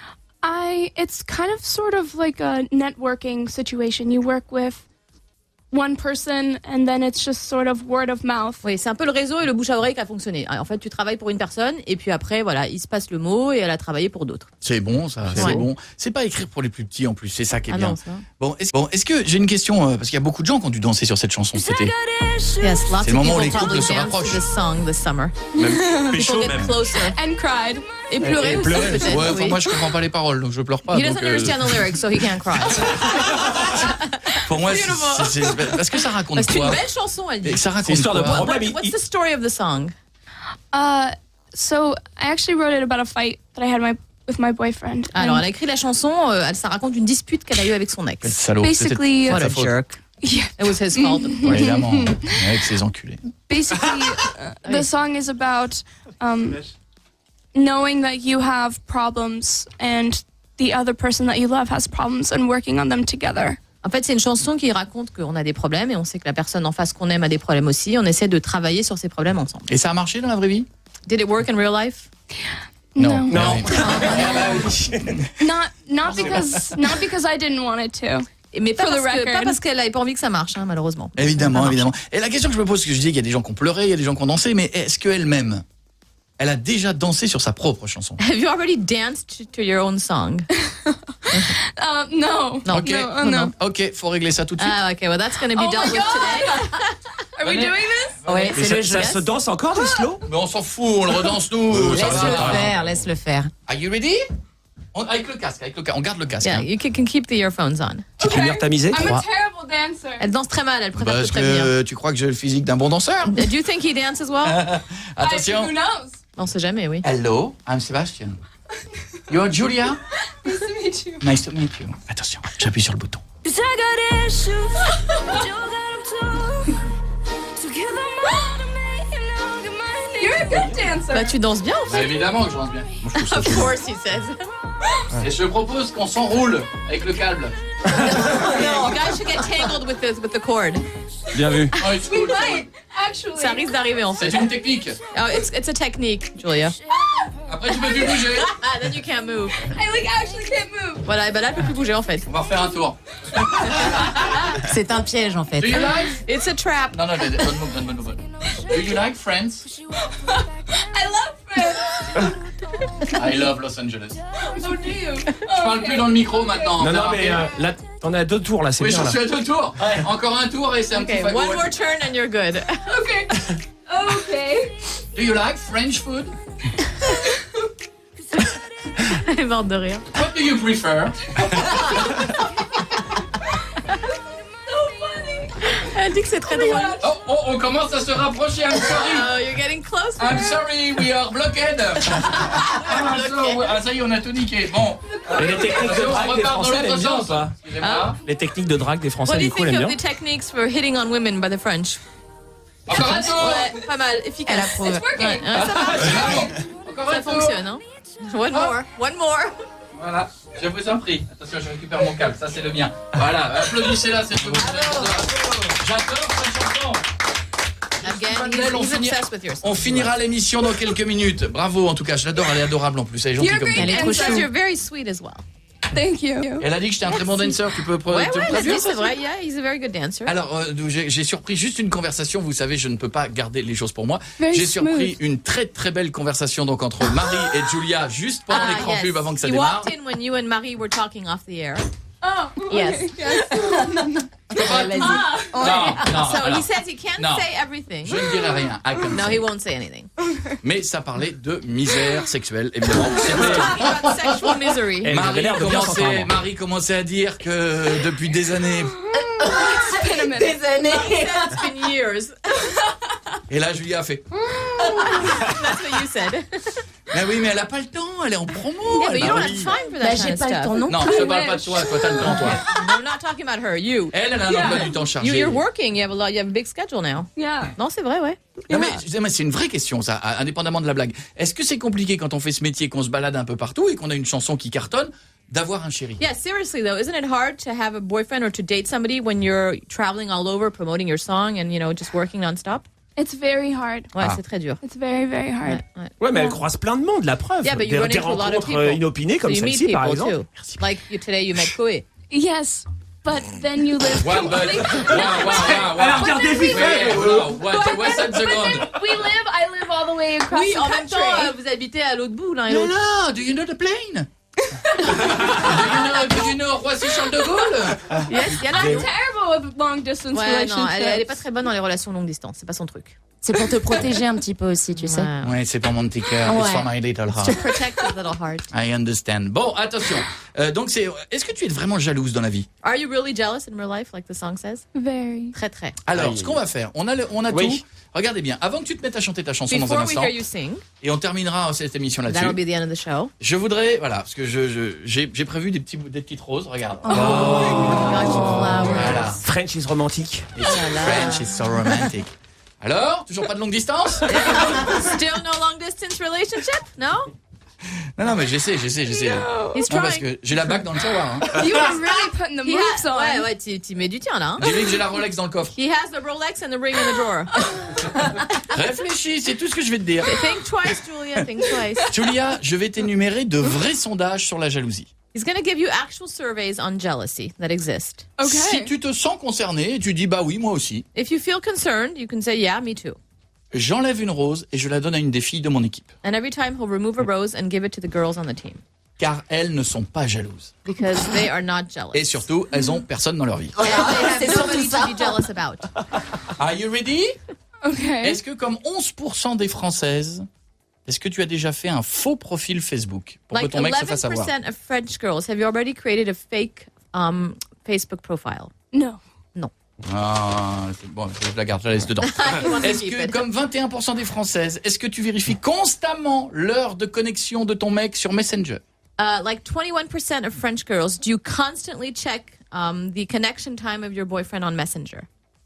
I it's kind of sort of like a networking situation. You work with one person and then it's just sort of word of mouth. Oui, c'est un peu le réseau et le bouche à oreille qui a fonctionné. En fait, tu travailles pour une personne et puis après, voilà, il se passe le mot et elle a travaillé pour d'autres. C'est bon, ça, c'est Ouais. bon. C'est pas écrire pour les plus petits en plus, c'est ça qui est Ah bien. non, ça. Bon, est-ce, bon, est-ce que j'ai une question euh, parce qu'il y a beaucoup de gens qui ont dû danser sur cette chanson cet été. Yes, lots C'est le of moment où people les probably couples se danced rapprochent. to this song this summer. Même People get closer. And cried. Et pleurer aussi, peut-être. Ouais, enfin, oui. moi je comprends pas les paroles, donc je pleure pas. He doesn't donc, euh, understand the lyrics, so he can't cry. pour moi, c'est, c'est, c'est- parce que ça raconte Parce que c'est quoi une belle chanson, elle dit. Et ça raconte C'est histoire de quoi problème. What- What's the story of the song? Uh, so I actually wrote it about a fight that I had my with my boyfriend. Alors, And elle a écrit la chanson, euh, elle, ça raconte une dispute qu'elle a eue avec son ex. Quel salaud. Basically, C'était- What c'est a sa faute. jerk. Yeah. It was his fault. Ouais, évidemment, avec ses enculés. Basically, uh, the song is about um, knowing that you have problems and the other person that you love has problems and working on them together. En fait, c'est une chanson qui raconte qu'on a des problèmes et on sait que la personne en face qu'on aime a des problèmes aussi. On essaie de travailler sur ces problèmes ensemble. Et ça a marché dans la vraie vie? Did it work in real life? Non. No. Ouais. Not not because not because I didn't want it to. Mais pas For the parce, que, record. pas parce qu'elle n'avait pas envie que ça marche, hein, malheureusement. Évidemment, Ça marche. évidemment. Et la question que je me pose, parce que je dis qu'il y a des gens qui ont pleuré, il y a des gens qui ont dansé, mais est-ce qu'elle-même, elle a déjà dansé sur sa propre chanson? Have you already danced to, to your own song? Uh, no. Non. Ok, No, uh, no. ok, faut régler ça tout de suite. Ah, ok, well, that's going to be Oh dealt my with God. today. Are we doing this? Ouais, Et c'est le ça, jeu. ça se danse encore du slow? Mais on s'en fout, on le redanse nous. ça Laisse-le va. faire, laisse-le faire. Are you ready? On- avec le casque, avec le casque, on garde le casque. Yeah, hein. you can, can keep the earphones on. Tu peux venir tamiser? I'm a Trois. terrible dancer. Elle danse très mal, elle préfère Parce te prévenir. que tu crois que j'ai le physique d'un bon danseur? Do you think he dances well? Attention. Who knows? On sait jamais, oui. Hello, I'm Sebastian. You're Julia? Nice to meet you. Nice to meet you. Attention, j'appuie sur le bouton. You're a good dancer. Bah, tu danses bien, en fait. Évidemment que je danse bien. Of course, he says. Et je propose qu'on s'enroule avec le câble. No, you guys should get tangled with the, with the cord. Bien vu. Oh, it's We cool. might actually. Ça risque d'arriver, en fait. C'est une technique. Oh, it's, it's a technique, Julia. Après, tu peux plus bouger. Ah, then you can't move. I like actually can't move. Voilà, et ben là, elle peut plus bouger en fait. On va refaire un tour. C'est un piège en fait. Do you like? It's a trap. Non, non, don't move, don't move, don't move. Do you like Friends? I love Friends. I love Los Angeles. So do you? Je parle plus dans le micro maintenant. Non, non, T'as mais remarqué euh, là, t'en as deux tours là, c'est Oui, bien je là. suis à deux tours. Encore un tour et c'est un Okay, petit fagot. one more turn and you're good. Okay. Okay. Do you like French food? Elle est morte de rire. What do you prefer? Elle dit que c'est très drôle. Oh, oh, on commence à se rapprocher. I'm sorry. Oh, you're getting close. I'm sorry, we are blocked. Ah, so- ah, ça y est, on a tout niqué. Bon. Et les techniques de On drague des repart dans Français, elle l'autre aime bien ou sens. pas? Excusez-moi. Les techniques de drague des Français, What do you du coup, elle think aime of bien. the techniques for hitting on women by the French? Encore un tour. Ouais, pas mal, efficace. Elle approuve. It's working. Ouais, ouais, ça marche. Encore Ça un tour. fonctionne, hein. One more, one more. Voilà, je vous en prie. Attention, je récupère mon câble, ça c'est le mien. Voilà, applaudissez-la, c'est tout. J'adore cette chanson. Again, Belle, on, he's, he's finira, obsessed with your song. on finira l'émission dans quelques minutes. Bravo, en tout cas, je l'adore, elle est adorable en plus, elle est gentille You're comme great tout. Elle est trop dancers. chou. You're very sweet as well. Thank you. Elle a dit que j'étais un très bon danseur, tu peux pre- Ouais, te ouais, traduire vas-y, ça, c'est vrai. Yeah, he's a very good dancer. Alors, euh, j'ai j'ai surpris juste une conversation. Vous savez, je ne peux pas garder les choses pour moi. Very J'ai surpris smooth. une très très belle conversation donc entre Marie et Julia juste pendant Ah, l'écran yes. pub avant que ça He démarre. walked in when you and Marie were talking off the air. Oh. Yes. Je peux pas tout- Vas-y. Non, non, So alors, he says he can't non. say everything. je ne dirai rien. I can't No, say. he won't say anything. Mais ça parlait de misère sexuelle, évidemment. C'était- Talking about sexual misery. Eh, vous avez Marie l'air de bien commençait, s'entendre. Marie commençait à dire que depuis des années. It's been a minute. Des années. He said it's been years. Et là, Julia a fait. That's what you said. Mais oui, mais elle a pas le temps. Elle est en promo. Yeah, but elle you don't va- have time for Bah, that j'ai kind of pas le stuff. temps non Non, plus. je te parle pas de toi. Toi, t'as le temps, toi. No, I'm not talking about her. You. Elle, elle a un emploi du temps You, chargé. you're working. You have a lot. You have a big schedule now. Yeah. Non, c'est vrai, ouais. Non mais, je disais, mais c'est une vraie question ça, indépendamment de la blague. Est-ce que c'est compliqué quand on fait ce métier, qu'on se balade un peu partout et qu'on a une chanson qui cartonne, d'avoir un chéri? Yeah, seriously though, isn't it hard to have a boyfriend or to date somebody when you're traveling all over promoting your song and, you know, just working non-stop? It's very hard. Ouais, Ah. c'est très dur. It's very, very hard. Ouais, ouais. Ouais, mais elle croise plein de monde, la preuve. Yeah, but you des, run des into a lot of rencontres people. euh, inopinées comme So you meet celle-ci, par people exemple. too. Like you, today, you met Koé. Yes, but then you live Wow, but, wow, completely. wow, wow, wow. Elle a regardé vite fait. Wow, what, what's that But seconde? then we live. I live all the way across Oui, the en même country. temps, euh, vous habitez à l'autre bout, l'un et No, l'autre. no, do you know the plane? do, you know, do you know Roissy-Charles de Gaulle? Yes, il y en a. I'm terrible with long distance Ouais, relationships. non, elle, elle est pas très bonne dans les relations longue distance. C'est pas son truc. C'est pour te protéger un petit peu aussi, tu sais. Ouais. Ouais, c'est pour mon petit cœur, it's Ouais. for my little To heart. protect his little heart. I understand. Bon, attention. Euh, donc c'est, est-ce que tu es vraiment jalouse dans la vie? Are you really jealous in real life, like the song says? Very. Très, très. Alors, Aïe. ce qu'on va faire, on a, le, on a Oui. tout. Regardez bien, avant que tu te mettes à chanter ta chanson dans un Before we instant, hear you sing, et on terminera cette émission that'll là-dessus. be the end of the show. Je voudrais, voilà, parce que je, je, j'ai, j'ai prévu des petits, des petites roses. Regarde. Oh, flowers. Voilà. French is romantique. It's French is so romantic. Alors, toujours pas de longue distance? Still no long distance relationship? No? Non, non, mais j'essaie, j'essaie, j'essaie. He's Non, parce trying. que j'ai la bague dans le tiroir. Hein. You are really putting the He moves has- on. Ouais, ouais, tu, tu mets du tien là. Hein? J'ai vu que j'ai la Rolex dans le coffre. He has the Rolex and the ring in the drawer. Réfléchis, c'est tout ce que je vais te dire. Think twice, Julia. Think twice. Julia, je vais t'énumérer de vrais sondages sur la jalousie. He's going to give you actual surveys on jealousy that exist. Okay. Si tu te sens concerné, tu dis bah oui, moi aussi. If you feel concerned, you can say, yeah, me too. J'enlève une rose et je la donne à une des filles de mon équipe. And every time he'll remove a rose and give it to the girls on the team. Car elles ne sont pas jalouses. Because they are not jealous. Et surtout, elles ont personne dans leur vie. Yeah, they C'est have surtout nobody ça. to be jealous about. Are you ready? Okay. Est-ce que comme onze pour cent des Françaises, est-ce que tu as déjà fait un faux profil Facebook pour Like que ton mec se eleven fasse avoir? percent of French girls, have you already created a fake um, Facebook profile? No. Non. Ah, c'est bon, je la garde, je la laisse dedans. You want to Est-ce keep que, it. comme vingt et un pour cent des Françaises, est-ce que tu vérifies constamment l'heure de connexion de ton mec sur Messenger? Uh, like twenty-one percent of French girls, do you constantly check um, the connection time of your boyfriend on Messenger?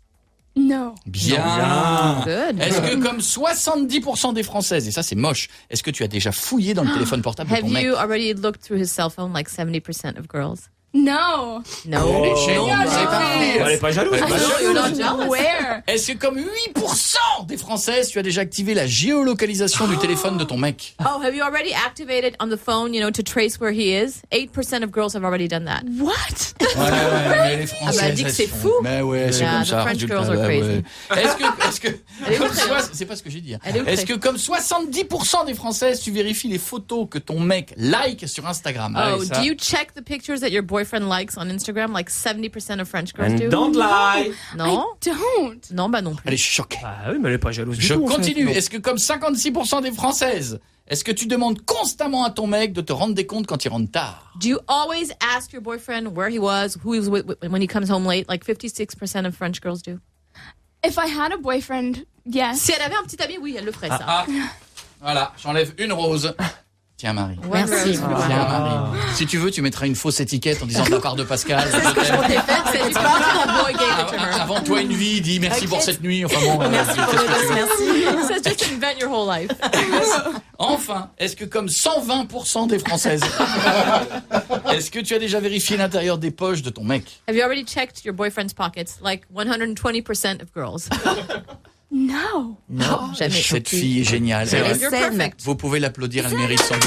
No. Bien. Good. Est-ce que comme soixante-dix pour cent des Françaises, et ça c'est moche, est-ce que tu as déjà fouillé dans le téléphone portable de Have ton mec? you already looked through his cell phone like seventy percent of girls? No. No. Elle est géniale, No, c'est no. parfait. Elle est pas jalouse. Elle est pas No, jalouse. you're not jealous. Where? Est-ce que comme huit pour cent des Françaises, tu as déjà activé la géolocalisation du téléphone de ton mec? Oh, have you already activated on the phone, you know, to trace where he is? eight percent of girls have already done that. What? Ouais, ouais, mais les Françaises, Ah bah, elle dit que elles c'est sont- fou. Mais ouais, c'est Yeah, comme the ça. French résultat, girls are ouais, crazy. ouais. Est-ce que, est-ce que, Elle est comme outrée, soi- hein. c'est pas ce que j'ai dit. hein. Elle est outrée. Est-ce que comme soixante-dix pour cent des Françaises, tu vérifies les photos que ton mec like sur Instagram? Oh, Ouais, ça- do you check the pictures that your boyfriend likes on Instagram? Like seventy percent of French girls And do. don't lie. Non. I don't. Non, bah non plus. Elle est choquée. Ah oui, mais elle est pas jalouse du Je tout. en fait. continue. Non. Est-ce que comme cinquante-six pour cent des Françaises, est-ce que tu demandes constamment à ton mec de te rendre des comptes quand il rentre tard? Do you always ask your boyfriend where he was, who he was with when he comes home late? Like fifty-six percent of French girls do. If I had a boyfriend, yes. Si elle avait un petit ami, oui, elle le ferait, ça. Ah, voilà, j'enlève une rose. Tiens, Marie. Merci. Tiens, Marie. Si tu veux, tu mettras une fausse étiquette en disant de la part de Pascal. C'est ce que je comptais faire, c'est du party that boy gave it to Ah, her. Avant toi une vie, dis merci Ok. pour cette nuit. Enfin bon, euh, Merci pour fais ce le que tu veux. merci. So just invent your whole life. Enfin, est-ce que comme cent vingt pour cent des Françaises, est-ce que tu as déjà vérifié l'intérieur des poches de ton mec? Have you already checked your boyfriend's pockets? Like one hundred twenty percent of girls. No. Non, jamais. cette fille est géniale. C'est Elle- vrai. You're perfect. Vous pouvez l'applaudir, elle mérite sans doute.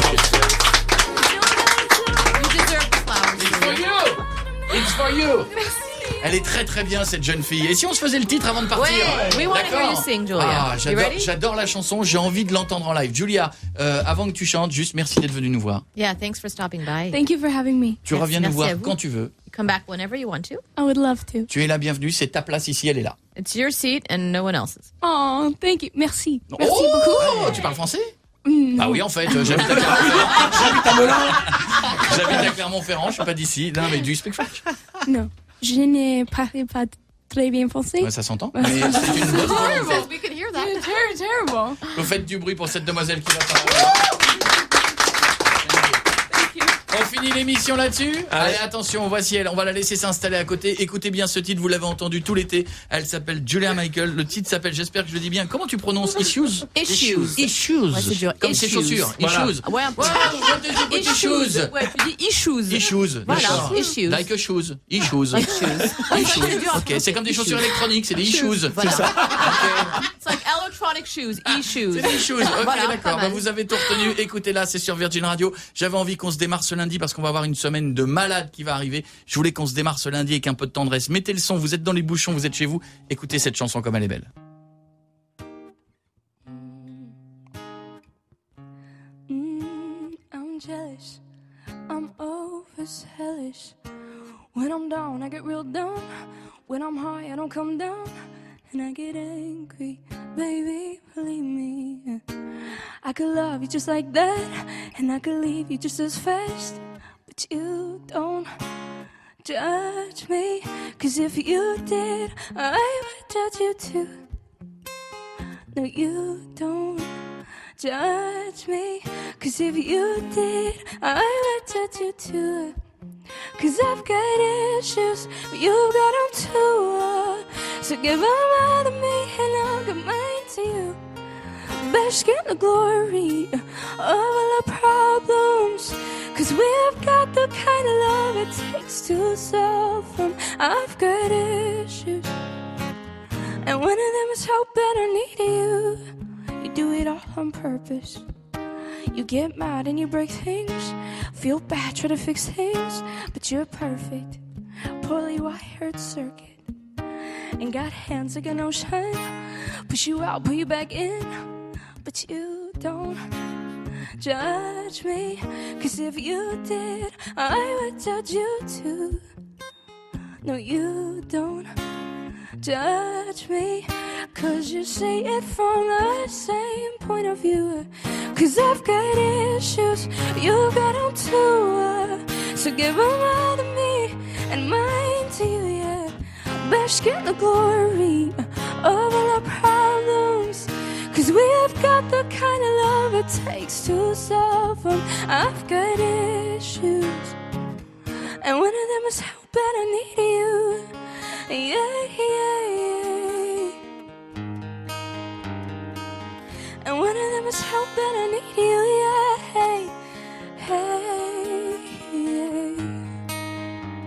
You deserve the flowers. It's for you. It's for you. Elle est très très bien cette jeune fille. Et si on se faisait le titre avant de partir? Ouais, we wanna hear D'accord. you sing, Julia. Ah, You j'adore, ready? j'adore la chanson. J'ai envie de l'entendre en live. Julia, euh, avant que tu chantes, juste merci d'être venue nous voir. Yeah, thanks for stopping by. Thank you for having me. Tu Merci- reviens nous merci voir à vous. quand tu veux. Come back whenever you want to. I would love to. Tu es la bienvenue. C'est ta place ici. Elle est là. It's your seat and no one else's. Oh, thank you. Merci. Merci Oh, beaucoup. tu parles français? Mm, Ah non. oui, en fait, euh, j'habite à Clermont-Ferrand. J'habite à Melun. J'habite à Clermont-Ferrand. Je suis pas d'ici. Non, mais du speak French. Non. Je n'ai parlé pas très bien français. Ouais, ça s'entend. Mais c'est une bonne volonté. We could hear that. Terrible, terrible. Vous faites du bruit pour cette demoiselle qui va parler. On finit l'émission là-dessus. Allez, attention, voici elle. On va la laisser s'installer à côté. Écoutez bien ce titre, vous l'avez entendu tout l'été. Elle s'appelle Julia Michael. Le titre s'appelle, j'espère que je le dis bien. Comment tu prononces Issues? Issues. Issues. Ouais, c'est dur. Comme ses Issues. chaussures. Voilà. Issues. Ouais, un peu. What is your Issues. issues? Ouais, tu dis issues. Issues. Voilà, D'accord. issues. Like a shoes. Issues. Like shoes. Issues. C'est dur à Ok, c'est prononcer. comme des chaussures Issues. électroniques, c'est des issues. Voilà. C'est ça. It's like electronic shoes, e-shoes. C'est des choses. Ok, Voilà, pas d'accord. Bah, mal. vous avez tout retenu. Écoutez-la, c'est sur Virgin Radio. J'avais envie qu'on se démarre ce lundi parce qu'on va avoir une semaine de malade qui va arriver. Je voulais qu'on se démarre ce lundi avec un peu de tendresse. Mettez le son, vous êtes dans les bouchons, vous êtes chez vous. Écoutez cette chanson comme elle est belle. Mm, I'm jealous. I'm overzealous. When I'm down, I get real dumb. When I'm high, I don't come down. And I get angry, baby, believe me. I could love you just like that. And I could leave you just as fast. But you don't judge me. Cause if you did, I would judge you too. No, you don't judge me. Cause if you did, I would judge you too. Cause I've got issues, but you got them too. uh, So give them all to me and I'll give mine to you. Bask in the glory of all our problems. Cause we've got the kind of love it takes to solve them. I've got issues, and one of them is how bad I need you. You do it all on purpose. You get mad and you break things. Feel bad, try to fix things. But you're perfect, poorly wired circuit. And got hands like an ocean. Push you out, pull you back in. But you don't judge me. Cause if you did, I would judge you too. No, you don't judge me. Cause you say it from the same point of view. Cause I've got issues, you got them too. So give them all to me and mine to you, yeah. Bask in the glory of all our problems. Cause we've got the kind of love it takes to solve them. I've got issues, and one of them is how bad I need you. Yeah, yeah, yeah. And one of them is how bad I need you. Yeah, hey, hey, yeah.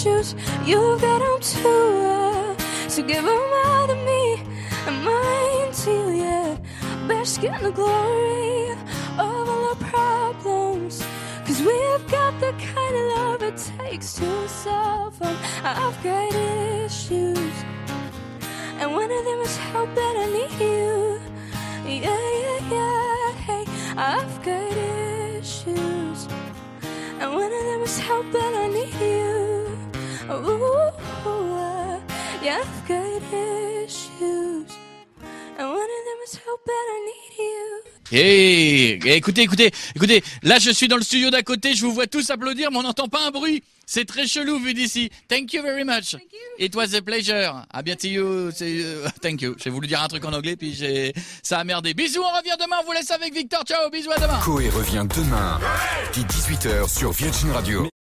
issues. You've got them too, uh, so give them all to me and mine too, yeah. Best get the glory of all our problems, 'cause we've got the kind of love it takes to solve them. I've got issues, and one of them is how bad I need you. Yeah, yeah, yeah, hey, I've got issues, and one of them is how bad I need you. Ooh, uh, yeah, I've got issues, and one of them is how bad I need you. Hey, écoutez, écoutez, écoutez, là je suis dans le studio d'à côté, je vous vois tous applaudir, mais on n'entend pas un bruit. C'est très chelou vu d'ici. Thank you very much. Thank you. It was a pleasure. À bientôt. Uh, thank you. J'ai voulu dire un truc en anglais, puis j'ai ça a merdé. Bisous, on revient demain, on vous laisse avec Victor. Ciao, bisous, à demain. Coé revient demain, dès dix-huit heures sur Virgin Radio.